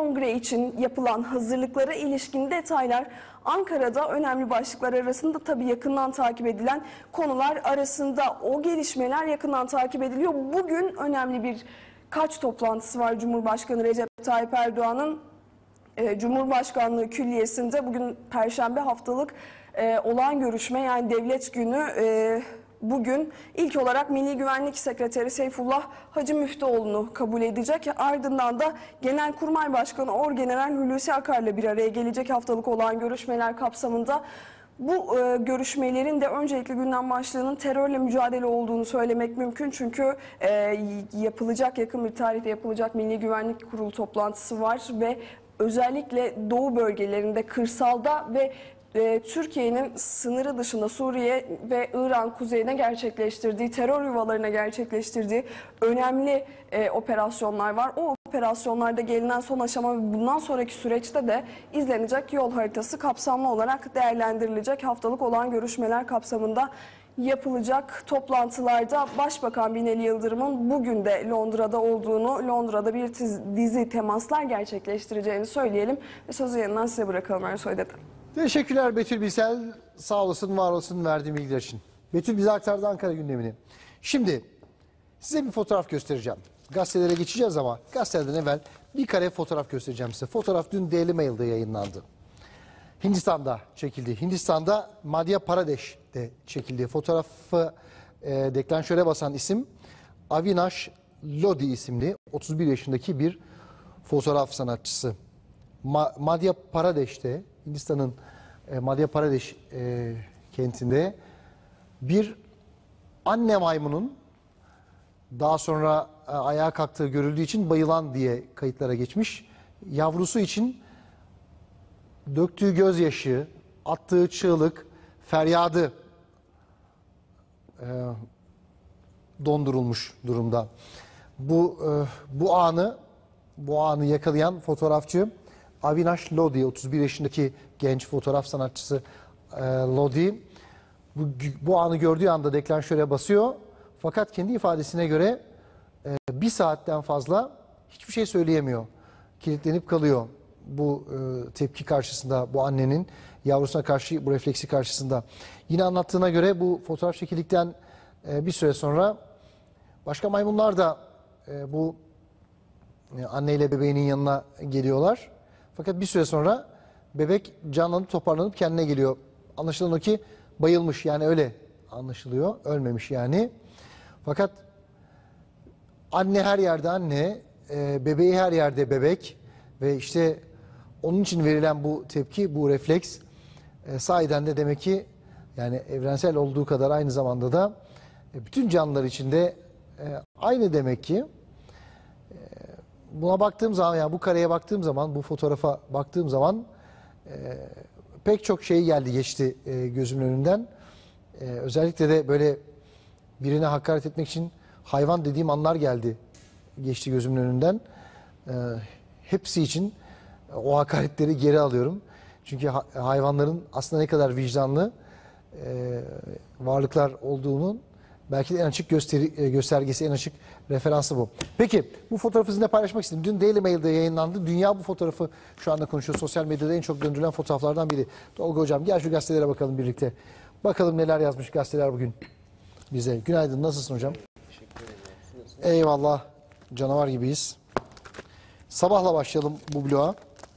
kongre için yapılan hazırlıklara ilişkin detaylar Ankara'da önemli başlıklar arasında, tabii yakından takip edilen konular arasında. O gelişmeler yakından takip ediliyor. Bugün önemli bir kaç toplantısı var Cumhurbaşkanı Recep Tayyip Erdoğan'ın. E, Cumhurbaşkanlığı Külliyesi'nde bugün Perşembe haftalık e, olağan görüşme, yani devlet günü. E, bugün ilk olarak Milli Güvenlik Sekreteri Seyfullah Hacı Müftüoğlu'nu kabul edecek. Ardından da Genelkurmay Başkanı Orgeneral Hulusi Akar'la bir araya gelecek haftalık olağan görüşmeler kapsamında. Bu e, görüşmelerin de öncelikli gündem başlığının terörle mücadele olduğunu söylemek mümkün. Çünkü e, yapılacak, yakın bir tarihte yapılacak Milli Güvenlik Kurulu toplantısı var ve özellikle doğu bölgelerinde, kırsalda ve e, Türkiye'nin sınırı dışında Suriye ve İran kuzeyine gerçekleştirdiği, terör yuvalarına gerçekleştirdiği önemli e, operasyonlar var. O operasyonlarda gelinen son aşama ve bundan sonraki süreçte de izlenecek yol haritası kapsamlı olarak değerlendirilecek. Haftalık olan görüşmeler kapsamında yapılacak toplantılarda Başbakan Binali Yıldırım'ın bugün de Londra'da olduğunu, Londra'da bir dizi temaslar gerçekleştireceğini söyleyelim ve sözü yeniden size bırakalım Ersoy Dede. Teşekkürler Betül Birsel. Sağ olasın, var olasın verdiğim bilgiler için. Betül bize aktardı Ankara gündemini. Şimdi size bir fotoğraf göstereceğim. Gazetelere geçeceğiz ama gazetelerden evvel bir kare fotoğraf göstereceğim size. Fotoğraf dün Daily Mail'de yayınlandı. Hindistan'da çekildi. Hindistan'da Madhya Pradesh'te çekildi. Fotoğrafı e, deklanşöre basan isim Avinash Lodi isimli otuz bir yaşındaki bir fotoğraf sanatçısı. Ma Madhya Pradesh'te, Hindistan'ın e, Madhya Pradesh e, kentinde bir anne maymunun daha sonra e, ayağa kalktığı görüldüğü için bayılan diye kayıtlara geçmiş. Yavrusu için döktüğü gözyaşı, attığı çığlık, feryadı e, dondurulmuş durumda. Bu e, bu anı bu anı yakalayan fotoğrafçı Avinash Lodi, otuz bir yaşındaki genç fotoğraf sanatçısı e, Lodi bu, bu anı gördüğü anda deklanşöre basıyor. Fakat kendi ifadesine göre e, bir saatten fazla hiçbir şey söyleyemiyor. Kilitlenip kalıyor. Bu e, tepki karşısında, bu annenin yavrusuna karşı bu refleksi karşısında. Yine anlattığına göre bu fotoğraf çekildikten e, bir süre sonra başka maymunlar da e, bu e, anneyle bebeğinin yanına geliyorlar. Fakat bir süre sonra bebek canlanıp toparlanıp kendine geliyor. Anlaşılan o ki bayılmış, yani öyle anlaşılıyor. Ölmemiş yani. Fakat anne her yerde anne, e, bebeği her yerde bebek ve işte onun için verilen bu tepki, bu refleks e, sahiden de demek ki yani evrensel olduğu kadar aynı zamanda da e, bütün canlılar içinde e, aynı demek ki. E, buna baktığım zaman, yani bu kareye baktığım zaman, bu fotoğrafa baktığım zaman e, pek çok şey geldi geçti e, gözümün önünden. E, özellikle de böyle birine hakaret etmek için hayvan dediğim anlar geldi geçti gözümün önünden. E, hepsi için o hakaretleri geri alıyorum. Çünkü hayvanların aslında ne kadar vicdanlı e, varlıklar olduğunun belki de en açık gösteri, göstergesi, en açık referansı bu. Peki bu fotoğrafı sizinle paylaşmak istedim. Dün Daily Mail'de yayınlandı. Dünya bu fotoğrafı şu anda konuşuyor. Sosyal medyada en çok döndürülen fotoğraflardan biri. Tolga Hocam gel şu gazetelere bakalım birlikte. Bakalım neler yazmış gazeteler bugün bize. Günaydın, nasılsın hocam? Teşekkür ederim. Eyvallah, canavar gibiyiz. Sabahla başlayalım bu bloğa.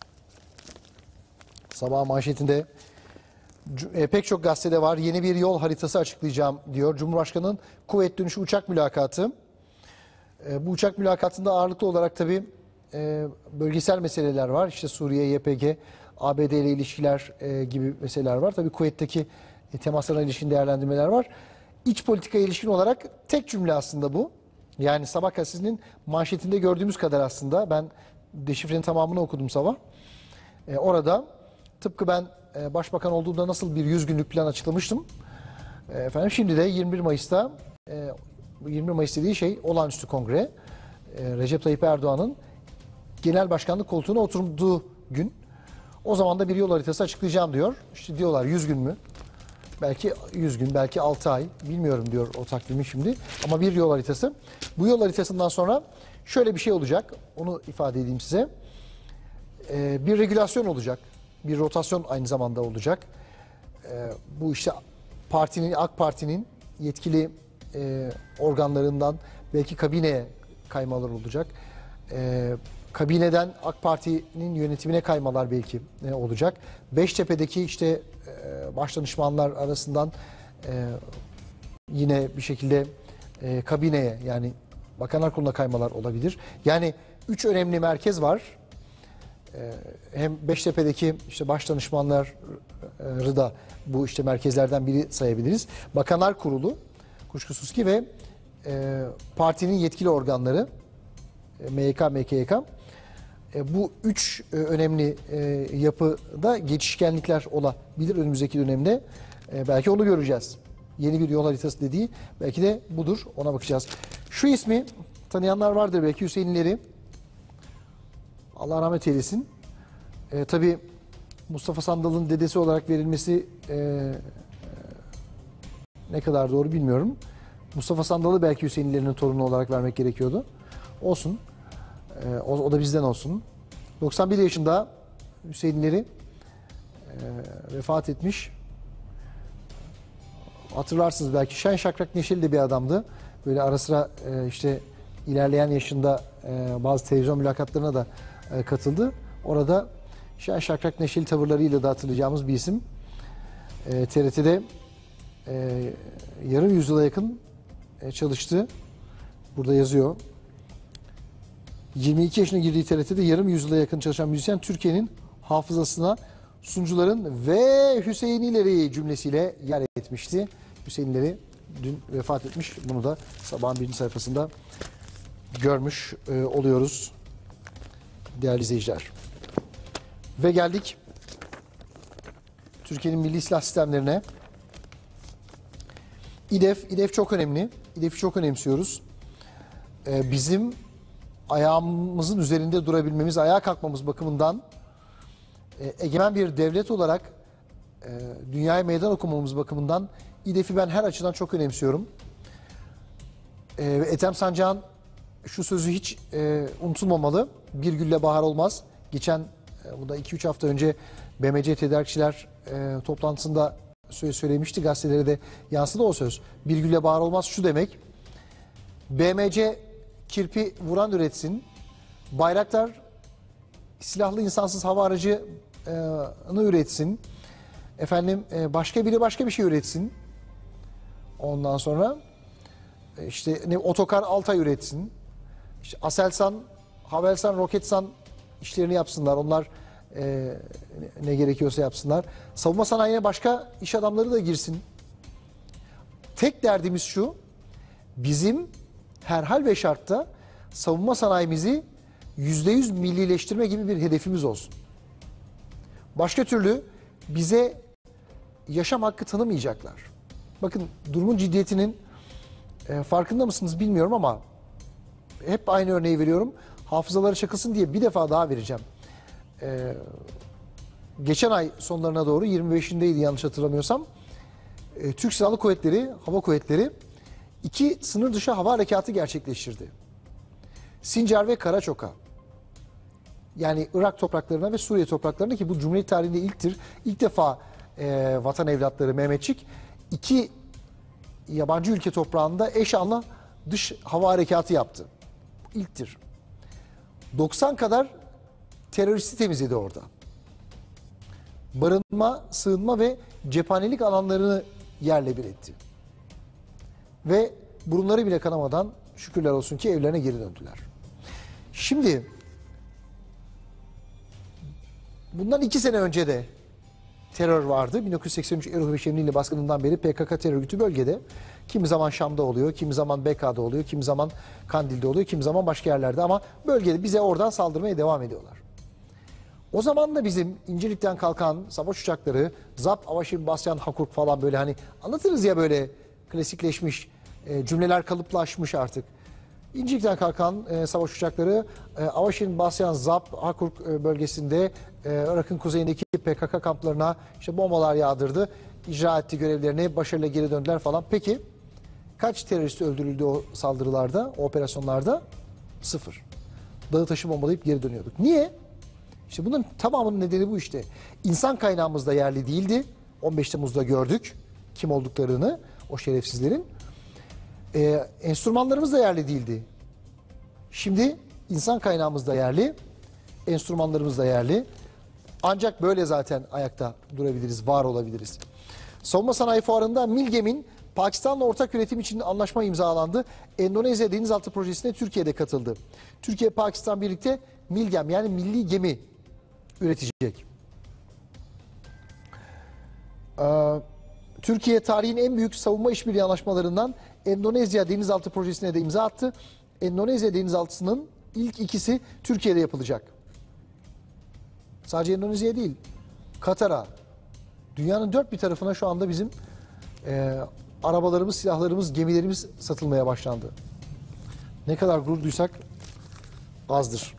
Sabah manşetinde e, pek çok gazetede var. Yeni bir yol haritası açıklayacağım diyor. Cumhurbaşkanı'nın kuvvet dönüşü uçak mülakatı. E, bu uçak mülakatında ağırlıklı olarak tabii e, bölgesel meseleler var. İşte Suriye, Y P G, A B D ile ilişkiler e, gibi meseleler var. Tabii kuvvetteki e, temaslarına ilişkin değerlendirmeler var. İç politikaya ilişkin olarak tek cümle aslında bu. Yani Sabah gazetesinin manşetinde gördüğümüz kadar aslında. Ben deşifrenin tamamını okudum sabah. E, orada tıpkı ben e, başbakan olduğumda nasıl bir yüz günlük plan açıklamıştım. E, efendim şimdi de yirmi bir Mayıs'ta e, yirmi bir Mayıs dediği şey olağanüstü kongre. E, Recep Tayyip Erdoğan'ın genel başkanlık koltuğuna oturduğu gün. O zaman da bir yol haritası açıklayacağım diyor. İşte diyorlar yüz gün mü? Belki yüz gün, belki altı ay, bilmiyorum diyor o takvimi şimdi. Ama bir yol haritası. Bu yol haritasından sonra şöyle bir şey olacak. Onu ifade edeyim size. e, bir regülasyon olacak. Bir rotasyon aynı zamanda olacak. E, bu işte partinin, AK Parti'nin yetkili e, organlarından belki kabineye kaymalar olacak. E, kabineden AK Parti'nin yönetimine kaymalar belki e, olacak. Beştepe'deki işte e, başdanışmanlar arasından e, yine bir şekilde e, kabineye, yani Bakanlar Kurulu'na kaymalar olabilir. Yani üç önemli merkez var. E, hem Beştepe'deki işte başdanışmanları da bu işte merkezlerden biri sayabiliriz. Bakanlar Kurulu kuşkusuz ki ve e, partinin yetkili organları e, M Y K, M K Y K. E, bu üç e, önemli e, yapıda geçişkenlikler olabilir önümüzdeki dönemde. E, belki onu göreceğiz. Yeni bir yol haritası dediği belki de budur. Ona bakacağız. Şu ismi tanıyanlar vardır belki, Hüseyinleri. Allah rahmet eylesin. E, tabii Mustafa Sandal'ın dedesi olarak verilmesi e, ne kadar doğru bilmiyorum. Mustafa Sandal'ı belki Hüseyinlilerin torunu olarak vermek gerekiyordu. Olsun. E, o, o da bizden olsun. doksan bir yaşında Hüseyinlileri e, vefat etmiş. Hatırlarsınız belki, şen şakrak neşeli de bir adamdı. Böyle ara sıra e, işte ilerleyen yaşında e, bazı televizyon mülakatlarına da e, katıldı. Orada şen şakrak neşeli tavırlarıyla da hatırlayacağımız bir isim. E, T R T'de e, yarım yüzyıla yakın e, çalıştı. Burada yazıyor. yirmi iki yaşına girdiği T R T'de yarım yüzyıla yakın çalışan müzisyen, Türkiye'nin hafızasına sunucuların ve Hüseyinileri cümlesiyle yer etmişti. Hüseyinileri dün vefat etmiş. Bunu da sabahın birinci sayfasında görmüş e, oluyoruz değerli izleyiciler. Ve geldik Türkiye'nin milli silah sistemlerine. İDEF, İDEF çok önemli. İDEF'i çok önemsiyoruz. E, bizim ayağımızın üzerinde durabilmemiz, ayağa kalkmamız bakımından, e, egemen bir devlet olarak e, dünyaya meydan okumamız bakımından İDEF'i ben her açıdan çok önemsiyorum. E, Ethem Sancak'ın şu sözü hiç e, unutulmamalı. Bir gülle bahar olmaz. Geçen, e, bu da iki üç hafta önce B M C Tedarikçiler e, toplantısında söz söylemişti. Gazetelere de yansıdı o söz. Bir gülle bahar olmaz şu demek: B M C kirpi vuran üretsin, Bayraktar silahlı insansız hava aracını üretsin, efendim e, başka biri başka bir şey üretsin. Ondan sonra e, işte ne Otokar Altay üretsin. İşte Aselsan, Havelsan, Roketsan işlerini yapsınlar. Onlar e, ne gerekiyorsa yapsınlar. Savunma sanayine başka iş adamları da girsin. Tek derdimiz şu: bizim herhal ve şartta savunma sanayimizi yüzde yüz millileştirme gibi bir hedefimiz olsun. Başka türlü bize yaşam hakkı tanımayacaklar. Bakın, durumun ciddiyetinin e, farkında mısınız bilmiyorum ama hep aynı örneği veriyorum. Hafızaları çakılsın diye bir defa daha vereceğim. E, geçen ay sonlarına doğru, yirmi beşindeydi yanlış hatırlamıyorsam, e, Türk Silahlı Kuvvetleri, Hava Kuvvetleri iki sınır dışı hava harekatı gerçekleştirdi. Sincar ve Karaçok'a. Yani Irak topraklarına ve Suriye topraklarına, ki bu Cumhuriyet tarihinde ilktir. İlk defa e, vatan evlatları Mehmetçik iki yabancı ülke toprağında eş anlı dış hava harekatı yaptı. İlktir. doksan kadar teröristi temizledi orada. Barınma, sığınma ve cephanelik alanlarını yerle bir etti. Ve burunları bile kanamadan şükürler olsun ki evlerine geri döndüler. Şimdi bundan iki sene önce de terör vardı. bin dokuz yüz seksen üç Erol Şemdinli baskınından beri P K K terör örgütü bölgede. Kimi zaman Şam'da oluyor, kimi zaman B K'da oluyor, kimi zaman Kandil'de oluyor, kimi zaman başka yerlerde, ama bölgede bize oradan saldırmaya devam ediyorlar. O zaman da bizim İncirlik'ten kalkan savaş uçakları, Zap, Avaşin, Basyan, Hakurk falan, böyle hani anlatırız ya, böyle klasikleşmiş e, cümleler kalıplaşmış artık. İncirlik'ten kalkan e, savaş uçakları e, Avaşin, Basyan, Zap, Hakurk e, bölgesinde e, Irak'ın kuzeyindeki P K K kamplarına işte bombalar yağdırdı. İcra etti görevlerini, başarıyla geri döndüler falan. Peki kaç terörist öldürüldü o saldırılarda, o operasyonlarda? Sıfır. Dağı taşı bombalayıp geri dönüyorduk. Niye? İşte bunun tamamının nedeni bu işte. İnsan kaynağımız da yerli değildi. on beş Temmuz'da gördük kim olduklarını o şerefsizlerin. Ee, enstrümanlarımız da yerli değildi. Şimdi insan kaynağımız da yerli, enstrümanlarımız da yerli. Ancak böyle zaten ayakta durabiliriz, var olabiliriz. Savunma Sanayi Fuarı'nda Milgem'in Pakistan'la ortak üretim için anlaşma imzalandı. Endonezya denizaltı projesine Türkiye'de katıldı. Türkiye, Pakistan birlikte Milgem yani milli gemi üretecek. Ee, Türkiye tarihin en büyük savunma işbirliği anlaşmalarından Endonezya denizaltı projesine de imza attı. Endonezya denizaltısının ilk ikisi Türkiye'de yapılacak. Sadece Endonezya değil, Katar'a, dünyanın dört bir tarafına şu anda bizim e, arabalarımız, silahlarımız, gemilerimiz satılmaya başlandı. Ne kadar gurur duysak azdır.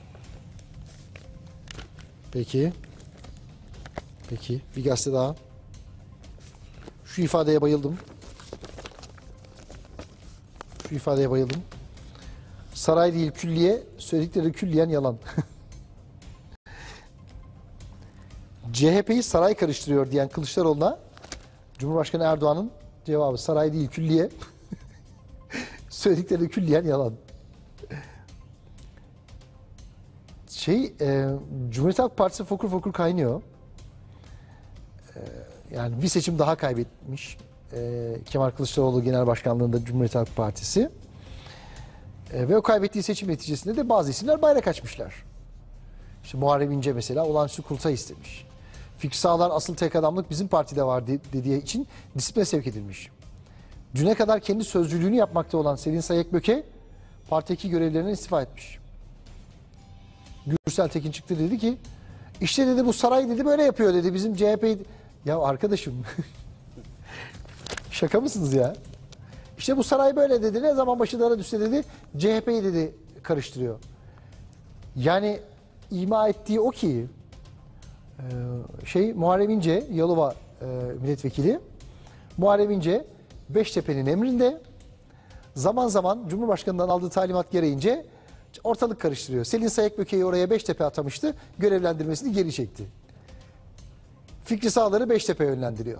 Peki. Peki, bir gazete daha. Şu ifadeye bayıldım. Şu ifadeye bayıldım. Saray değil külliye, söyledikleri külliyen yalan. C H P'yi saray karıştırıyor diyen Kılıçdaroğlu'na Cumhurbaşkanı Erdoğan'ın cevabı saray değil külliye. Söyledikleri külliyen yalan. Şey, e, Cumhuriyet Halk Partisi fokur fokur kaynıyor. E, yani bir seçim daha kaybetmiş. E, Kemal Kılıçdaroğlu Genel Başkanlığında Cumhuriyet Halk Partisi. E, ve o kaybettiği seçim neticesinde de bazı isimler bayrak açmışlar. İşte Muharrem İnce mesela olağanüstü kurultay istemiş. Fikri Sağlar asıl tek adamlık bizim partide var dediği için disipline sevk edilmiş. Düne kadar kendi sözcülüğünü yapmakta olan Selin Sayekböke partideki görevlerinden istifa etmiş. Gürsel Tekin çıktı dedi ki işte dedi bu saray dedi böyle yapıyor dedi bizim C H P'yi. Ya arkadaşım şaka mısınız ya? İşte bu saray böyle dedi ne zaman başı dara düşse dedi C H P'yi dedi karıştırıyor. Yani ima ettiği o ki şey Muharrem İnce Yalova e, milletvekili Muharrem İnce Beştepe'nin emrinde zaman zaman Cumhurbaşkanı'ndan aldığı talimat gereğince ortalık karıştırıyor. Selin Sayekböke'yi oraya Beştepe atamıştı. Görevlendirmesini geri çekti. Fikri Sağlar'ı Beştepe yönlendiriyor.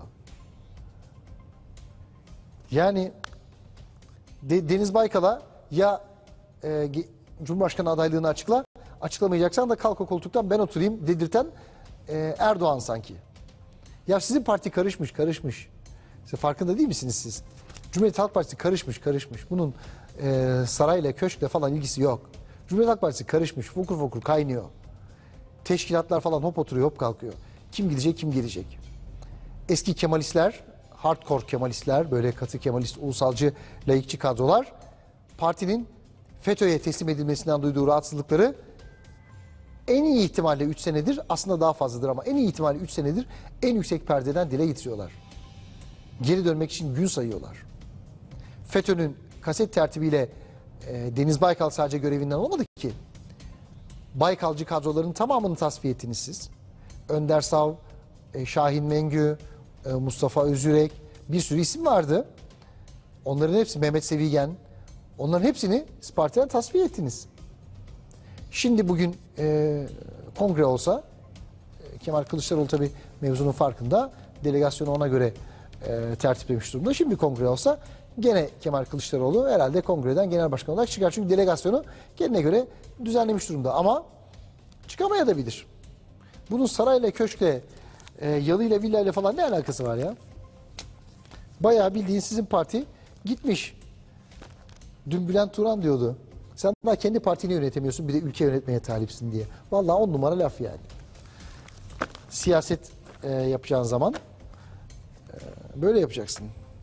Yani De, Deniz Baykal'a ya e, Cumhurbaşkanı adaylığını açıkla, açıklamayacaksan da kalk o koltuktan ben oturayım dedirten e, Erdoğan sanki. Ya sizin parti karışmış, karışmış. Size farkında değil misiniz siz? Cumhuriyet Halk Partisi karışmış, karışmış. Bunun e, sarayla, köşkle falan ilgisi yok. Cumhuriyet Halk Partisi karışmış, fokur fokur kaynıyor. Teşkilatlar falan hop oturuyor, hop kalkıyor. Kim gidecek, kim gelecek? Eski Kemalistler, hardcore Kemalistler, böyle katı Kemalist, ulusalcı, laikçi kadrolar partinin FETÖ'ye teslim edilmesinden duyduğu rahatsızlıkları en iyi ihtimalle üç senedir, aslında daha fazladır ama en iyi ihtimalle üç senedir en yüksek perdeden dile getiriyorlar. Geri dönmek için gün sayıyorlar. FETÖ'nün kaset tertibiyle e, Deniz Baykal sadece görevinden olmadı ki. Baykalcı kadroların tamamını tasfiye ettiniz siz. Önder Sav, e, Şahin Mengü, e, Mustafa Özürek, bir sürü isim vardı. Onların hepsi, Mehmet Sevigen, onların hepsini partiden tasfiye ettiniz. Şimdi bugün e, kongre olsa, e, Kemal Kılıçdaroğlu tabii mevzunun farkında, delegasyonu ona göre e, tertiplemiş durumda. Şimdi kongre olsa gene Kemal Kılıçdaroğlu herhalde kongreden genel başkan olarak çıkar. Çünkü delegasyonu kendine göre düzenlemiş durumda ama çıkamayabilir. Bunun sarayla, köşkle, e, yalıyla, villayla falan ne alakası var ya? Bayağı bildiğin sizin parti gitmiş. Dün Bülent Turan diyordu. Sen daha kendi partini yönetemiyorsun bir de ülke yönetmeye talipsin diye. Vallahi on numara laf yani. Siyaset e, yapacağın zaman e, böyle yapacaksın.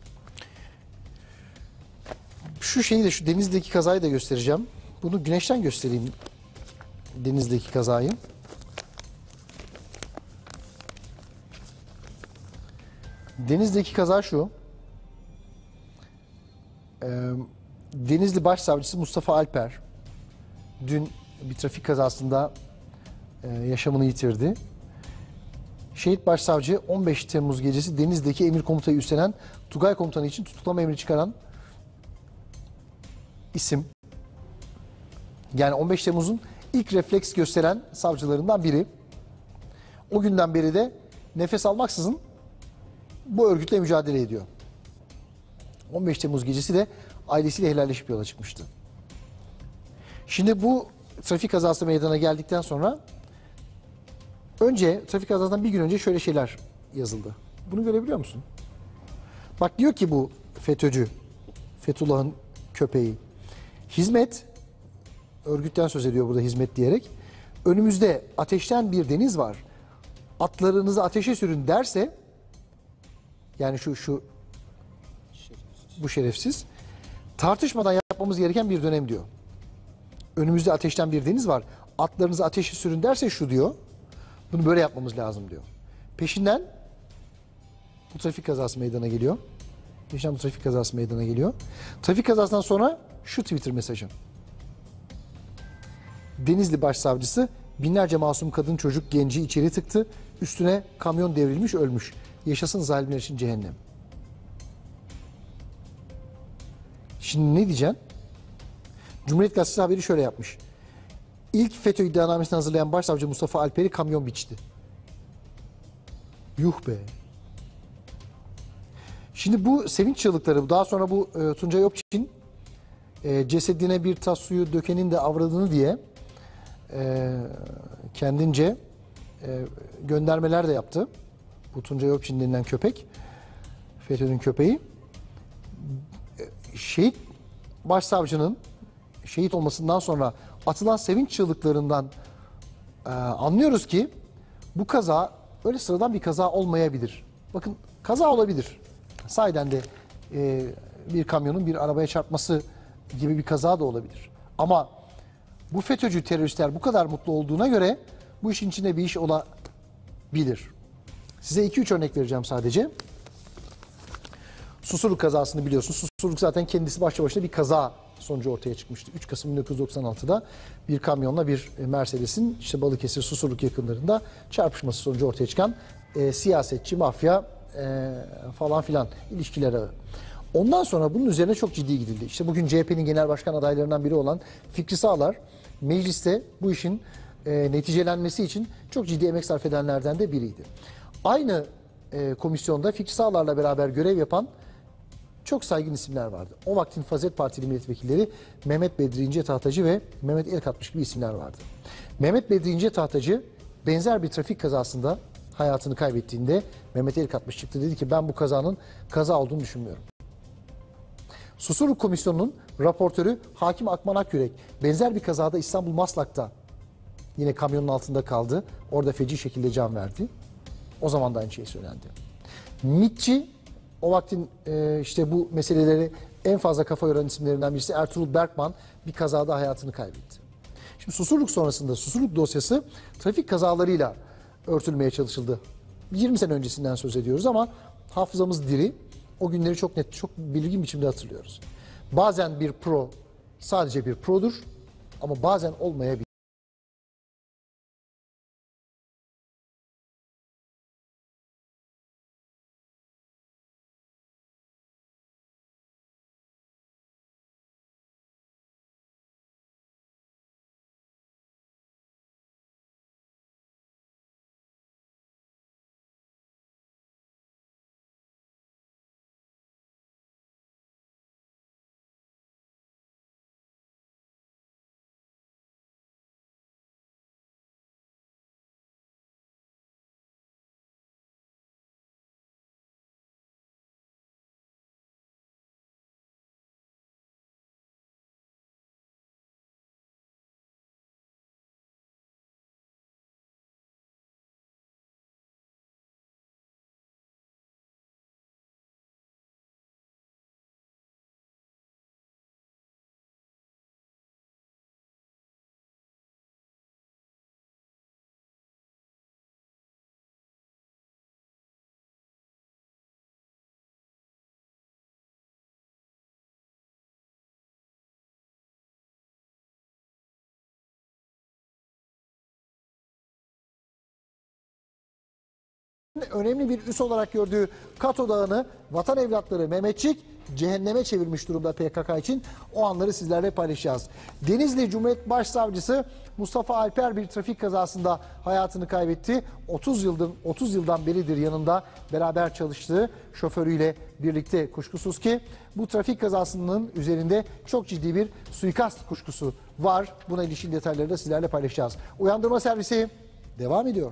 Şu şeyi de şu Denizli'deki kazayı da göstereceğim. Bunu güneşten göstereyim. Denizli'deki kazayı. Denizli'deki kaza şu. Ee, Denizli Başsavcısı Mustafa Alper dün bir trafik kazasında e, yaşamını yitirdi. Şehit Başsavcı on beş Temmuz gecesi Denizli'deki emir komutayı üstlenen Tugay Komutanı için tutuklama emri çıkaran isim. Yani on beş Temmuz'un ilk refleks gösteren savcılarından biri. O günden beri de nefes almaksızın bu örgütle mücadele ediyor. on beş Temmuz gecesi de ailesiyle helalleşip yola çıkmıştı. Şimdi bu trafik kazası meydana geldikten sonra önce trafik kazasından bir gün önce şöyle şeyler yazıldı. Bunu görebiliyor musun? Bak diyor ki bu FETÖ'cü, Fethullah'ın köpeği. Hizmet, örgütten söz ediyor burada hizmet diyerek. Önümüzde ateşten bir deniz var. Atlarınızı ateşe sürün derse, yani şu şu bu şerefsiz, tartışmadan yapmamız gereken bir dönem diyor. Önümüzde ateşten bir deniz var. Atlarınızı ateşe sürün derse şu diyor. Bunu böyle yapmamız lazım diyor. Peşinden bu trafik kazası meydana geliyor. Peşinden bu trafik kazası meydana geliyor. Trafik kazasından sonra şu Twitter mesajı. Denizli Başsavcısı binlerce masum kadın, çocuk, genci içeri tıktı. Üstüne kamyon devrilmiş, ölmüş. Yaşasın zalimler için cehennem. Şimdi ne diyeceksin? Cumhuriyet Gazetesi haberi şöyle yapmış. İlk FETÖ iddianamesini hazırlayan Başsavcı Mustafa Alper'i kamyon biçti. Yuh be. Şimdi bu sevinç çığlıkları, daha sonra bu e, Tuncay Ökçin e, cesedine bir tas suyu dökenin de avradını diye e, kendince e, göndermeler de yaptı. Bu Tuncay Ökçin denilen köpek, FETÖ'nün köpeği. E, şehit başsavcının şehit olmasından sonra atılan sevinç çığlıklarından e, anlıyoruz ki bu kaza öyle sıradan bir kaza olmayabilir. Bakın, kaza olabilir. Sahiden de e, bir kamyonun bir arabaya çarpması gibi bir kaza da olabilir. Ama bu FETÖ'cü teröristler bu kadar mutlu olduğuna göre bu işin içinde bir iş olabilir. Size iki üç örnek vereceğim sadece. Susurluk kazasını biliyorsunuz. Susurluk zaten kendisi başlı başına bir kaza sonucu ortaya çıkmıştı. üç Kasım bin dokuz yüz doksan altıda bir kamyonla bir Mercedes'in işte Balıkesir Susurluk yakınlarında çarpışması sonucu ortaya çıkan e, siyasetçi, mafya e, falan filan ilişkiler ağı. Ondan sonra bunun üzerine çok ciddi gidildi. İşte bugün C H P'nin genel başkan adaylarından biri olan Fikri Sağlar mecliste bu işin e, neticelenmesi için çok ciddi emek sarf edenlerden de biriydi. Aynı e, komisyonda Fikri Sağlar'la beraber görev yapan çok saygın isimler vardı. O vaktin Fazilet Partili milletvekilleri Mehmet Bedri İnce Tahtacı ve Mehmet Elkatmış gibi isimler vardı. Mehmet Bedri İnce Tahtacı benzer bir trafik kazasında hayatını kaybettiğinde Mehmet Elkatmış çıktı, dedi ki ben bu kazanın kaza olduğunu düşünmüyorum. Susurluk Komisyonu'nun raportörü Hakim Akman Akyürek benzer bir kazada İstanbul Maslak'ta yine kamyonun altında kaldı. Orada feci şekilde can verdi. O zaman da aynı şey söylendi. MİTçi, o vaktin e, işte bu meseleleri en fazla kafa yoran isimlerinden birisi Ertuğrul Berkman bir kazada hayatını kaybetti. Şimdi Susurluk sonrasında Susurluk dosyası trafik kazalarıyla örtülmeye çalışıldı. yirmi sene öncesinden söz ediyoruz ama hafızamız diri. O günleri çok net, çok belirgin biçimde hatırlıyoruz. Bazen bir pro sadece bir produr ama bazen olmayabilir. önemli bir üs olarak gördüğü Kato Dağı'nı vatan evlatları Mehmetçik cehenneme çevirmiş durumda P K K için. O anları sizlerle paylaşacağız. Denizli Cumhuriyet Başsavcısı Mustafa Alper bir trafik kazasında hayatını kaybetti. otuz yıldır otuz yıldan beridir yanında beraber çalıştığı şoförüyle birlikte, kuşkusuz ki bu trafik kazasının üzerinde çok ciddi bir suikast kuşkusu var. Buna ilişkin detayları da sizlerle paylaşacağız. Uyandırma servisi devam ediyor.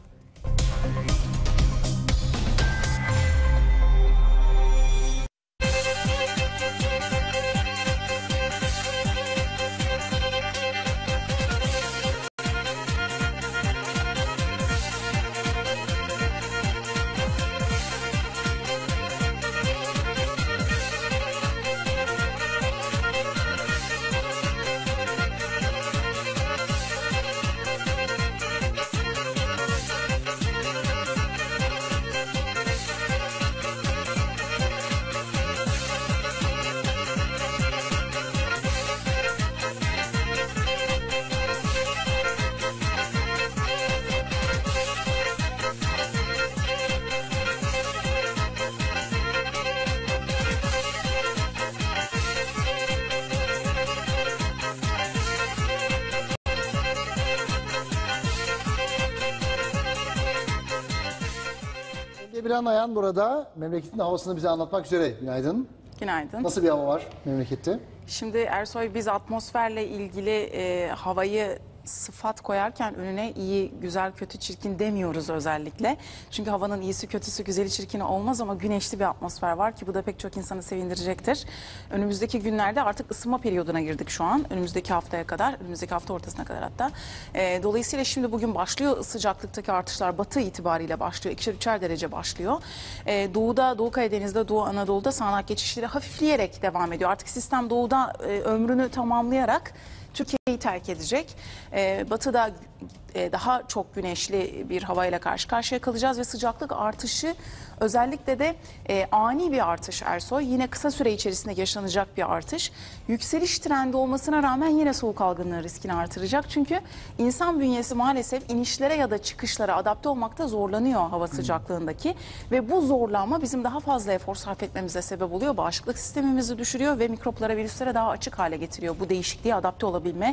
Emirhan Ayan burada memleketin havasını bize anlatmak üzere. Günaydın. Günaydın. Nasıl bir hava var memlekette? Şimdi Ersoy, biz atmosferle ilgili e, havayı sıfat koyarken önüne iyi, güzel, kötü, çirkin demiyoruz özellikle. Çünkü havanın iyisi, kötüsü, güzeli, çirkini olmaz ama güneşli bir atmosfer var ki bu da pek çok insanı sevindirecektir. Önümüzdeki günlerde artık ısınma periyoduna girdik şu an. Önümüzdeki haftaya kadar, önümüzdeki hafta ortasına kadar hatta. E, dolayısıyla şimdi bugün başlıyor sıcaklıktaki artışlar, batı itibariyle başlıyor. İkişer üçer derece başlıyor. E, doğuda, Doğu Karadeniz'de, Doğu Anadolu'da sağanak geçişleri hafifleyerek devam ediyor. Artık sistem doğuda e, ömrünü tamamlayarak Türkiye'yi terk edecek. Ee, batı'da e, daha çok güneşli bir havayla karşı karşıya kalacağız ve sıcaklık artışı özellikle de e, ani bir artış Ersoy. Yine kısa süre içerisinde yaşanacak bir artış. Yükseliş trendi olmasına rağmen yine soğuk algınlığı riskini artıracak. Çünkü insan bünyesi maalesef inişlere ya da çıkışlara adapte olmakta zorlanıyor hava sıcaklığındaki. Ve bu zorlanma bizim daha fazla efor sarf etmemize sebep oluyor. Bağışıklık sistemimizi düşürüyor ve mikroplara, virüslere daha açık hale getiriyor. Bu değişikliğe adapte olabilme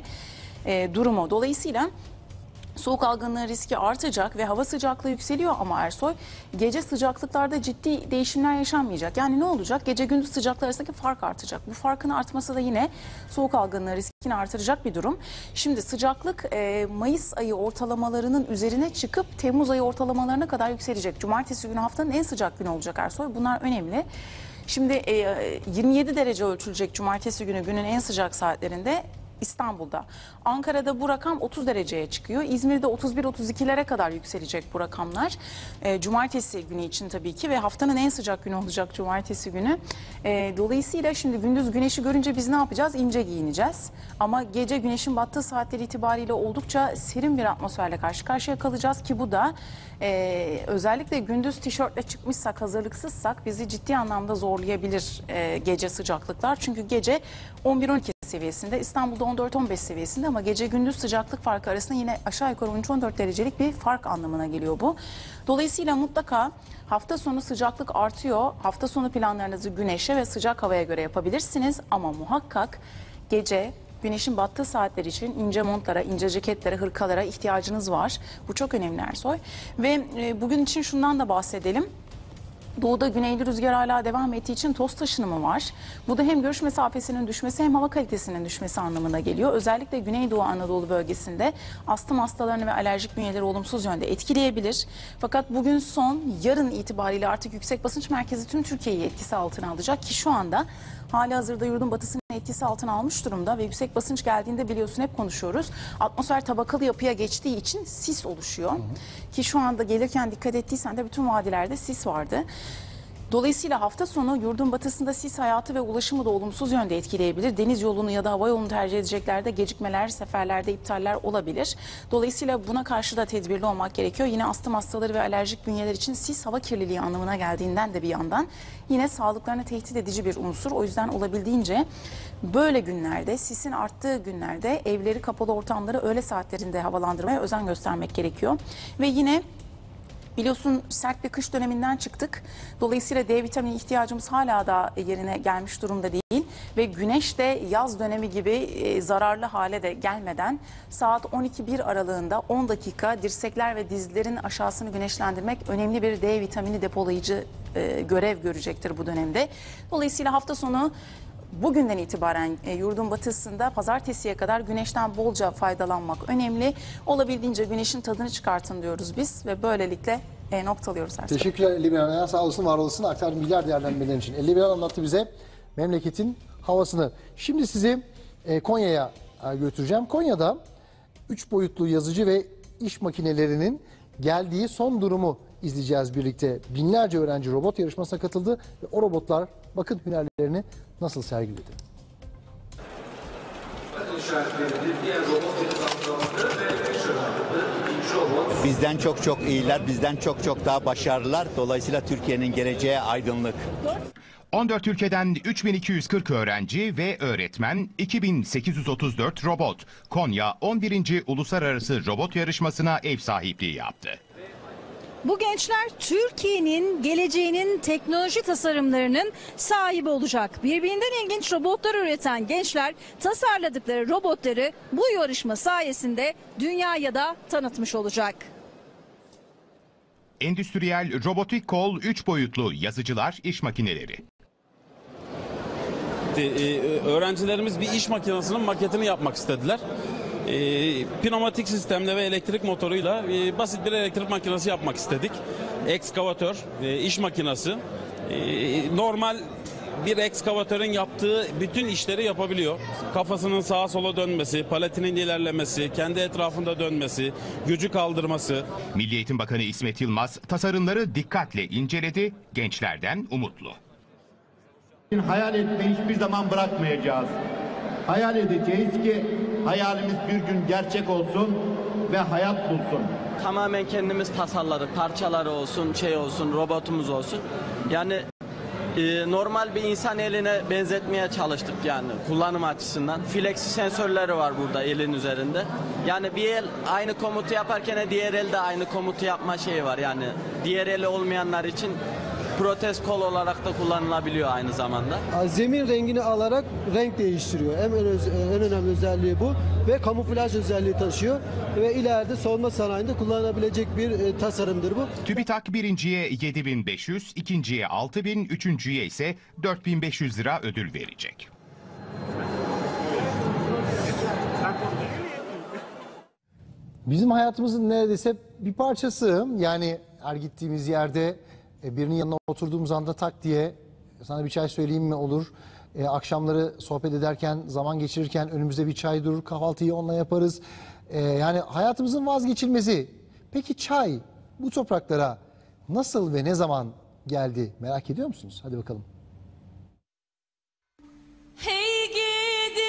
e, durumu. Dolayısıyla soğuk algınlığı riski artacak ve hava sıcaklığı yükseliyor ama Ersoy, gece sıcaklıklarda ciddi değişimler yaşanmayacak. Yani ne olacak? Gece gündüz sıcaklığı arasındaki fark artacak. Bu farkın artması da yine soğuk algınlığı riskini artıracak bir durum. Şimdi sıcaklık e, Mayıs ayı ortalamalarının üzerine çıkıp Temmuz ayı ortalamalarına kadar yükselecek. Cumartesi günü haftanın en sıcak günü olacak Ersoy. Bunlar önemli. Şimdi e, yirmi yedi derece ölçülecek cumartesi günü, günün en sıcak saatlerinde İstanbul'da. Ankara'da bu rakam otuz dereceye çıkıyor. İzmir'de otuz bir otuz ikilere kadar yükselecek bu rakamlar. E, cumartesi günü için tabii ki ve haftanın en sıcak günü olacak cumartesi günü. E, dolayısıyla şimdi gündüz güneşi görünce biz ne yapacağız? İnce giyineceğiz. Ama gece güneşin battığı saatleri itibariyle oldukça serin bir atmosferle karşı karşıya kalacağız ki bu da e, özellikle gündüz tişörtle çıkmışsak, hazırlıksızsak bizi ciddi anlamda zorlayabilir e, gece sıcaklıklar. Çünkü gece on bir on iki seviyesinde, İstanbul'da on dört on beş seviyesinde ama gece gündüz sıcaklık farkı arasında yine aşağı yukarı on üç on dört derecelik bir fark anlamına geliyor bu. Dolayısıyla mutlaka hafta sonu sıcaklık artıyor. Hafta sonu planlarınızı güneşe ve sıcak havaya göre yapabilirsiniz ama muhakkak gece güneşin battığı saatler için ince montlara, ince ceketlere, hırkalara ihtiyacınız var. Bu çok önemli Ersoy. Ve e, bugün için şundan da bahsedelim. Doğuda güneyli rüzgar hala devam ettiği için toz taşınımı var. Bu da hem görüş mesafesinin düşmesi hem hava kalitesinin düşmesi anlamına geliyor. Özellikle Güneydoğu Anadolu bölgesinde astım hastalarını ve alerjik bünyeleri olumsuz yönde etkileyebilir. Fakat bugün son, yarın itibariyle artık yüksek basınç merkezi tüm Türkiye'yi etkisi altına alacak ki şu anda hali hazırda yurdun batısını etkisi altına almış durumda ve yüksek basınç geldiğinde biliyorsun hep konuşuyoruz. Atmosfer tabakalı yapıya geçtiği için sis oluşuyor. Hı hı. Ki şu anda gelirken dikkat ettiysen de bütün vadilerde sis vardı. Dolayısıyla hafta sonu yurdun batısında sis hayatı ve ulaşımı da olumsuz yönde etkileyebilir. Deniz yolunu ya da hava yolunu tercih edeceklerde gecikmeler, seferlerde iptaller olabilir. Dolayısıyla buna karşı da tedbirli olmak gerekiyor. Yine astım hastaları ve alerjik bünyeler için sis hava kirliliği anlamına geldiğinden de bir yandan yine sağlıklarını tehdit edici bir unsur. O yüzden olabildiğince böyle günlerde, sisin arttığı günlerde evleri, kapalı ortamları öğle saatlerinde havalandırmaya özen göstermek gerekiyor. Ve yine Biliyorsun sert bir kış döneminden çıktık. Dolayısıyla D vitamini ihtiyacımız hala da yerine gelmiş durumda değil. Ve güneş de yaz dönemi gibi e, zararlı hale de gelmeden saat on iki bir aralığında on dakika dirsekler ve dizlerin aşağısını güneşlendirmek önemli bir D vitamini depolayıcı e, görev görecektir bu dönemde. Dolayısıyla hafta sonu bugünden itibaren e, yurdun batısında pazartesiye kadar güneşten bolca faydalanmak önemli. Olabildiğince güneşin tadını çıkartın diyoruz biz ve böylelikle e, noktalıyoruz her Teşekkürler Elli Bin Hanım. Sağ olasın, var olasın. Aktardığın bilgiler, değerlendirmelerin için. Elli Bin Hanım anlattı bize memleketin havasını. Şimdi sizi e, Konya'ya e, götüreceğim. Konya'da üç boyutlu yazıcı ve iş makinelerinin geldiği son durumu izleyeceğiz birlikte. Binlerce öğrenci robot yarışmasına katıldı ve o robotlar bakın hünerlerini nasıl sergiledi. Bizden çok çok iyiler, bizden çok çok daha başarılılar. Dolayısıyla Türkiye'nin geleceği aydınlık. on dört ülkeden üç bin iki yüz kırk öğrenci ve öğretmen, iki bin sekiz yüz otuz dört robot, Konya on birinci Uluslararası Robot Yarışması'na ev sahipliği yaptı. Bu gençler Türkiye'nin geleceğinin teknoloji tasarımlarının sahibi olacak. Birbirinden ilginç robotlar üreten gençler tasarladıkları robotları bu yarışma sayesinde dünyaya da tanıtmış olacak. Endüstriyel robotik kol, üç boyutlu yazıcılar, iş makineleri. Öğrencilerimiz bir iş makinesinin maketini yapmak istediler. E, pneumatik sistemle ve elektrik motoruyla e, basit bir elektrik makinesi yapmak istedik. Ekskavatör, e, iş makinesi. E, normal bir ekskavatörün yaptığı bütün işleri yapabiliyor. Kafasının sağa sola dönmesi, paletinin ilerlemesi, kendi etrafında dönmesi, gücü kaldırması. Milli Eğitim Bakanı İsmet Yılmaz tasarımları dikkatle inceledi, gençlerden umutlu. Hayal etmeyi hiçbir zaman bırakmayacağız. Hayal edeceğiz ki hayalimiz bir gün gerçek olsun ve hayat bulsun. Tamamen kendimiz tasarladık. Parçaları olsun, şey olsun, robotumuz olsun. Yani e, normal bir insan eline benzetmeye çalıştık yani kullanım açısından. Flexi sensörleri var burada elin üzerinde. Yani bir el aynı komutu yaparken diğer elde aynı komutu yapma şeyi var. Yani diğer eli olmayanlar için protez kol olarak da kullanılabiliyor aynı zamanda. Zemin rengini alarak renk değiştiriyor. En, en önemli özelliği bu ve kamuflaj özelliği taşıyor ve ileride savunma sanayinde kullanılabilecek bir e, tasarımdır bu. TÜBİTAK birinciye yedi bin beş yüz, ikinciye altı bin, üçüncüye ise dört bin beş yüz lira ödül verecek. Bizim hayatımızın neredeyse bir parçası. Yani her gittiğimiz yerde birinin yanına oturduğumuz anda tak diye sana bir çay söyleyeyim mi olur. E, akşamları sohbet ederken, zaman geçirirken önümüzde bir çay durur. Kahvaltıyı onunla yaparız. E, yani hayatımızın vazgeçilmezi. Peki çay bu topraklara nasıl ve ne zaman geldi merak ediyor musunuz? Hadi bakalım. Hey gidi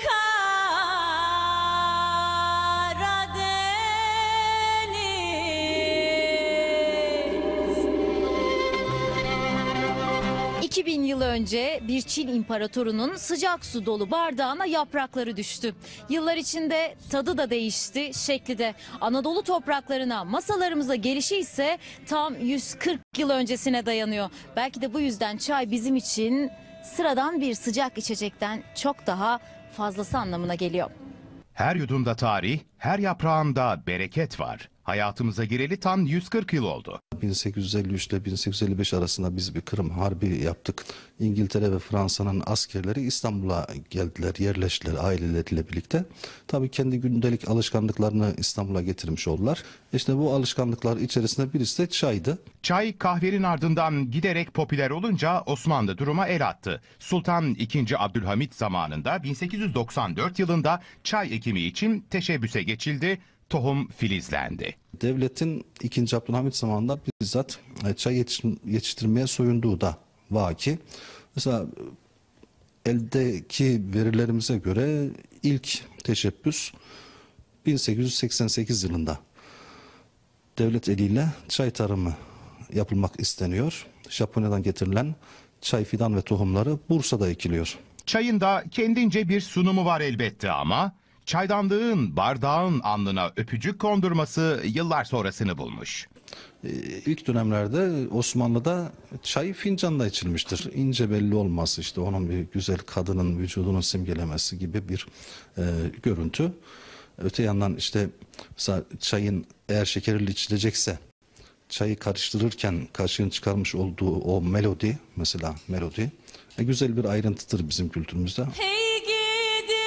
iki bin yıl önce bir Çin imparatorunun sıcak su dolu bardağına yaprakları düştü. Yıllar içinde tadı da değişti, şekli de. Anadolu topraklarına, masalarımıza gelişi ise tam yüz kırk yıl öncesine dayanıyor. Belki de bu yüzden çay bizim için sıradan bir sıcak içecekten çok daha fazlası anlamına geliyor. Her yudumda tarih, her yaprağında bereket var. Hayatımıza gireli tam yüz kırk yıl oldu. bin sekiz yüz elli üç ile bin sekiz yüz elli beş arasında biz bir Kırım Harbi yaptık. İngiltere ve Fransa'nın askerleri İstanbul'a geldiler, yerleştiler aileleriyle birlikte. Tabii kendi gündelik alışkanlıklarını İstanbul'a getirmiş oldular. İşte bu alışkanlıklar içerisinde birisi de çaydı. Çay kahvenin ardından giderek popüler olunca Osmanlı duruma el attı. Sultan ikinci. Abdülhamit zamanında bin sekiz yüz doksan dört yılında çay ekimi için teşebbüse geçildi. Tohum filizlendi. Devletin ikinci. Abdülhamit zamanında bizzat çay yetiştirmeye soyunduğu da vaki. Mesela eldeki verilerimize göre ilk teşebbüs bin sekiz yüz seksen sekiz yılında devlet eliyle çay tarımı yapılmak isteniyor. Japonya'dan getirilen çay fidan ve tohumları Bursa'da ekiliyor. Çayın da kendince bir sunumu var elbette ama çaydanlığın bardağın alnına öpücük kondurması yıllar sonrasını bulmuş. e, ilk dönemlerde Osmanlı'da çay fincanla içilmiştir. İnce belli olması, işte onun bir güzel kadının vücudunun simgelemesi gibi bir e, görüntü. Öte yandan işte mesela çayın eğer şekerli içilecekse çayı karıştırırken kaşığın çıkarmış olduğu o melodi, mesela melodi e, güzel bir ayrıntıdır bizim kültürümüzde. Hey gidi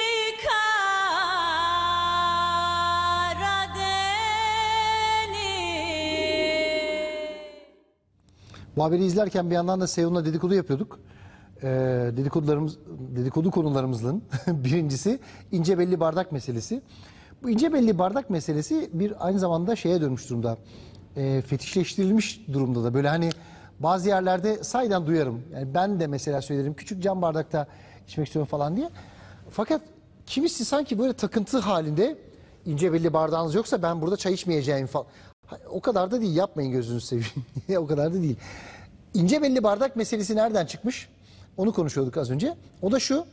Karadeniz. Bu haberi izlerken bir yandan da Seyhun'la dedikodu yapıyorduk. Ee, dedikodularımız, dedikodu konularımızın birincisi ince belli bardak meselesi. Bu ince belli bardak meselesi bir aynı zamanda şeye dönmüş durumda. E, fetişleştirilmiş durumda da. Böyle hani bazı yerlerde sahiden duyarım. Yani ben de mesela söylerim küçük cam bardakta içmek istiyorum falan diye. Fakat kimisi sanki böyle takıntı halinde ince belli bardağınız yoksa ben burada çay içmeyeceğim falan. O kadar da değil, yapmayın gözünüzü seveyim. O kadar da değil. İnce belli bardak meselesi nereden çıkmış? Onu konuşuyorduk az önce. O da şu.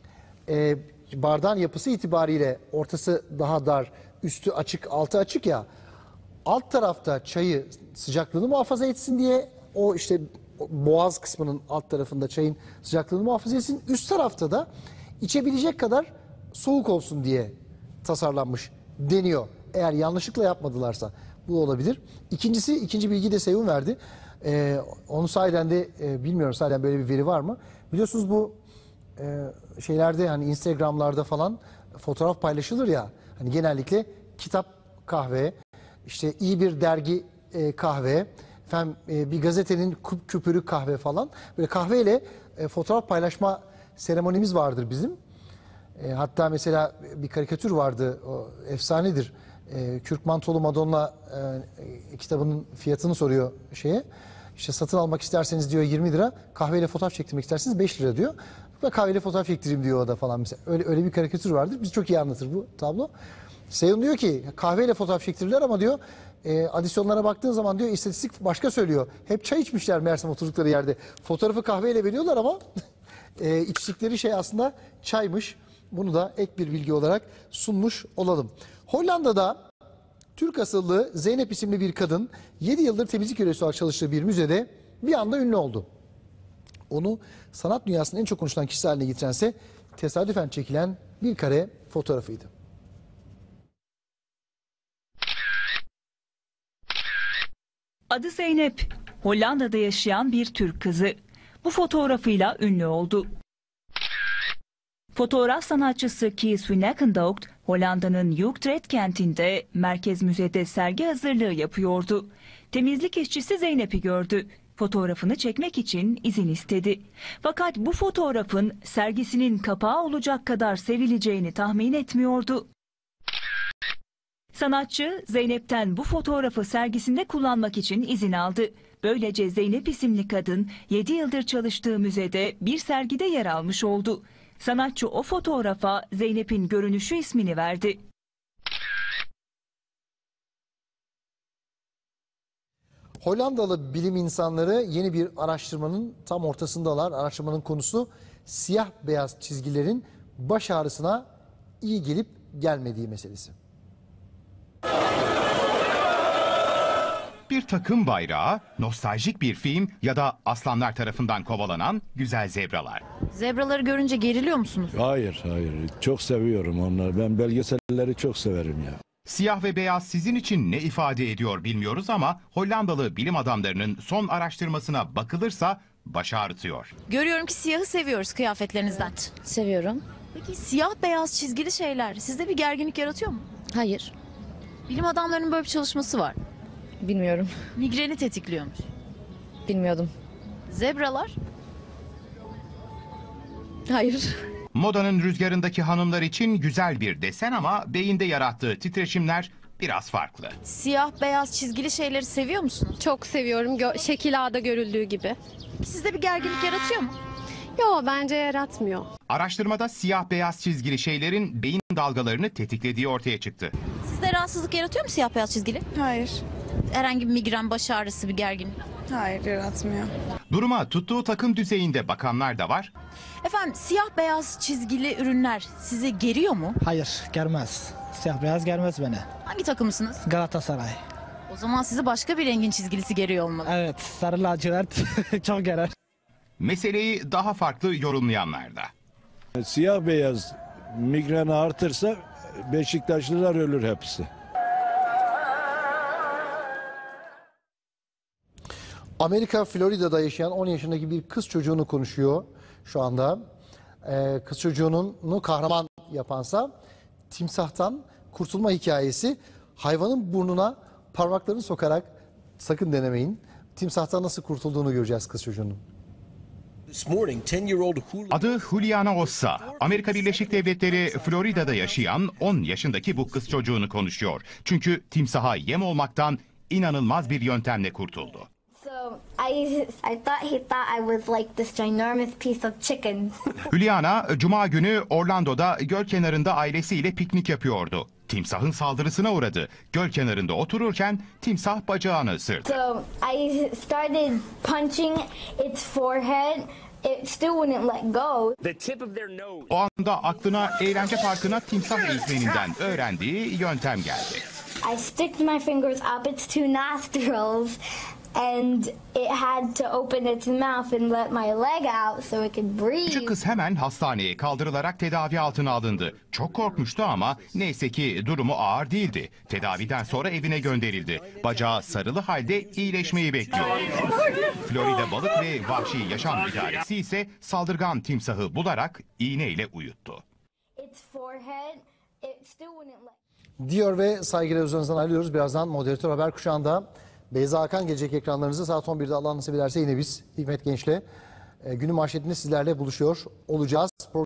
E, bardağın yapısı itibariyle ortası daha dar, üstü açık, altı açık ya. Alt tarafta çayı sıcaklığını muhafaza etsin diye o işte boğaz kısmının alt tarafında çayın sıcaklığını muhafaza etsin. Üst tarafta da içebilecek kadar soğuk olsun diye tasarlanmış deniyor. Eğer yanlışlıkla yapmadılarsa bu olabilir. İkincisi, ikinci bilgi de Seyhun verdi. Ee, onu sahiden de e, bilmiyorum sahiden böyle bir veri var mı? Biliyorsunuz bu e, şeylerde hani Instagram'larda falan fotoğraf paylaşılır ya. Hani genellikle kitap, kahve, işte iyi bir dergi e, kahve, efendim e, bir gazetenin küp, küpürü kahve falan. Böyle kahveyle e, fotoğraf paylaşma seremonimiz vardır bizim. E, hatta mesela bir karikatür vardı, o efsanedir. E, Kürk Mantolu Madonna e, kitabının fiyatını soruyor şeye. İşte satın almak isterseniz diyor yirmi lira, kahveyle fotoğraf çektirmek isterseniz beş lira diyor. Ve kahveyle fotoğraf çektireyim diyor o da falan mesela. Öyle, öyle bir karikatür vardır. Biz çok iyi anlatır bu tablo. Seyhun diyor ki kahveyle fotoğraf çektirirler ama diyor e, adisyonlara baktığın zaman diyor istatistik başka söylüyor. Hep çay içmişler meğersem oturdukları yerde. Fotoğrafı kahveyle veriyorlar ama e, içtikleri şey aslında çaymış. Bunu da ek bir bilgi olarak sunmuş olalım. Hollanda'da Türk asıllı Zeynep isimli bir kadın yedi yıldır temizlik görevlisi olarak çalıştığı bir müzede bir anda ünlü oldu. Onu sanat dünyasının en çok konuşulan kişisi haline getirense tesadüfen çekilen bir kare fotoğrafıydı. Adı Zeynep, Hollanda'da yaşayan bir Türk kızı. Bu fotoğrafıyla ünlü oldu. Fotoğraf sanatçısı Kees Wijnaldum, Hollanda'nın Utrecht kentinde Merkez Müze'de sergi hazırlığı yapıyordu. Temizlik işçisi Zeynep'i gördü. Fotoğrafını çekmek için izin istedi. Fakat bu fotoğrafın sergisinin kapağı olacak kadar sevileceğini tahmin etmiyordu. Sanatçı Zeynep'ten bu fotoğrafı sergisinde kullanmak için izin aldı. Böylece Zeynep isimli kadın yedi yıldır çalıştığı müzede bir sergide yer almış oldu. Sanatçı o fotoğrafa Zeynep'in görünüşü ismini verdi. Hollandalı bilim insanları yeni bir araştırmanın tam ortasındalar. Araştırmanın konusu siyah beyaz çizgilerin baş ağrısına iyi gelip gelmediği meselesi. Bir takım bayrağı, nostaljik bir film ya da aslanlar tarafından kovalanan güzel zebralar. Zebraları görünce geriliyor musunuz? Hayır, hayır. Çok seviyorum onları. Ben belgeselleri çok severim ya. Siyah ve beyaz sizin için ne ifade ediyor bilmiyoruz ama Hollandalı bilim adamlarının son araştırmasına bakılırsa baş ağrıtıyor. Görüyorum ki siyahı seviyoruz kıyafetlerinizden. Seviyorum. Peki siyah beyaz çizgili şeyler sizde bir gerginlik yaratıyor mu? Hayır. Bilim adamlarının böyle bir çalışması var. Bilmiyorum. Migreni tetikliyormuş. Bilmiyordum. Zebralar? Hayır. Modanın rüzgarındaki hanımlar için güzel bir desen ama beyinde yarattığı titreşimler biraz farklı. Siyah beyaz çizgili şeyleri seviyor musunuz? Çok seviyorum. Gö şekil A'da görüldüğü gibi. Sizde bir gerginlik yaratıyor mu? Yok, bence yaratmıyor. Araştırmada siyah beyaz çizgili şeylerin beyin dalgalarını tetiklediği ortaya çıktı. Sizde rahatsızlık yaratıyor mu siyah beyaz çizgili? Hayır. Herhangi bir migren, baş ağrısı, bir gerginlik? Hayır, yaratmıyor. Duruma tuttuğu takım düzeyinde bakanlar da var. Efendim siyah beyaz çizgili ürünler sizi geriyor mu? Hayır, germez. Siyah beyaz germez beni. Hangi takımısınız? Galatasaray. O zaman sizi başka bir rengin çizgilisi geriyor olmalı. Evet, sarı lacivert çok gerer. Meseleyi daha farklı yorumlayanlar da. Siyah beyaz migreni artırsa Beşiktaşlılar ölür hepsi. Amerika Florida'da yaşayan on yaşındaki bir kız çocuğunu konuşuyor şu anda. Ee, kız çocuğunu kahraman yapansa timsahtan kurtulma hikayesi. Hayvanın burnuna parmaklarını sokarak, sakın denemeyin, timsahtan nasıl kurtulduğunu göreceğiz kız çocuğunun. Adı Juliana Ossa. Amerika Birleşik Devletleri Florida'da yaşayan on yaşındaki bu kız çocuğunu konuşuyor. Çünkü timsaha yem olmaktan inanılmaz bir yöntemle kurtuldu. So I, I thought he thought I was like this ginormous piece of chicken. Juliana, Cuma günü Orlando'da göl kenarında ailesiyle piknik yapıyordu. Timsahın saldırısına uğradı. Göl kenarında otururken timsah bacağını ısırdı. So I started punching its forehead. It still wouldn't let go. O anda aklına eğlence parkına timsah eğitmeninden öğrendiği yöntem geldi. I sticked my fingers up its two nostrils. And it had to open its mouth and let my leg out so it could breathe. Küçük kız hemen hastaneye kaldırılarak tedavi altına alındı. Çok korkmuştu ama neyse ki durumu ağır değildi. Tedaviden sonra evine gönderildi. Bacağı sarılı halde iyileşmeyi bekliyor. Florida Balık ve Vahşi Yaşam İdaresi ise saldırgan timsahı bularak iğneyle uyuttu. Its forehead, it still wouldn't let. Diyor ve saygıyla üzerinizden ayrılıyoruz. Birazdan moderatör haber kuşağında Beyza Hakan gelecek ekranlarınızda. Saat on birde Allah nasip ederse yine biz Hikmet Genç'le e, günün manşetinde sizlerle buluşuyor olacağız.